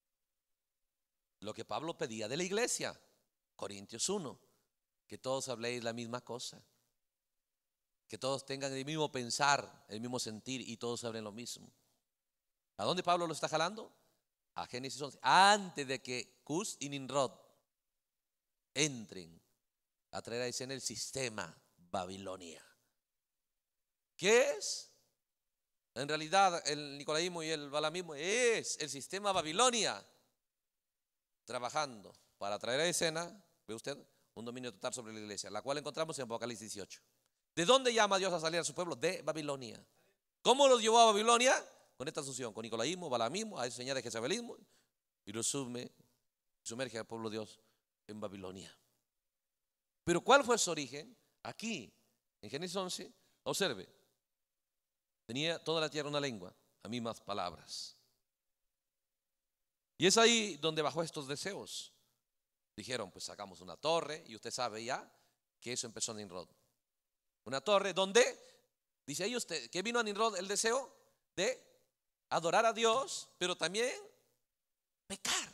Lo que Pablo pedía de la iglesia, Corintios 1, que todos habléis la misma cosa, que todos tengan el mismo pensar, el mismo sentir, y todos hablen lo mismo. ¿A dónde Pablo lo está jalando? A Génesis 11, antes de que Cus y Nimrod entren a traer a escena el sistema Babilonia. ¿Qué es? En realidad el nicolaísmo y el balamismo es el sistema Babilonia trabajando para traer a escena, ve usted, un dominio total sobre la iglesia, la cual encontramos en Apocalipsis 18. ¿De dónde llama Dios a salir a su pueblo? De Babilonia. ¿Cómo los llevó a Babilonia? con esta asunción, con nicolaísmo, balamismo, a enseñar de jezabelismo, y lo sumerge al pueblo de Dios en Babilonia. Pero ¿cuál fue su origen? Aquí, en Génesis 11, observe, tenía toda la tierra una lengua, las mismas palabras. Y es ahí donde bajó estos deseos. Dijeron, pues sacamos una torre, y usted sabe ya que eso empezó en Nimrod. Una torre donde, dice ahí usted, que vino a Nimrod el deseo de adorar a Dios, pero también pecar.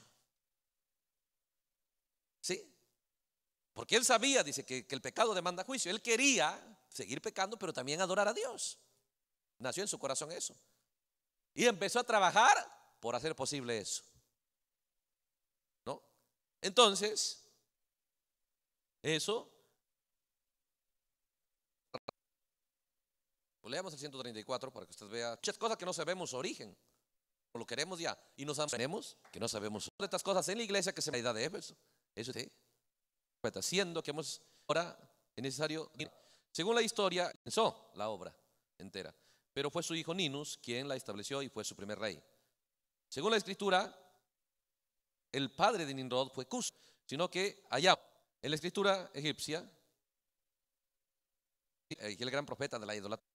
¿Sí? Porque él sabía, dice, que el pecado demanda juicio. Él quería seguir pecando, pero también adorar a Dios. Nació en su corazón eso. Y empezó a trabajar por hacer posible eso. ¿No? Entonces, eso. Leamos el 134 para que usted vea muchas cosas que no sabemos su origen. O lo queremos ya. Y nos sabemos que no sabemos de estas cosas en la iglesia que se llama la edad de Éfeso. Eso es siendo que hemos ahora es necesario. Según la historia, comenzó la obra entera, pero fue su hijo Ninus quien la estableció y fue su primer rey. Según la escritura, el padre de Nimrod fue Cus, sino que allá en la escritura egipcia, el gran profeta de la idolatría.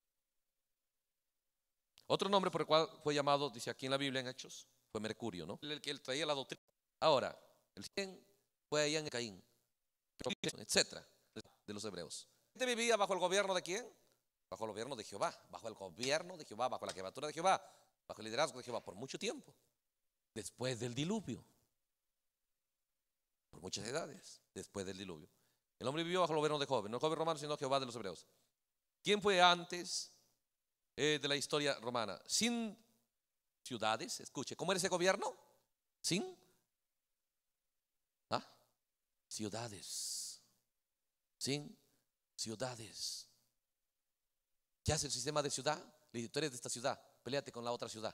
Otro nombre por el cual fue llamado, dice aquí en la Biblia en Hechos, fue Mercurio, ¿no? El que él traía la doctrina. Ahora, el 100 fue allá en Caín, etcétera, de los hebreos. ¿Este vivía bajo el gobierno de quién? Bajo el gobierno de Jehová, bajo el gobierno de Jehová, bajo la jefatura de Jehová, bajo el liderazgo de Jehová por mucho tiempo. Después del diluvio, por muchas edades, después del diluvio. El hombre vivió bajo el gobierno de Job, no Job romano, sino Jehová de los hebreos. ¿Quién fue antes de la historia romana? Sin ciudades, escuche, ¿cómo era ese gobierno? Sin ciudades. Sin ciudades. ¿Qué hace el sistema de ciudad? Le dice, tú eres de esta ciudad, peleate con la otra ciudad.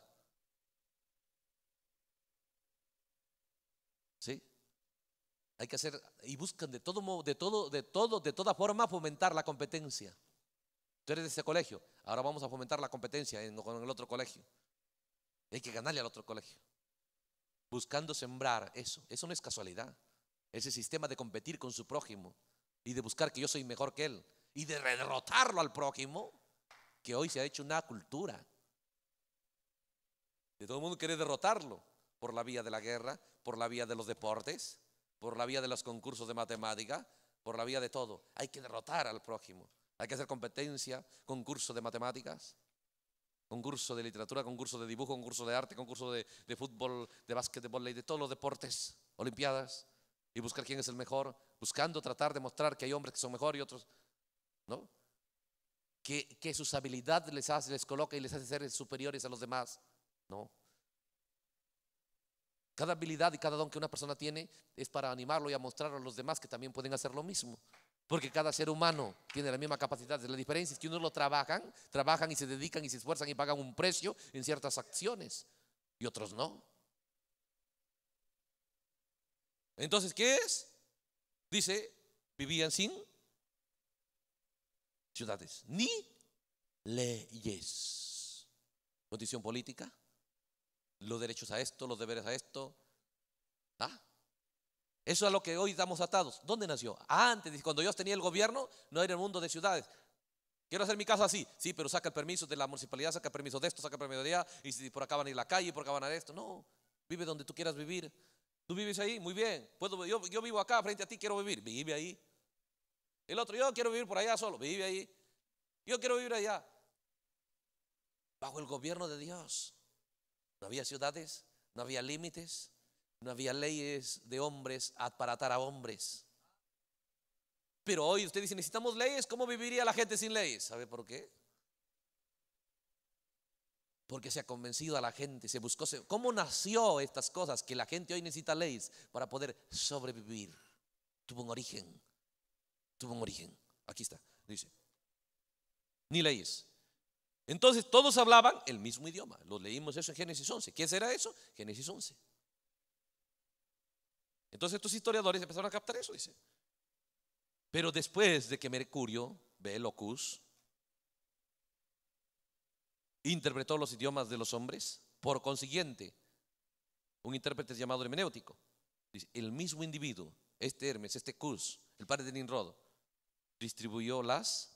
¿Sí? Hay que hacer, y buscan de todo modo, de toda forma fomentar la competencia. Tú eres de ese colegio, ahora vamos a fomentar la competencia con el otro colegio. Hay que ganarle al otro colegio. Buscando sembrar eso. Eso no es casualidad. Ese sistema de competir con su prójimo y de buscar que yo soy mejor que él y de derrotarlo al prójimo, que hoy se ha hecho una cultura. De todo el mundo quiere derrotarlo por la vía de la guerra, por la vía de los deportes, por la vía de los concursos de matemática, por la vía de todo. Hay que derrotar al prójimo. Hay que hacer competencia, concurso de matemáticas, concurso de literatura, concurso de dibujo, concurso de arte, concurso de fútbol, de básquetbol y de todos los deportes, olimpiadas, y buscar quién es el mejor, buscando tratar de mostrar que hay hombres que son mejor y otros, ¿no? Que sus habilidades les coloca y les hace ser superiores a los demás, ¿no? Cada habilidad y cada don que una persona tiene es para animarlo y a mostrar a los demás que también pueden hacer lo mismo. Porque cada ser humano tiene la misma capacidad. La diferencia es que unos lo trabajan y se dedican y se esfuerzan y pagan un precio en ciertas acciones y otros no. Entonces, ¿qué es? Dice, vivían sin ciudades ni leyes. Condición política, los derechos a esto, los deberes a esto. Eso es a lo que hoy estamos atados. ¿Dónde nació? Antes, cuando Dios tenía el gobierno, no era el mundo de ciudades. Quiero hacer mi casa así, sí, pero saca el permiso de la municipalidad, saca el permiso de esto, saca el permiso de allá, y si por acá van a ir a la calle, por acá van a ir esto. No, vive donde tú quieras vivir. Tú vives ahí, muy bien. Yo vivo acá frente a ti, quiero vivir, vive ahí. El otro, yo quiero vivir por allá solo, vive ahí. Yo quiero vivir allá. Bajo el gobierno de Dios. No había ciudades, no había límites, no había leyes de hombres para atar a hombres. Pero hoy usted dice, necesitamos leyes. ¿Cómo viviría la gente sin leyes? ¿Sabe por qué? Porque se ha convencido a la gente, se buscó. ¿Cómo nació estas cosas? Que la gente hoy necesita leyes para poder sobrevivir. Tuvo un origen. Aquí está, dice. Ni leyes. Entonces todos hablaban el mismo idioma. Lo leímos eso en Génesis 11. ¿Qué será eso? Génesis 11. Entonces estos historiadores empezaron a captar eso, dice. Pero después de que Mercurio ve Locus interpretó los idiomas de los hombres. Por consiguiente, un intérprete es llamado hermenéutico. Dice, el mismo individuo, este Hermes, este Cus, el padre de Nimrod, distribuyó las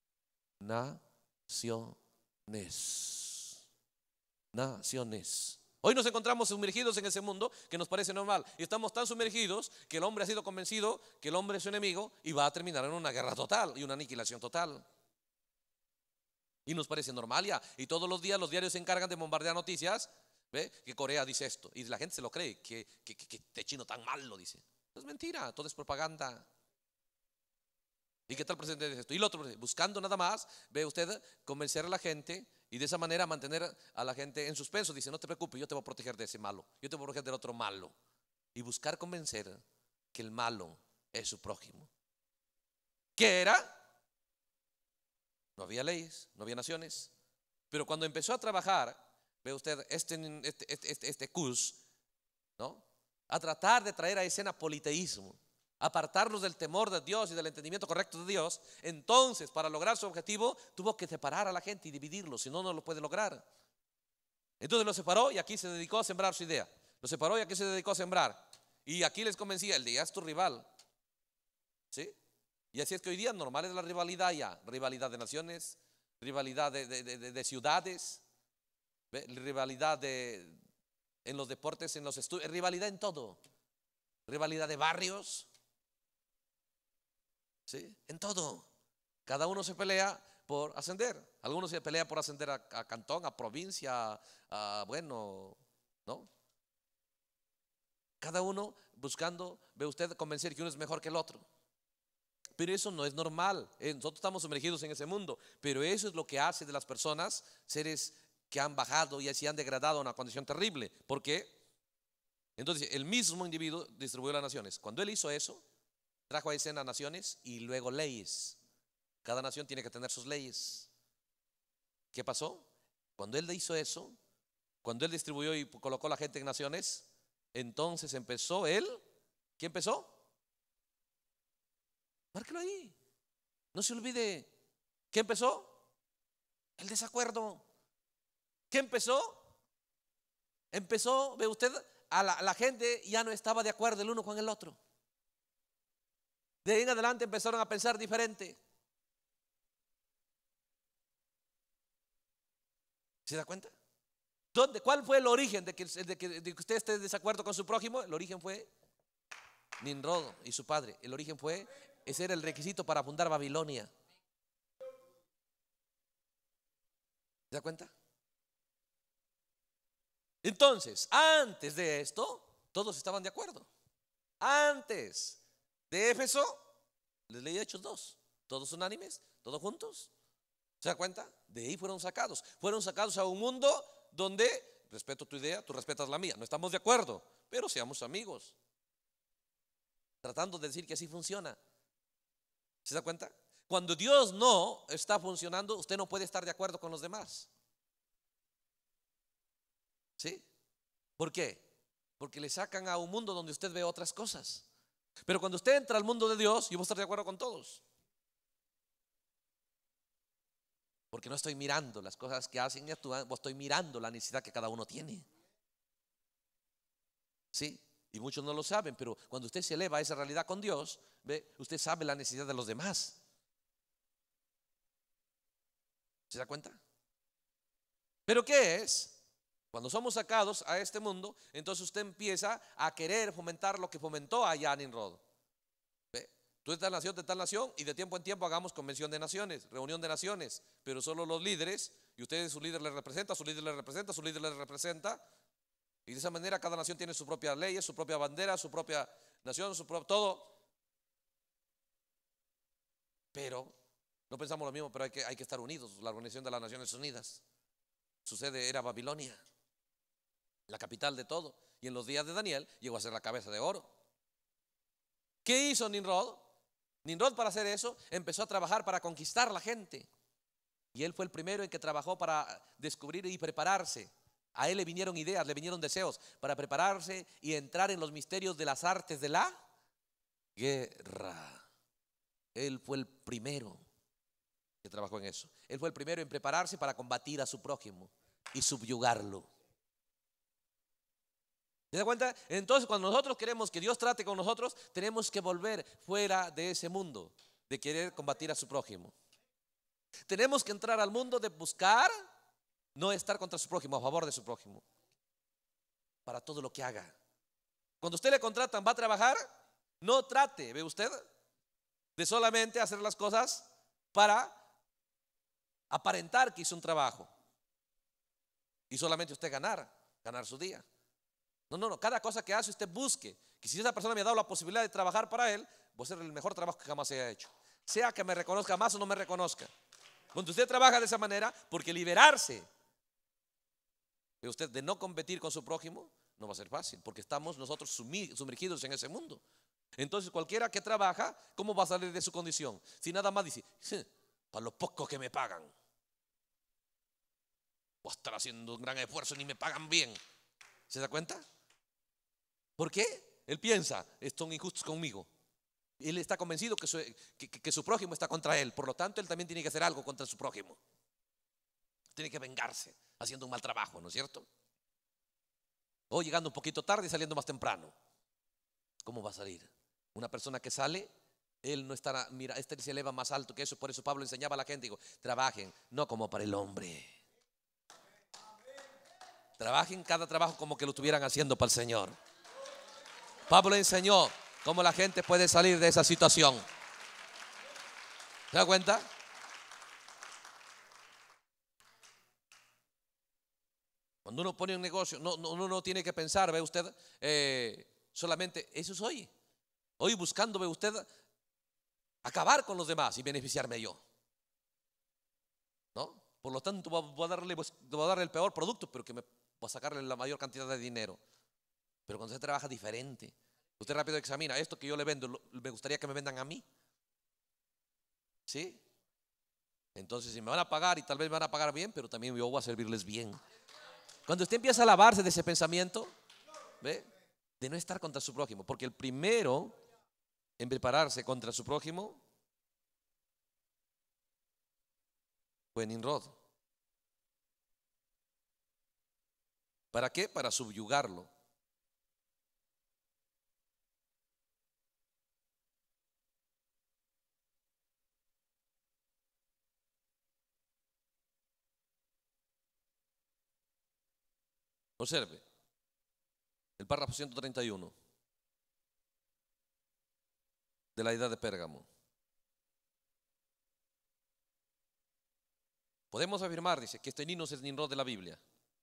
naciones. Naciones. Hoy nos encontramos sumergidos en ese mundo que nos parece normal. Y estamos tan sumergidos que el hombre ha sido convencido que el hombre es su enemigo y va a terminar en una guerra total y una aniquilación total. Y nos parece normal ya. Y todos los días los diarios se encargan de bombardear noticias. ¿Ve? Que Corea dice esto. Y la gente se lo cree. Que este chino tan mal lo dice. Es mentira, todo es propaganda. ¿Y qué tal presidente dice esto? Y el otro, buscando nada más, ve usted, convencer a la gente y de esa manera mantener a la gente en suspenso. Dice, no te preocupes, yo te voy a proteger de ese malo. Yo te voy a proteger del otro malo. Y buscar convencer que el malo es su prójimo. ¿Qué era? No había leyes, no había naciones. Pero cuando empezó a trabajar, ve usted, este Cus, ¿no? A tratar de traer a escena politeísmo, apartarnos del temor de Dios y del entendimiento correcto de Dios, entonces para lograr su objetivo tuvo que separar a la gente y dividirlos, si no, no lo puede lograr. Entonces lo separó y aquí se dedicó a sembrar su idea. Lo separó y aquí se dedicó a sembrar. Y aquí les convencía, el de ya es tu rival. ¿Sí? Y así es que hoy día normal es la rivalidad ya. Rivalidad de naciones, rivalidad de ciudades, ¿ve? Rivalidad en los deportes, en los estudios, rivalidad en todo. Rivalidad de barrios. ¿Sí? En todo. Cada uno se pelea por ascender. Algunos se pelean por ascender a cantón, a provincia, bueno, ¿no? Cada uno buscando, ve usted, convencer que uno es mejor que el otro. Pero eso no es normal. Nosotros estamos sumergidos en ese mundo. Pero eso es lo que hace de las personas seres que han bajado y así han degradado a una condición terrible. ¿Por qué? Entonces, el mismo individuo distribuyó las naciones. Cuando él hizo eso, trajo a escena naciones y luego leyes. Cada nación tiene que tener sus leyes. ¿Qué pasó? Cuando él hizo eso, cuando él distribuyó y colocó a la gente en naciones, entonces empezó él. ¿Qué empezó? Márquelo ahí. No se olvide. ¿Qué empezó? El desacuerdo. ¿Qué empezó? Empezó, ve usted, la gente ya no estaba de acuerdo el uno con el otro. De ahí en adelante empezaron a pensar diferente. ¿Se da cuenta? ¿Cuál fue el origen de que usted esté en desacuerdo con su prójimo? El origen fue Nimrod y su padre. El origen fue, ese era el requisito para fundar Babilonia. ¿Se da cuenta? Entonces, antes de esto, todos estaban de acuerdo. Antes de Éfeso, les leí Hechos 2, todos unánimes, todos juntos. ¿Se da cuenta? De ahí fueron sacados. Fueron sacados a un mundo donde respeto tu idea, tú respetas la mía. No estamos de acuerdo, pero seamos amigos. Tratando de decir que así funciona. ¿Se da cuenta? Cuando Dios no está funcionando, usted no puede estar de acuerdo con los demás. ¿Sí? ¿Por qué? Porque le sacan a un mundo donde usted ve otras cosas. Pero cuando usted entra al mundo de Dios, yo voy a estar de acuerdo con todos. Porque no estoy mirando las cosas que hacen y actúan, estoy mirando la necesidad que cada uno tiene. ¿Sí? Y muchos no lo saben, pero cuando usted se eleva a esa realidad con Dios, ¿ve? Usted sabe la necesidad de los demás. ¿Se da cuenta? ¿Pero qué es? Cuando somos sacados a este mundo, entonces usted empieza a querer fomentar lo que fomentó allá Nimrod. ¿Ve? Tú de tal nación, y de tiempo en tiempo hagamos convención de naciones, reunión de naciones, pero solo los líderes, y ustedes su líder les representa, su líder les representa, su líder les representa, y de esa manera cada nación tiene su propia ley, su propia bandera, su propia nación, su propio todo. Pero no pensamos lo mismo, pero hay que estar unidos. La Organización de las Naciones Unidas, su sede era Babilonia, la capital de todo, y en los días de Daniel llegó a ser la cabeza de oro. ¿Qué hizo Nimrod? Nimrod, para hacer eso, empezó a trabajar para conquistar la gente. Y él fue el primero en que trabajó para descubrir y prepararse. A él le vinieron ideas, le vinieron deseos para prepararse y entrar en los misterios de las artes de la guerra. Él fue el primero. que trabajó en eso. Él fue el primero en prepararse para combatir a su prójimo y subyugarlo. ¿Se da cuenta? Entonces, cuando nosotros queremos que Dios trate con nosotros, tenemos que volver fuera de ese mundo de querer combatir a su prójimo. Tenemos que entrar al mundo de buscar no estar contra su prójimo, a favor de su prójimo, para todo lo que haga. Cuando usted le contratan, va a trabajar, no trate, ¿ve usted?, de solamente hacer las cosas para aparentar que hizo un trabajo y solamente usted ganar su día. No, cada cosa que hace usted busque que si esa persona me ha dado la posibilidad de trabajar para él, voy a hacer el mejor trabajo que jamás haya hecho, sea que me reconozca más o no me reconozca. Cuando usted trabaja de esa manera, porque liberarse de usted de no competir con su prójimo no va a ser fácil, porque estamos nosotros sumergidos en ese mundo. Entonces cualquiera que trabaja, ¿cómo va a salir de su condición? Si nada más dice, para lo poco que me pagan, voy a estar haciendo un gran esfuerzo y ni me pagan bien. ¿Se da cuenta? ¿Por qué? Él piensa, son injustos conmigo. Él está convencido que su prójimo está contra él. Por lo tanto, él también tiene que hacer algo contra su prójimo. Tiene que vengarse haciendo un mal trabajo, ¿no es cierto? O llegando un poquito tarde y saliendo más temprano. ¿Cómo va a salir? Una persona que sale, él no estará, mira, este se eleva más alto que eso. Por eso Pablo enseñaba a la gente, digo, trabajen, no como para el hombre. Trabajen cada trabajo como que lo estuvieran haciendo para el Señor. Pablo enseñó cómo la gente puede salir de esa situación. ¿Se da cuenta? Cuando uno pone un negocio, uno no tiene que pensar, ve usted, solamente eso es hoy. Hoy buscando, ve usted, acabar con los demás y beneficiarme yo. ¿No? Por lo tanto, voy a darle el peor producto, pero que me voy a sacarle la mayor cantidad de dinero. Pero cuando usted trabaja diferente, usted rápido examina, esto que yo le vendo, me gustaría que me vendan a mí. ¿Sí? Entonces, si me van a pagar, y tal vez me van a pagar bien, pero también yo voy a servirles bien. Cuando usted empieza a lavarse de ese pensamiento, ¿ve?, de no estar contra su prójimo, porque el primero en prepararse contra su prójimo fue Nimrod. ¿Para qué? Para subyugarlo. Observe el párrafo 131 de la edad de Pérgamo. Podemos afirmar, dice, que este Ninos es Nimrod de la Biblia.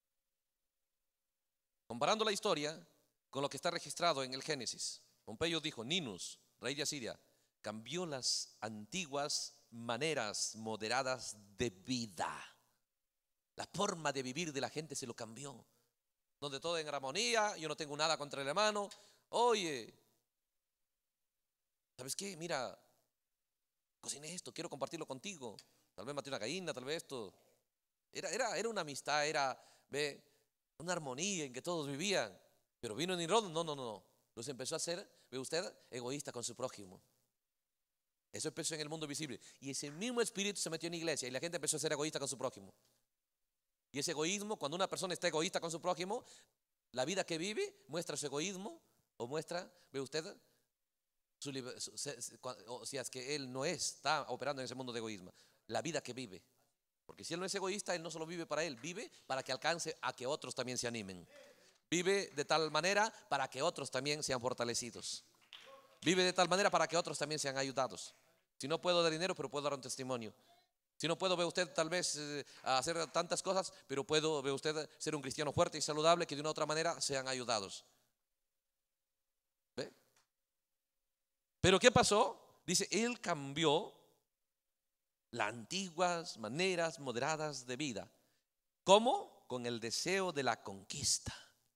Comparando la historia con lo que está registrado en el Génesis, Pompeyo dijo, Ninus, rey de Asiria, cambió las antiguas maneras moderadas de vida. La forma de vivir de la gente se lo cambió. Donde todo en armonía, yo no tengo nada contra el hermano. Oye, ¿sabes qué? Mira, cociné esto, quiero compartirlo contigo. Tal vez maté una gallina, tal vez esto. Era una amistad, era una armonía en que todos vivían. Pero vino Nimrod, no. Los empezó a hacer, ve usted, egoísta con su prójimo. Eso empezó en el mundo visible. Y ese mismo espíritu se metió en la iglesia y la gente empezó a ser egoísta con su prójimo. Y ese egoísmo, cuando una persona está egoísta con su prójimo, la vida que vive muestra su egoísmo o muestra, ve usted, o sea, es que él no está operando en ese mundo de egoísmo, la vida que vive. Porque si él no es egoísta, él no solo vive para él, vive para que alcance a que otros también se animen. Vive de tal manera para que otros también sean fortalecidos. Vive de tal manera para que otros también sean ayudados. Si no puedo dar dinero, pero puedo dar un testimonio. Si no puedo, ve usted, tal vez hacer tantas cosas, pero puedo, ve usted, ser un cristiano fuerte y saludable que de una u otra manera sean ayudados. ¿Ve? Pero ¿qué pasó? Dice, él cambió las antiguas maneras moderadas de vida. ¿Cómo? Con el deseo de la conquista.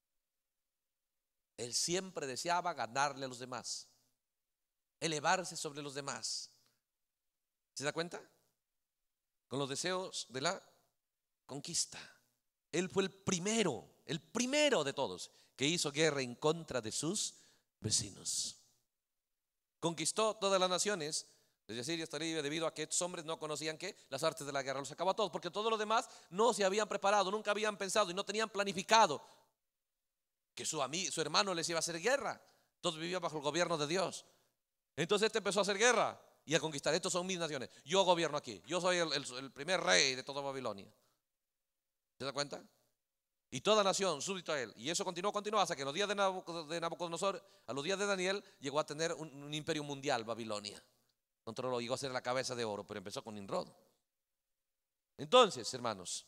Él siempre deseaba ganarle a los demás, elevarse sobre los demás. ¿Se da cuenta? Con los deseos de la conquista. Él fue el primero de todos que hizo guerra en contra de sus vecinos. Conquistó todas las naciones Desde Siria está libre debido a que estos hombres no conocían que las artes de la guerra. Los acabó a todos, porque todos los demás no se habían preparado, nunca habían pensado y no tenían planificado que su hermano les iba a hacer guerra. Todos vivían bajo el gobierno de Dios. Entonces este empezó a hacer guerra y a conquistar. Estos son mis naciones. Yo gobierno aquí. Yo soy el primer rey de toda Babilonia. ¿Se da cuenta? Y toda nación súbdito a él. Y eso continuó hasta que en los días de Nabucodonosor, a los días de Daniel, llegó a tener un imperio mundial, Babilonia. Controló, llegó a ser la cabeza de oro, pero empezó con Nimrod. Entonces, hermanos,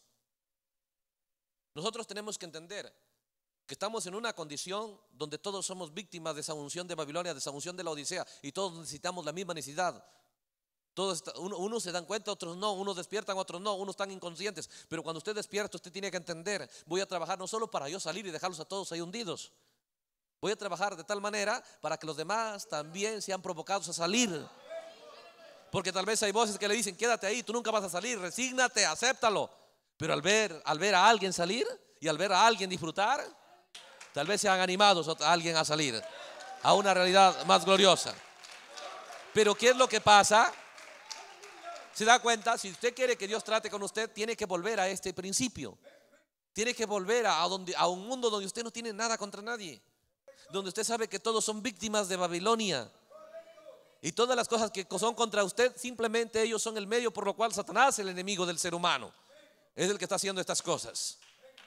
nosotros tenemos que entender que estamos en una condición donde todos somos víctimas de esa unción de Babilonia, de esa unción de la Odisea, y todos necesitamos la misma necesidad. Todos, unos se dan cuenta, otros no, unos despiertan, otros no, unos están inconscientes. Pero cuando usted despierta, usted tiene que entender: voy a trabajar no solo para yo salir y dejarlos a todos ahí hundidos. Voy a trabajar de tal manera para que los demás también sean provocados a salir. Porque tal vez hay voces que le dicen: quédate ahí, tú nunca vas a salir, resígnate, acéptalo. Pero al ver a alguien salir y al ver a alguien disfrutar, tal vez sean animados a alguien a salir a una realidad más gloriosa. Pero ¿qué es lo que pasa? ¿Se da cuenta? Si usted quiere que Dios trate con usted, tiene que volver a este principio. Tiene que volver a un mundo donde usted no tiene nada contra nadie, donde usted sabe que todos son víctimas de Babilonia. Y todas las cosas que son contra usted, simplemente ellos son el medio por lo cual Satanás, el enemigo del ser humano, es el que está haciendo estas cosas.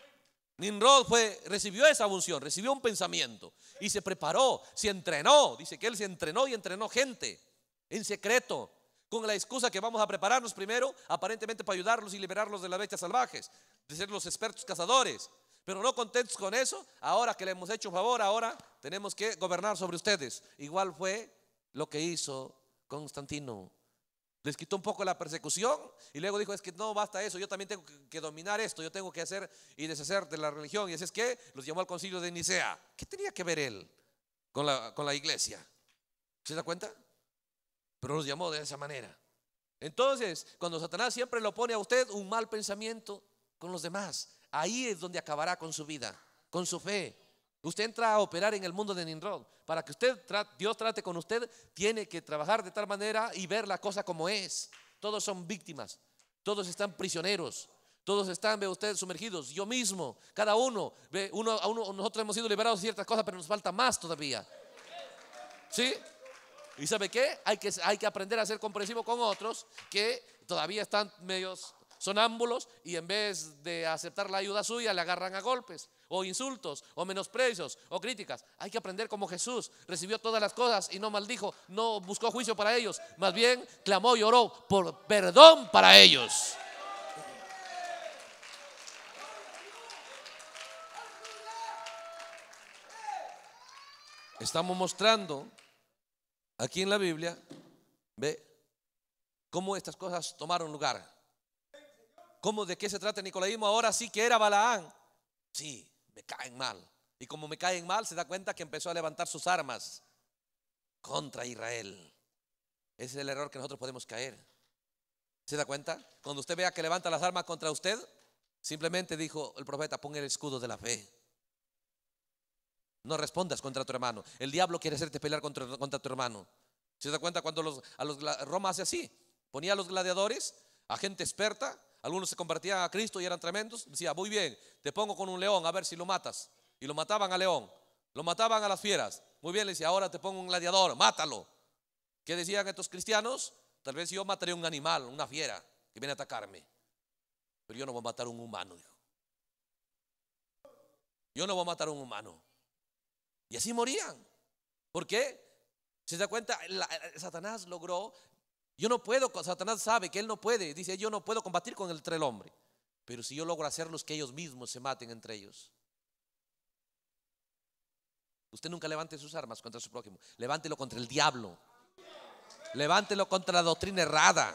Nimrod recibió esa unción, recibió un pensamiento y se preparó, se entrenó. Dice que él se entrenó y entrenó gente en secreto, con la excusa que vamos a prepararnos primero, aparentemente para ayudarlos y liberarlos de las bestias salvajes, de ser los expertos cazadores. Pero no contentos con eso, ahora que le hemos hecho favor, ahora tenemos que gobernar sobre ustedes. Igual fue lo que hizo Constantino. Les quitó un poco la persecución y luego dijo: es que no basta eso, yo también tengo que dominar esto, yo tengo que hacer y deshacer de la religión. Y así es que los llamó al concilio de Nicea. ¿Qué tenía que ver él con la iglesia? ¿Se da cuenta? Pero los llamó de esa manera. Entonces, cuando Satanás siempre lo pone a usted un mal pensamiento con los demás, ahí es donde acabará con su vida, con su fe. Usted entra a operar en el mundo de Nimrod. Para que Dios trate con usted, tiene que trabajar de tal manera y ver la cosa como es. Todos son víctimas, todos están prisioneros, todos están, ve usted, sumergidos. Yo mismo, cada uno, nosotros hemos sido liberados de ciertas cosas, pero nos falta más todavía. ¿Sí? ¿Y sabe qué? Hay que aprender a ser comprensivo con otros que todavía están medios sonámbulos y en vez de aceptar la ayuda suya le agarran a golpes o insultos o menosprecios o críticas. Hay que aprender como Jesús recibió todas las cosas y no maldijo, no buscó juicio para ellos, más bien clamó y oró por perdón para ellos. Estamos mostrando aquí en la Biblia, ve cómo estas cosas tomaron lugar. ¿Cómo, de qué se trata el nicolaísmo? Ahora sí que era Balaán. Sí, me caen mal. Y como me caen mal, se da cuenta que empezó a levantar sus armas contra Israel. Ese es el error que nosotros podemos caer. ¿Se da cuenta? Cuando usted vea que levanta las armas contra usted, simplemente dijo el profeta: pon el escudo de la fe. No respondas contra tu hermano. El diablo quiere hacerte pelear contra tu hermano. ¿Se da cuenta? Cuando Roma hace así, ponía a los gladiadores, a gente experta. Algunos se convertían a Cristo y eran tremendos. Decía: muy bien, te pongo con un león a ver si lo matas. Y lo mataban al león, lo mataban a las fieras. Muy bien, le decía: ahora te pongo un gladiador, mátalo. ¿Qué decían estos cristianos? Tal vez yo mataré un animal, una fiera que viene a atacarme, pero yo no voy a matar un humano, dijo. Yo no voy a matar un humano. Y así morían. ¿Por qué? ¿Se da cuenta? Satanás logró. Satanás sabe que él no puede. Dice: yo no puedo combatir entre el hombre, pero si yo logro hacerlos que ellos mismos se maten entre ellos. Usted nunca levante sus armas contra su prójimo. Levántelo contra el diablo. Levántelo contra la doctrina errada.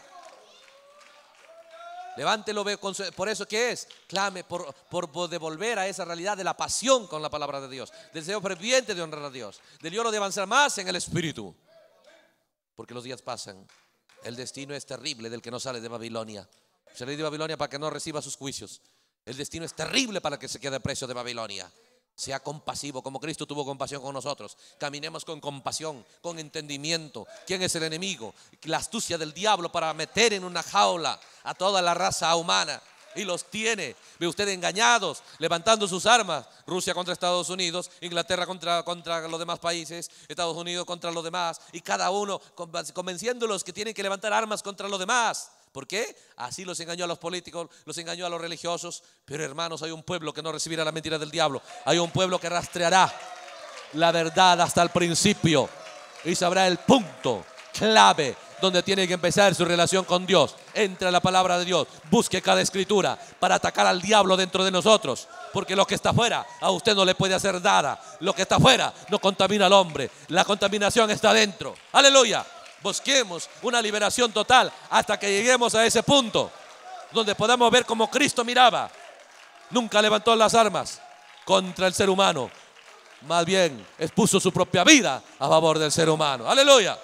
Levántelo, por eso ¿qué es? Clame por devolver a esa realidad de la pasión con la palabra de Dios, del deseo ferviente de honrar a Dios, del lloro de avanzar más en el espíritu. Porque los días pasan. El destino es terrible del que no sale de Babilonia. Salí de Babilonia para que no reciba sus juicios. El destino es terrible para el que se quede preso de Babilonia. Sea compasivo como Cristo tuvo compasión con nosotros. Caminemos con compasión, con entendimiento. ¿Quién es el enemigo? La astucia del diablo para meter en una jaula a toda la raza humana. Y los tiene, ve usted, engañados, levantando sus armas. Rusia contra Estados Unidos, Inglaterra contra los demás países, Estados Unidos contra los demás. Y cada uno convenciéndolos que tienen que levantar armas contra los demás. ¿Por qué? Así los engañó a los políticos, los engañó a los religiosos. Pero hermanos, hay un pueblo que no recibirá la mentira del diablo. Hay un pueblo que rastreará la verdad hasta el principio y sabrá el punto clave donde tiene que empezar su relación con Dios. Entre a la palabra de Dios, busque cada escritura para atacar al diablo dentro de nosotros. Porque lo que está afuera a usted no le puede hacer nada. Lo que está afuera no contamina al hombre. La contaminación está dentro. Aleluya. Busquemos una liberación total hasta que lleguemos a ese punto donde podamos ver como Cristo miraba. Nunca levantó las armas contra el ser humano. Más bien expuso su propia vida a favor del ser humano. Aleluya.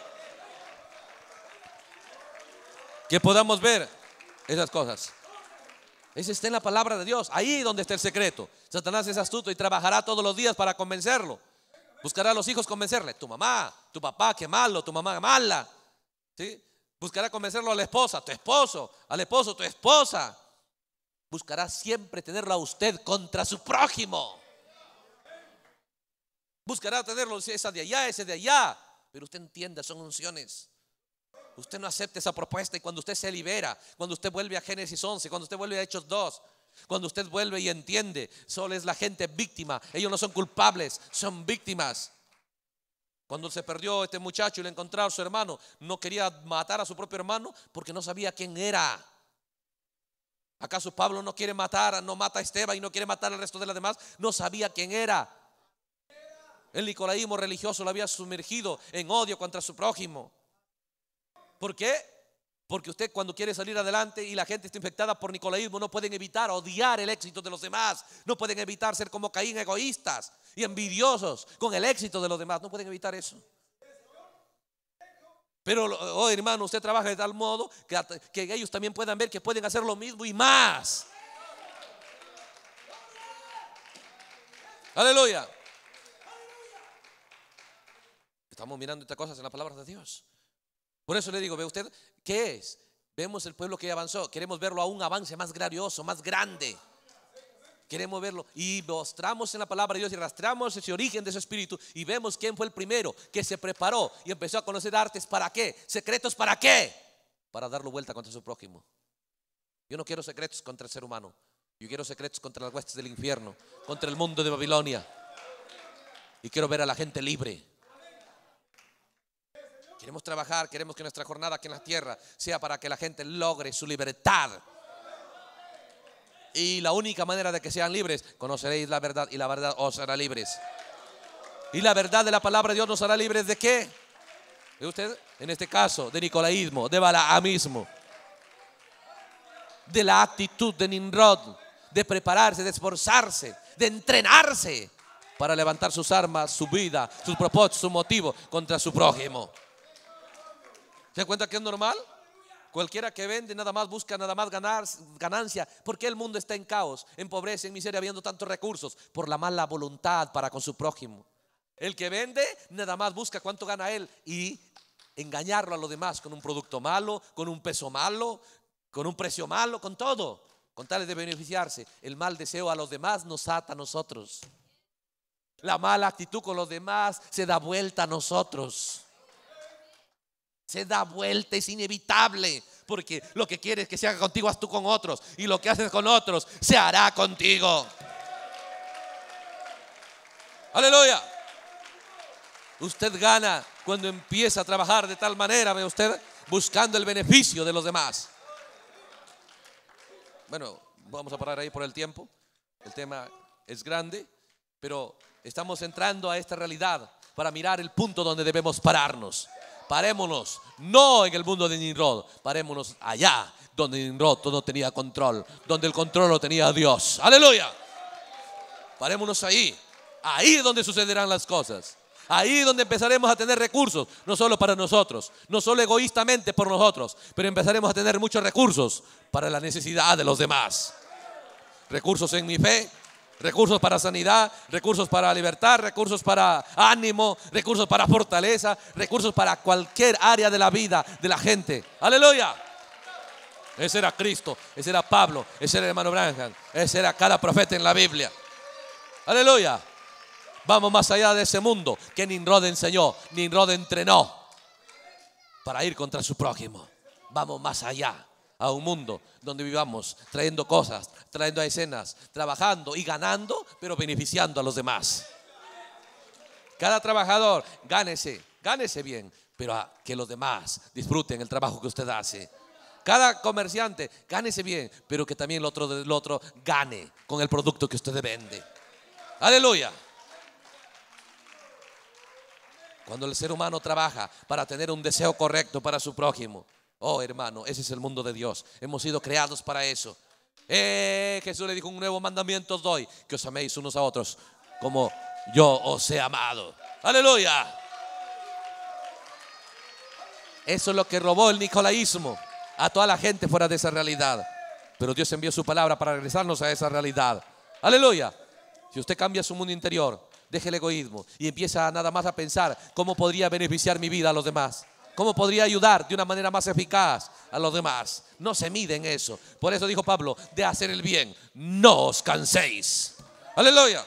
Que podamos ver esas cosas. Ese está en la palabra de Dios. Ahí donde está el secreto. Satanás es astuto y trabajará todos los días para convencerlo. Buscará a los hijos convencerle. Tu mamá, tu papá, qué malo, tu mamá, mala. ¿Sí? Buscará convencerlo a la esposa, tu esposo, al esposo, tu esposa. Buscará siempre tenerlo a usted contra su prójimo. Buscará tenerlo, esa de allá, ese de allá. Pero usted entienda, son unciones. Usted no acepta esa propuesta y cuando usted se libera, cuando usted vuelve a Génesis 11, cuando usted vuelve a Hechos 2, cuando usted vuelve y entiende, solo es la gente víctima. Ellos no son culpables, son víctimas. Cuando se perdió este muchacho y le encontraron a su hermano, no quería matar a su propio hermano porque no sabía quién era. ¿Acaso Pablo no quiere matar, no mata a Esteban y no quiere matar al resto de las demás? No sabía quién era. El nicolaísmo religioso lo había sumergido en odio contra su prójimo. ¿Por qué? Porque usted cuando quiere salir adelante y la gente está infectada por nicolaísmo, no pueden evitar odiar el éxito de los demás. No pueden evitar ser como Caín, egoístas y envidiosos con el éxito de los demás. No pueden evitar eso. Pero oh, hermano, usted trabaja de tal modo que ellos también puedan ver que pueden hacer lo mismo y más. Aleluya. Estamos mirando estas cosas en la palabra de Dios. Por eso le digo, ve usted, ¿qué es? Vemos el pueblo que avanzó, queremos verlo a un avance más glorioso, más grande. Queremos verlo y mostramos en la palabra de Dios y rastreamos ese origen de ese espíritu y vemos quién fue el primero que se preparó y empezó a conocer artes. ¿Para qué? ¿Secretos para qué? Para darlo vuelta contra su prójimo. Yo no quiero secretos contra el ser humano. Yo quiero secretos contra las huestes del infierno, contra el mundo de Babilonia. Y quiero ver a la gente libre. Queremos trabajar, queremos que nuestra jornada aquí en la tierra sea para que la gente logre su libertad. Y la única manera de que sean libres, conoceréis la verdad y la verdad os hará libres. Y la verdad de la palabra de Dios nos hará libres ¿de qué? ¿De usted? En este caso, de nicolaísmo, de balaamismo, de la actitud de Nimrod, de prepararse, de esforzarse, de entrenarse para levantar sus armas, su vida, sus propósitos, su motivo contra su prójimo. ¿Se dan cuenta que es normal? Cualquiera que vende nada más busca nada más ganancia. ¿Por qué el mundo está en caos, en pobreza, en miseria, habiendo tantos recursos? Por la mala voluntad para con su prójimo. El que vende nada más busca cuánto gana él y engañarlo a los demás con un producto malo, con un peso malo, con un precio malo, con todo, con tales de beneficiarse. El mal deseo a los demás nos ata a nosotros. La mala actitud con los demás se da vuelta a nosotros. Se da vuelta, es inevitable. Porque lo que quieres que se haga contigo, haz tú con otros. Y lo que haces con otros, se hará contigo. Aleluya. Usted gana cuando empieza a trabajar de tal manera, ve usted, buscando el beneficio de los demás. Bueno, vamos a parar ahí por el tiempo. El tema es grande, pero estamos entrando a esta realidad para mirar el punto donde debemos pararnos. Parémonos, no en el mundo de Nimrod, parémonos allá donde Nimrod todo tenía control, donde el control lo tenía Dios. Aleluya. Parémonos ahí, ahí es donde sucederán las cosas. Ahí es donde empezaremos a tener recursos, no solo para nosotros, no solo egoístamente por nosotros, pero empezaremos a tener muchos recursos para la necesidad de los demás. Recursos en mi fe, Recursos para sanidad, recursos para libertad, recursos para ánimo, recursos para fortaleza, recursos para cualquier área de la vida de la gente. Aleluya. Ese era Cristo, ese era Pablo, ese era el hermano Branham, ese era cada profeta en la Biblia. Aleluya. Vamos más allá de ese mundo que Nimrod enseñó, Nimrod entrenó para ir contra su prójimo. Vamos más allá, a un mundo donde vivamos trayendo cosas, trayendo escenas, trabajando y ganando, pero beneficiando a los demás. Cada trabajador, gánese bien, pero que los demás disfruten el trabajo que usted hace. Cada comerciante, gánese bien, pero que también el otro gane con el producto que usted vende. Aleluya. Cuando el ser humano trabaja para tener un deseo correcto para su prójimo, oh hermano, ese es el mundo de Dios. Hemos sido creados para eso. Jesús le dijo: un nuevo mandamiento os doy, que os améis unos a otros como yo os he amado. Aleluya. Eso es lo que robó el nicolaísmo a toda la gente fuera de esa realidad. Pero Dios envió su palabra para regresarnos a esa realidad. Aleluya. Si usted cambia su mundo interior, deje el egoísmo y empieza nada más a pensar cómo podría beneficiar mi vida a los demás, cómo podría ayudar de una manera más eficaz a los demás. No se mide en eso. Por eso dijo Pablo: de hacer el bien, no os canséis. Aleluya.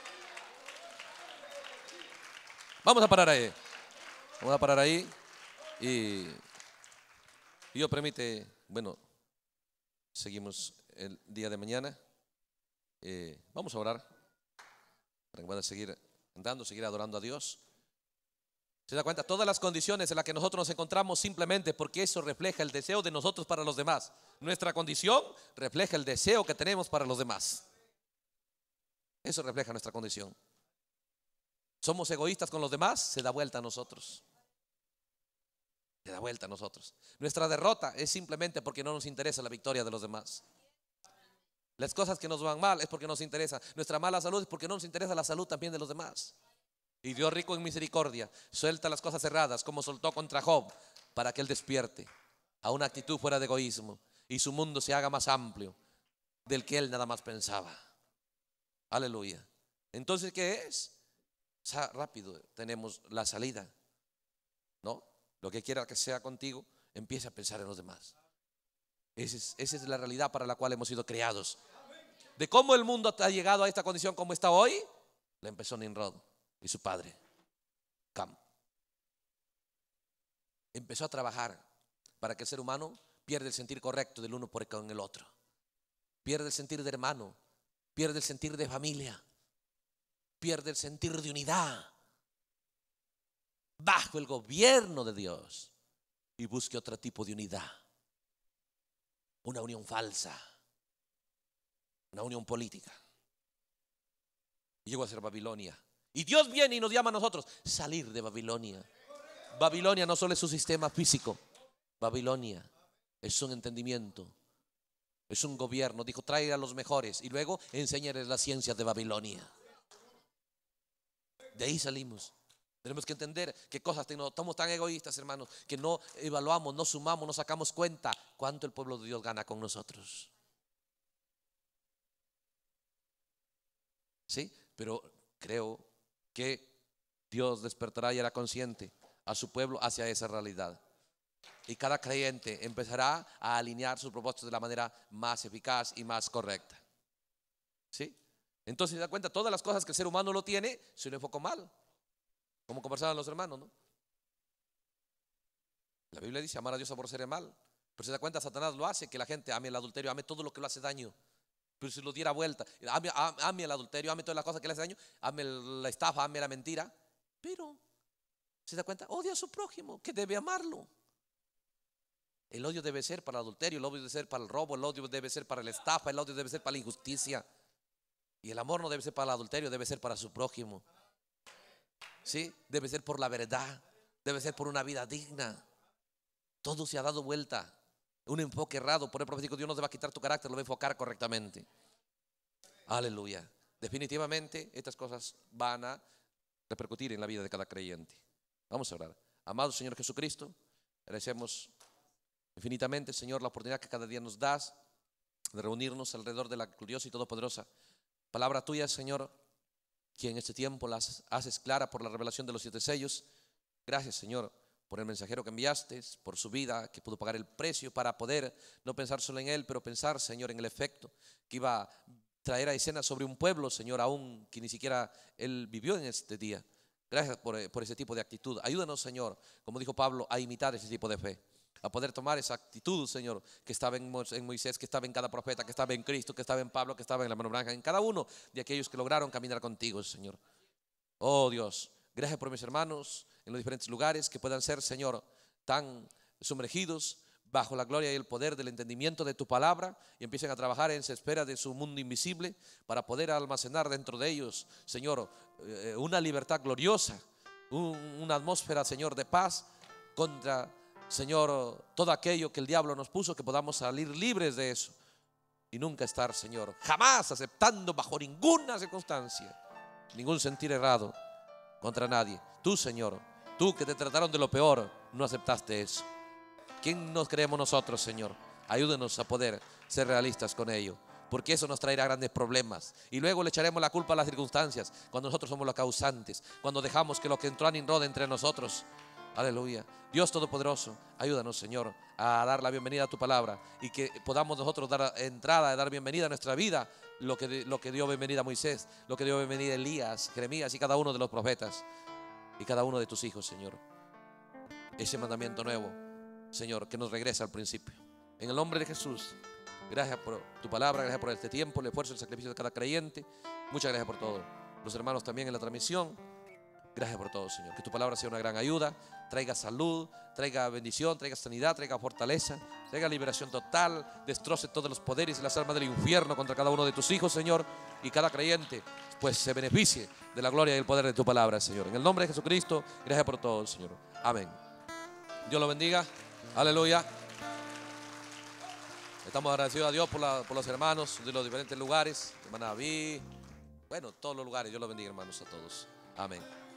Vamos a parar ahí. Vamos a parar ahí. Y Dios permite, bueno, seguimos el día de mañana. Vamos a orar para que puedan seguir andando, seguir adorando a Dios. ¿Se da cuenta? Todas las condiciones en las que nosotros nos encontramos, simplemente porque eso refleja el deseo de nosotros para los demás. Nuestra condición refleja el deseo que tenemos para los demás. Eso refleja nuestra condición. Somos egoístas con los demás, se da vuelta a nosotros. Se da vuelta a nosotros. Nuestra derrota es simplemente porque no nos interesa la victoria de los demás. Las cosas que nos van mal es porque nos interesa. Nuestra mala salud es porque no nos interesa la salud también de los demás. Y Dios, rico en misericordia, suelta las cosas cerradas, como soltó contra Job, para que él despierte a una actitud fuera de egoísmo y su mundo se haga más amplio del que él nada más pensaba. Aleluya. Entonces, ¿qué es? Rápido tenemos la salida, ¿no? Lo que quiera que sea contigo, empieza a pensar en los demás. Esa es la realidad para la cual hemos sido creados. De cómo el mundo ha llegado a esta condición como está hoy, la empezó Nimrod y su padre, Cam. Empezó a trabajar para que el ser humano pierda el sentir correcto del uno con el otro. Pierde el sentir de hermano, pierde el sentir de familia, pierde el sentir de unidad bajo el gobierno de Dios y busque otro tipo de unidad. Una unión falsa, una unión política. Y llegó a ser Babilonia. Y Dios viene y nos llama a nosotros salir de Babilonia. Babilonia no solo es un sistema físico. Babilonia es un entendimiento, es un gobierno. Dijo: trae a los mejores y luego enséñales las ciencias de Babilonia. De ahí salimos. Tenemos que entender qué cosas estamos tan egoístas, hermanos, que no evaluamos, no sumamos, no sacamos cuenta cuánto el pueblo de Dios gana con nosotros. Sí, pero creo que Dios despertará y hará consciente a su pueblo hacia esa realidad. Y cada creyente empezará a alinear sus propósitos de la manera más eficaz y más correcta. ¿Sí? Entonces se da cuenta, todas las cosas que el ser humano lo tiene, se lo enfocó mal. Como conversaban los hermanos, ¿no? La Biblia dice amar a Dios, aborrecer el mal. Pero se da cuenta, Satanás lo hace, que la gente ame el adulterio, ame todo lo que lo hace daño. Pero si lo diera vuelta, ame el adulterio, ame todas las cosas que le hace daño, ame la estafa, ame la mentira. Pero se da cuenta, odia a su prójimo, que debe amarlo. El odio debe ser para el adulterio, el odio debe ser para el robo, el odio debe ser para la estafa, el odio debe ser para la injusticia. Y el amor no debe ser para el adulterio, debe ser para su prójimo. ¿Sí? Debe ser por la verdad, debe ser por una vida digna. Todo se ha dado vuelta. Un enfoque errado. Por el profético, Dios no te va a quitar tu carácter, lo va a enfocar correctamente. Aleluya. Definitivamente estas cosas van a repercutir en la vida de cada creyente. Vamos a orar. Amado Señor Jesucristo, agradecemos infinitamente, Señor, la oportunidad que cada día nos das de reunirnos alrededor de la gloriosa y todopoderosa Palabra tuya, Señor, que en este tiempo las haces clara por la revelación de los 7 sellos. Gracias, Señor, por el mensajero que enviaste, por su vida, que pudo pagar el precio para poder no pensar solo en él, pero pensar, Señor, en el efecto que iba a traer a escena sobre un pueblo, Señor, aún que ni siquiera él vivió en este día. Gracias por ese tipo de actitud. Ayúdanos, Señor, como dijo Pablo, a imitar ese tipo de fe, a poder tomar esa actitud, Señor, que estaba en Moisés, que estaba en cada profeta, que estaba en Cristo, que estaba en Pablo, que estaba en la mano blanca, en cada uno de aquellos que lograron caminar contigo, Señor. Oh Dios, gracias por mis hermanos en los diferentes lugares, que puedan ser, Señor, tan sumergidos bajo la gloria y el poder del entendimiento de tu palabra, y empiecen a trabajar en esa espera de su mundo invisible, para poder almacenar dentro de ellos, Señor, una libertad gloriosa, una atmósfera, Señor, de paz contra, Señor, todo aquello que el diablo nos puso, que podamos salir libres de eso y nunca estar, Señor, jamás aceptando bajo ninguna circunstancia ningún sentir errado contra nadie. Tú, Señor, tú que te trataron de lo peor, no aceptaste eso. ¿Quién nos creemos nosotros, Señor? Ayúdenos a poder ser realistas con ello, porque eso nos traerá grandes problemas, y luego le echaremos la culpa a las circunstancias cuando nosotros somos los causantes, cuando dejamos que lo que entró a Nimrod entre nosotros. Aleluya. Dios Todopoderoso, ayúdanos, Señor, a dar la bienvenida a tu palabra, y que podamos nosotros dar entrada, dar bienvenida a nuestra vida, lo que dio bienvenida a Moisés, lo que dio bienvenida a Elías, Jeremías y cada uno de los profetas y cada uno de tus hijos, Señor. Ese mandamiento nuevo, Señor, que nos regresa al principio. En el nombre de Jesús, gracias por tu palabra, gracias por este tiempo, el esfuerzo, el sacrificio de cada creyente. Muchas gracias por todo. Los hermanos también en la transmisión, gracias por todo, Señor. Que tu palabra sea una gran ayuda, traiga salud, traiga bendición, traiga sanidad, traiga fortaleza, traiga liberación total, destroce todos los poderes y las armas del infierno contra cada uno de tus hijos, Señor, y cada creyente pues se beneficie de la gloria y el poder de tu palabra, Señor. En el nombre de Jesucristo, gracias por todo, Señor. Amén. Dios lo bendiga. Aleluya. Estamos agradecidos a Dios por los hermanos de los diferentes lugares, de Manaví, bueno, todos los lugares. Dios los bendiga, hermanos, a todos. Amén.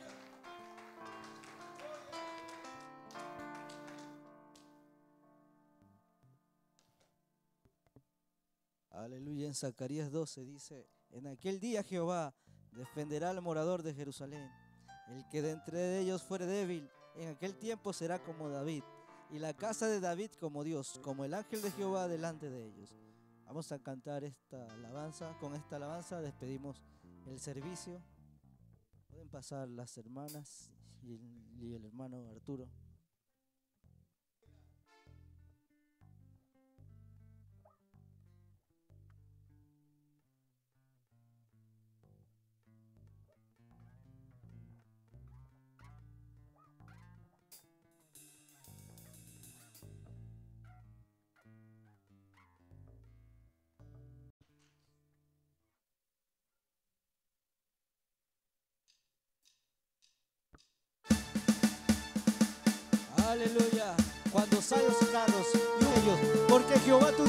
Aleluya. En Zacarías 12 dice: en aquel día Jehová defenderá al morador de Jerusalén. El que de entre ellos fuere débil, en aquel tiempo será como David, y la casa de David como Dios, como el ángel de Jehová delante de ellos. Vamos a cantar esta alabanza. Con esta alabanza despedimos el servicio. Pueden pasar las hermanas y el hermano Arturo. Aleluya. Cuando salgan los carros y ellos, porque Jehová tu...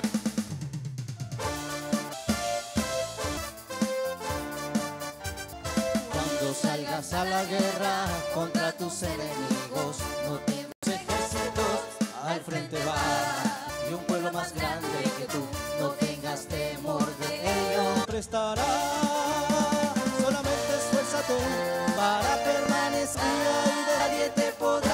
Cuando salgas a la guerra contra tus enemigos, no temas ejércitos, al frente va, y un pueblo más grande que tú, no tengas temor de ello. Prestará, solamente esfuérzate para permanecer, y de nadie te podrá.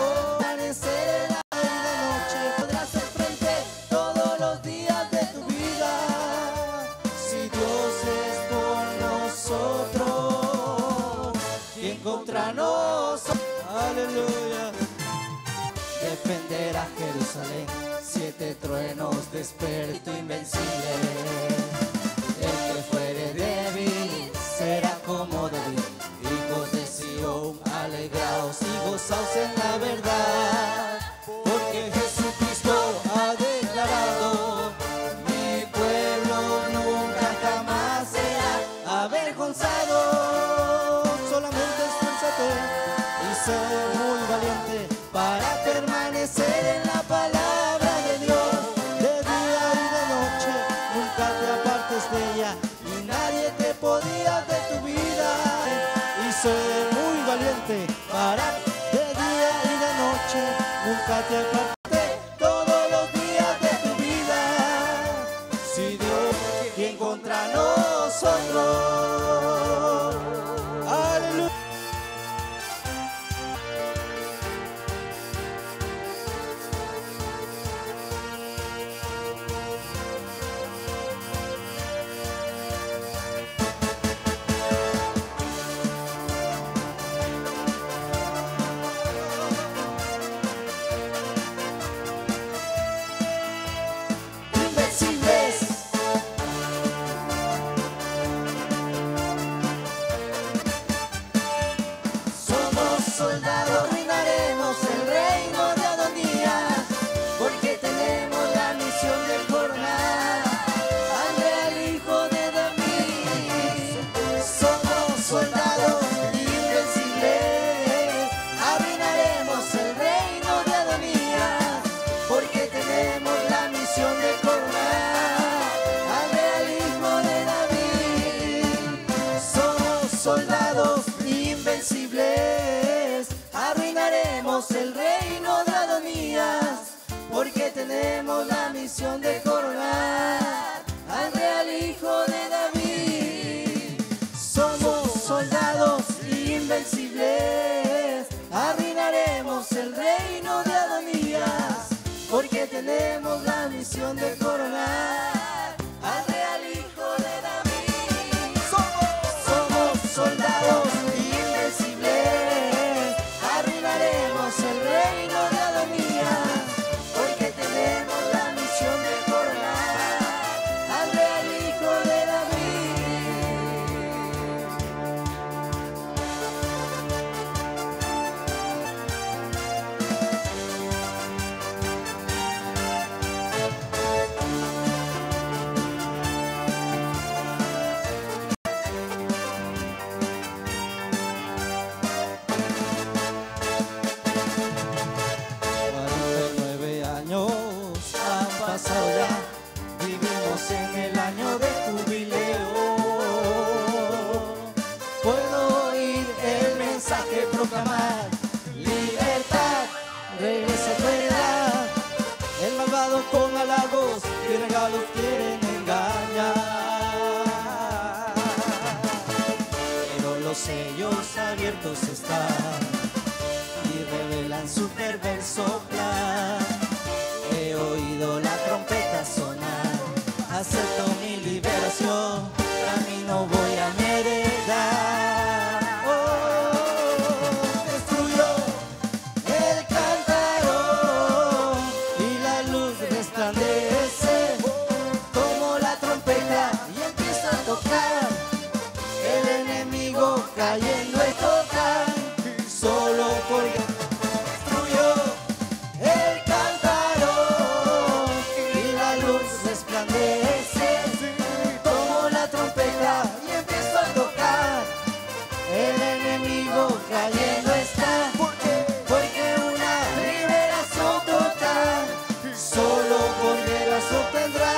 Aleluya. Defender a Jerusalén, 7 truenos, desperto invencible. El que fuere débil será como David. Hijos de Sion, alegraos y gozaos en la verdad, porque Jesucristo ha declarado: mi pueblo nunca jamás será avergonzado. Solamente esfuérzate y ser muy valiente para permanecer en la palabra de Dios. De día y de noche nunca te apartes de ella, y nadie te podía de tu vida. Y ser muy valiente para de día y de noche soldados invencibles, arruinaremos el reino de Adonías, porque tenemos la misión de coronar al real hijo de David. Somos soldados invencibles, arruinaremos el reino de Adonías, porque tenemos la misión de coronar al real hijo de David. Somos soldados invencibles, arruinaremos el reino de Adonías, porque tenemos la misión de coronar al real hijo de vivimos en el año de jubileo. Puedo oír el mensaje proclamar: libertad, regresa a tu heredad. El malvado con halagos y regalos quieren engañar, pero los sellos abiertos están y revelan su perverso plan. He oído la trompeta sonar, acepto mi liberación, camino voy a mi heredad. Destruyó el cántaro y la luz resplandece, tomo la trompeta y empiezo a tocar, el enemigo cayendo es total, solo porque tomo la trompeta y empiezo a tocar, el enemigo cayendo está, porque una liberación total, solo por guerras obtendrá.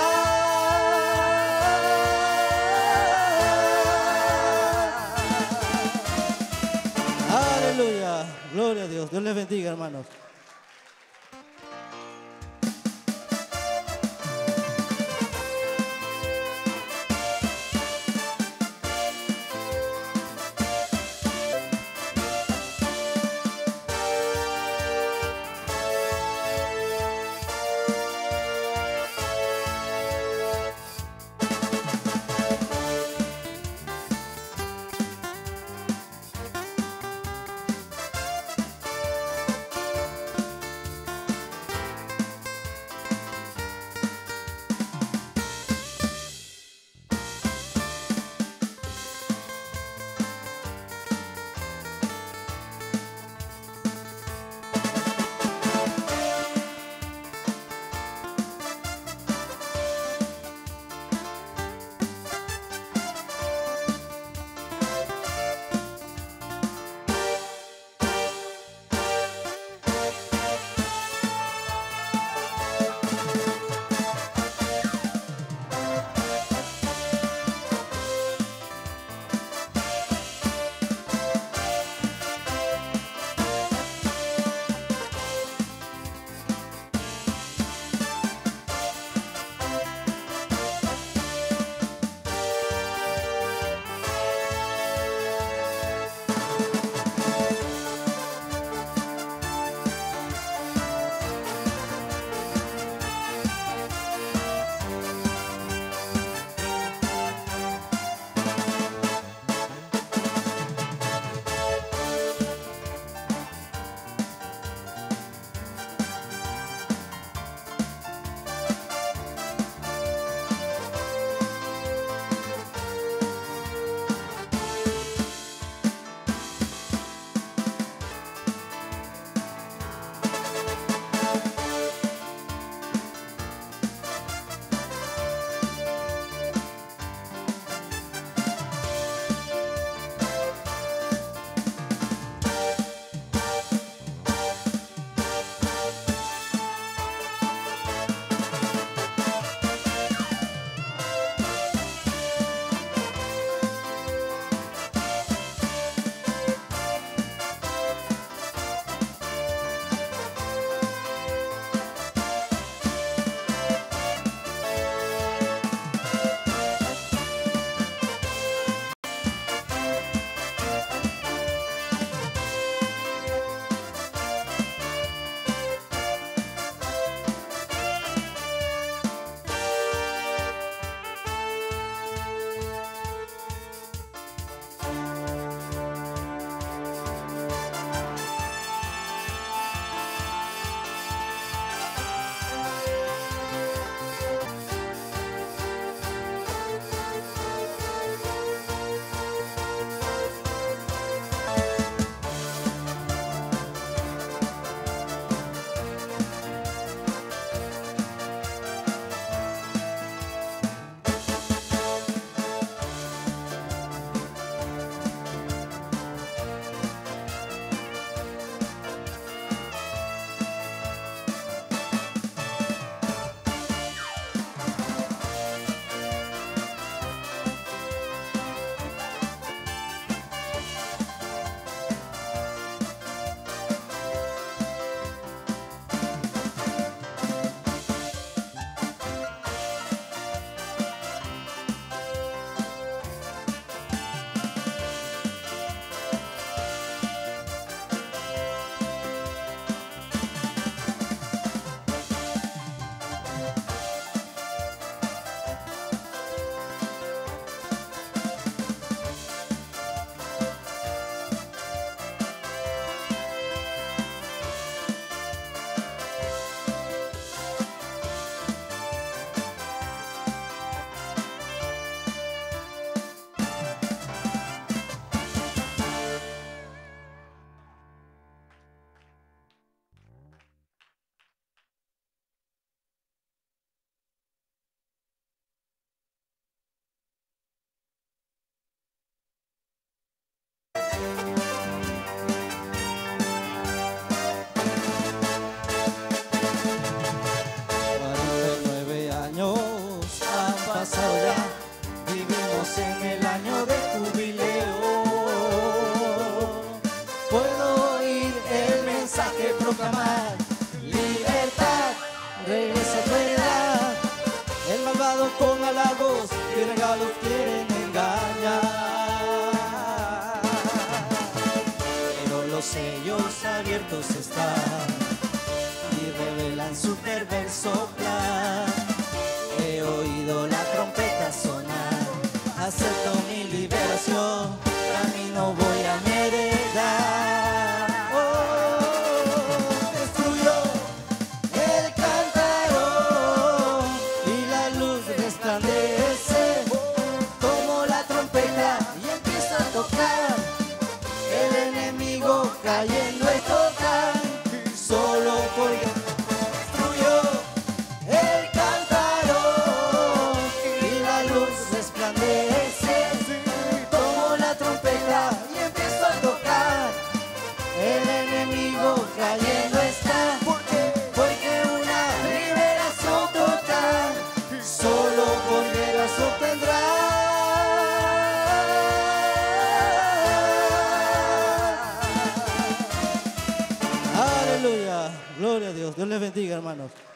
Aleluya, gloria a Dios, Dios les bendiga, hermanos. Pasado ya, vivimos en el año de jubileo. Puedo oír el mensaje proclamar: libertad, regresa a tu heredad. El malvado con halagos y regalos quieren engañar, pero los sellos abiertos están y revelan su perverso plan. He oído la trompeta sonar, acepto mi liberación, camino voy a mi heredad. Destruyó el cántaro y la luz resplandece. Tomo la trompeta y empiezo a tocar, el enemigo cayendo es total, solo porque cayendo está, porque una liberación total solo poderoso obtendrá. Aleluya, gloria a Dios. Dios les bendiga, hermanos.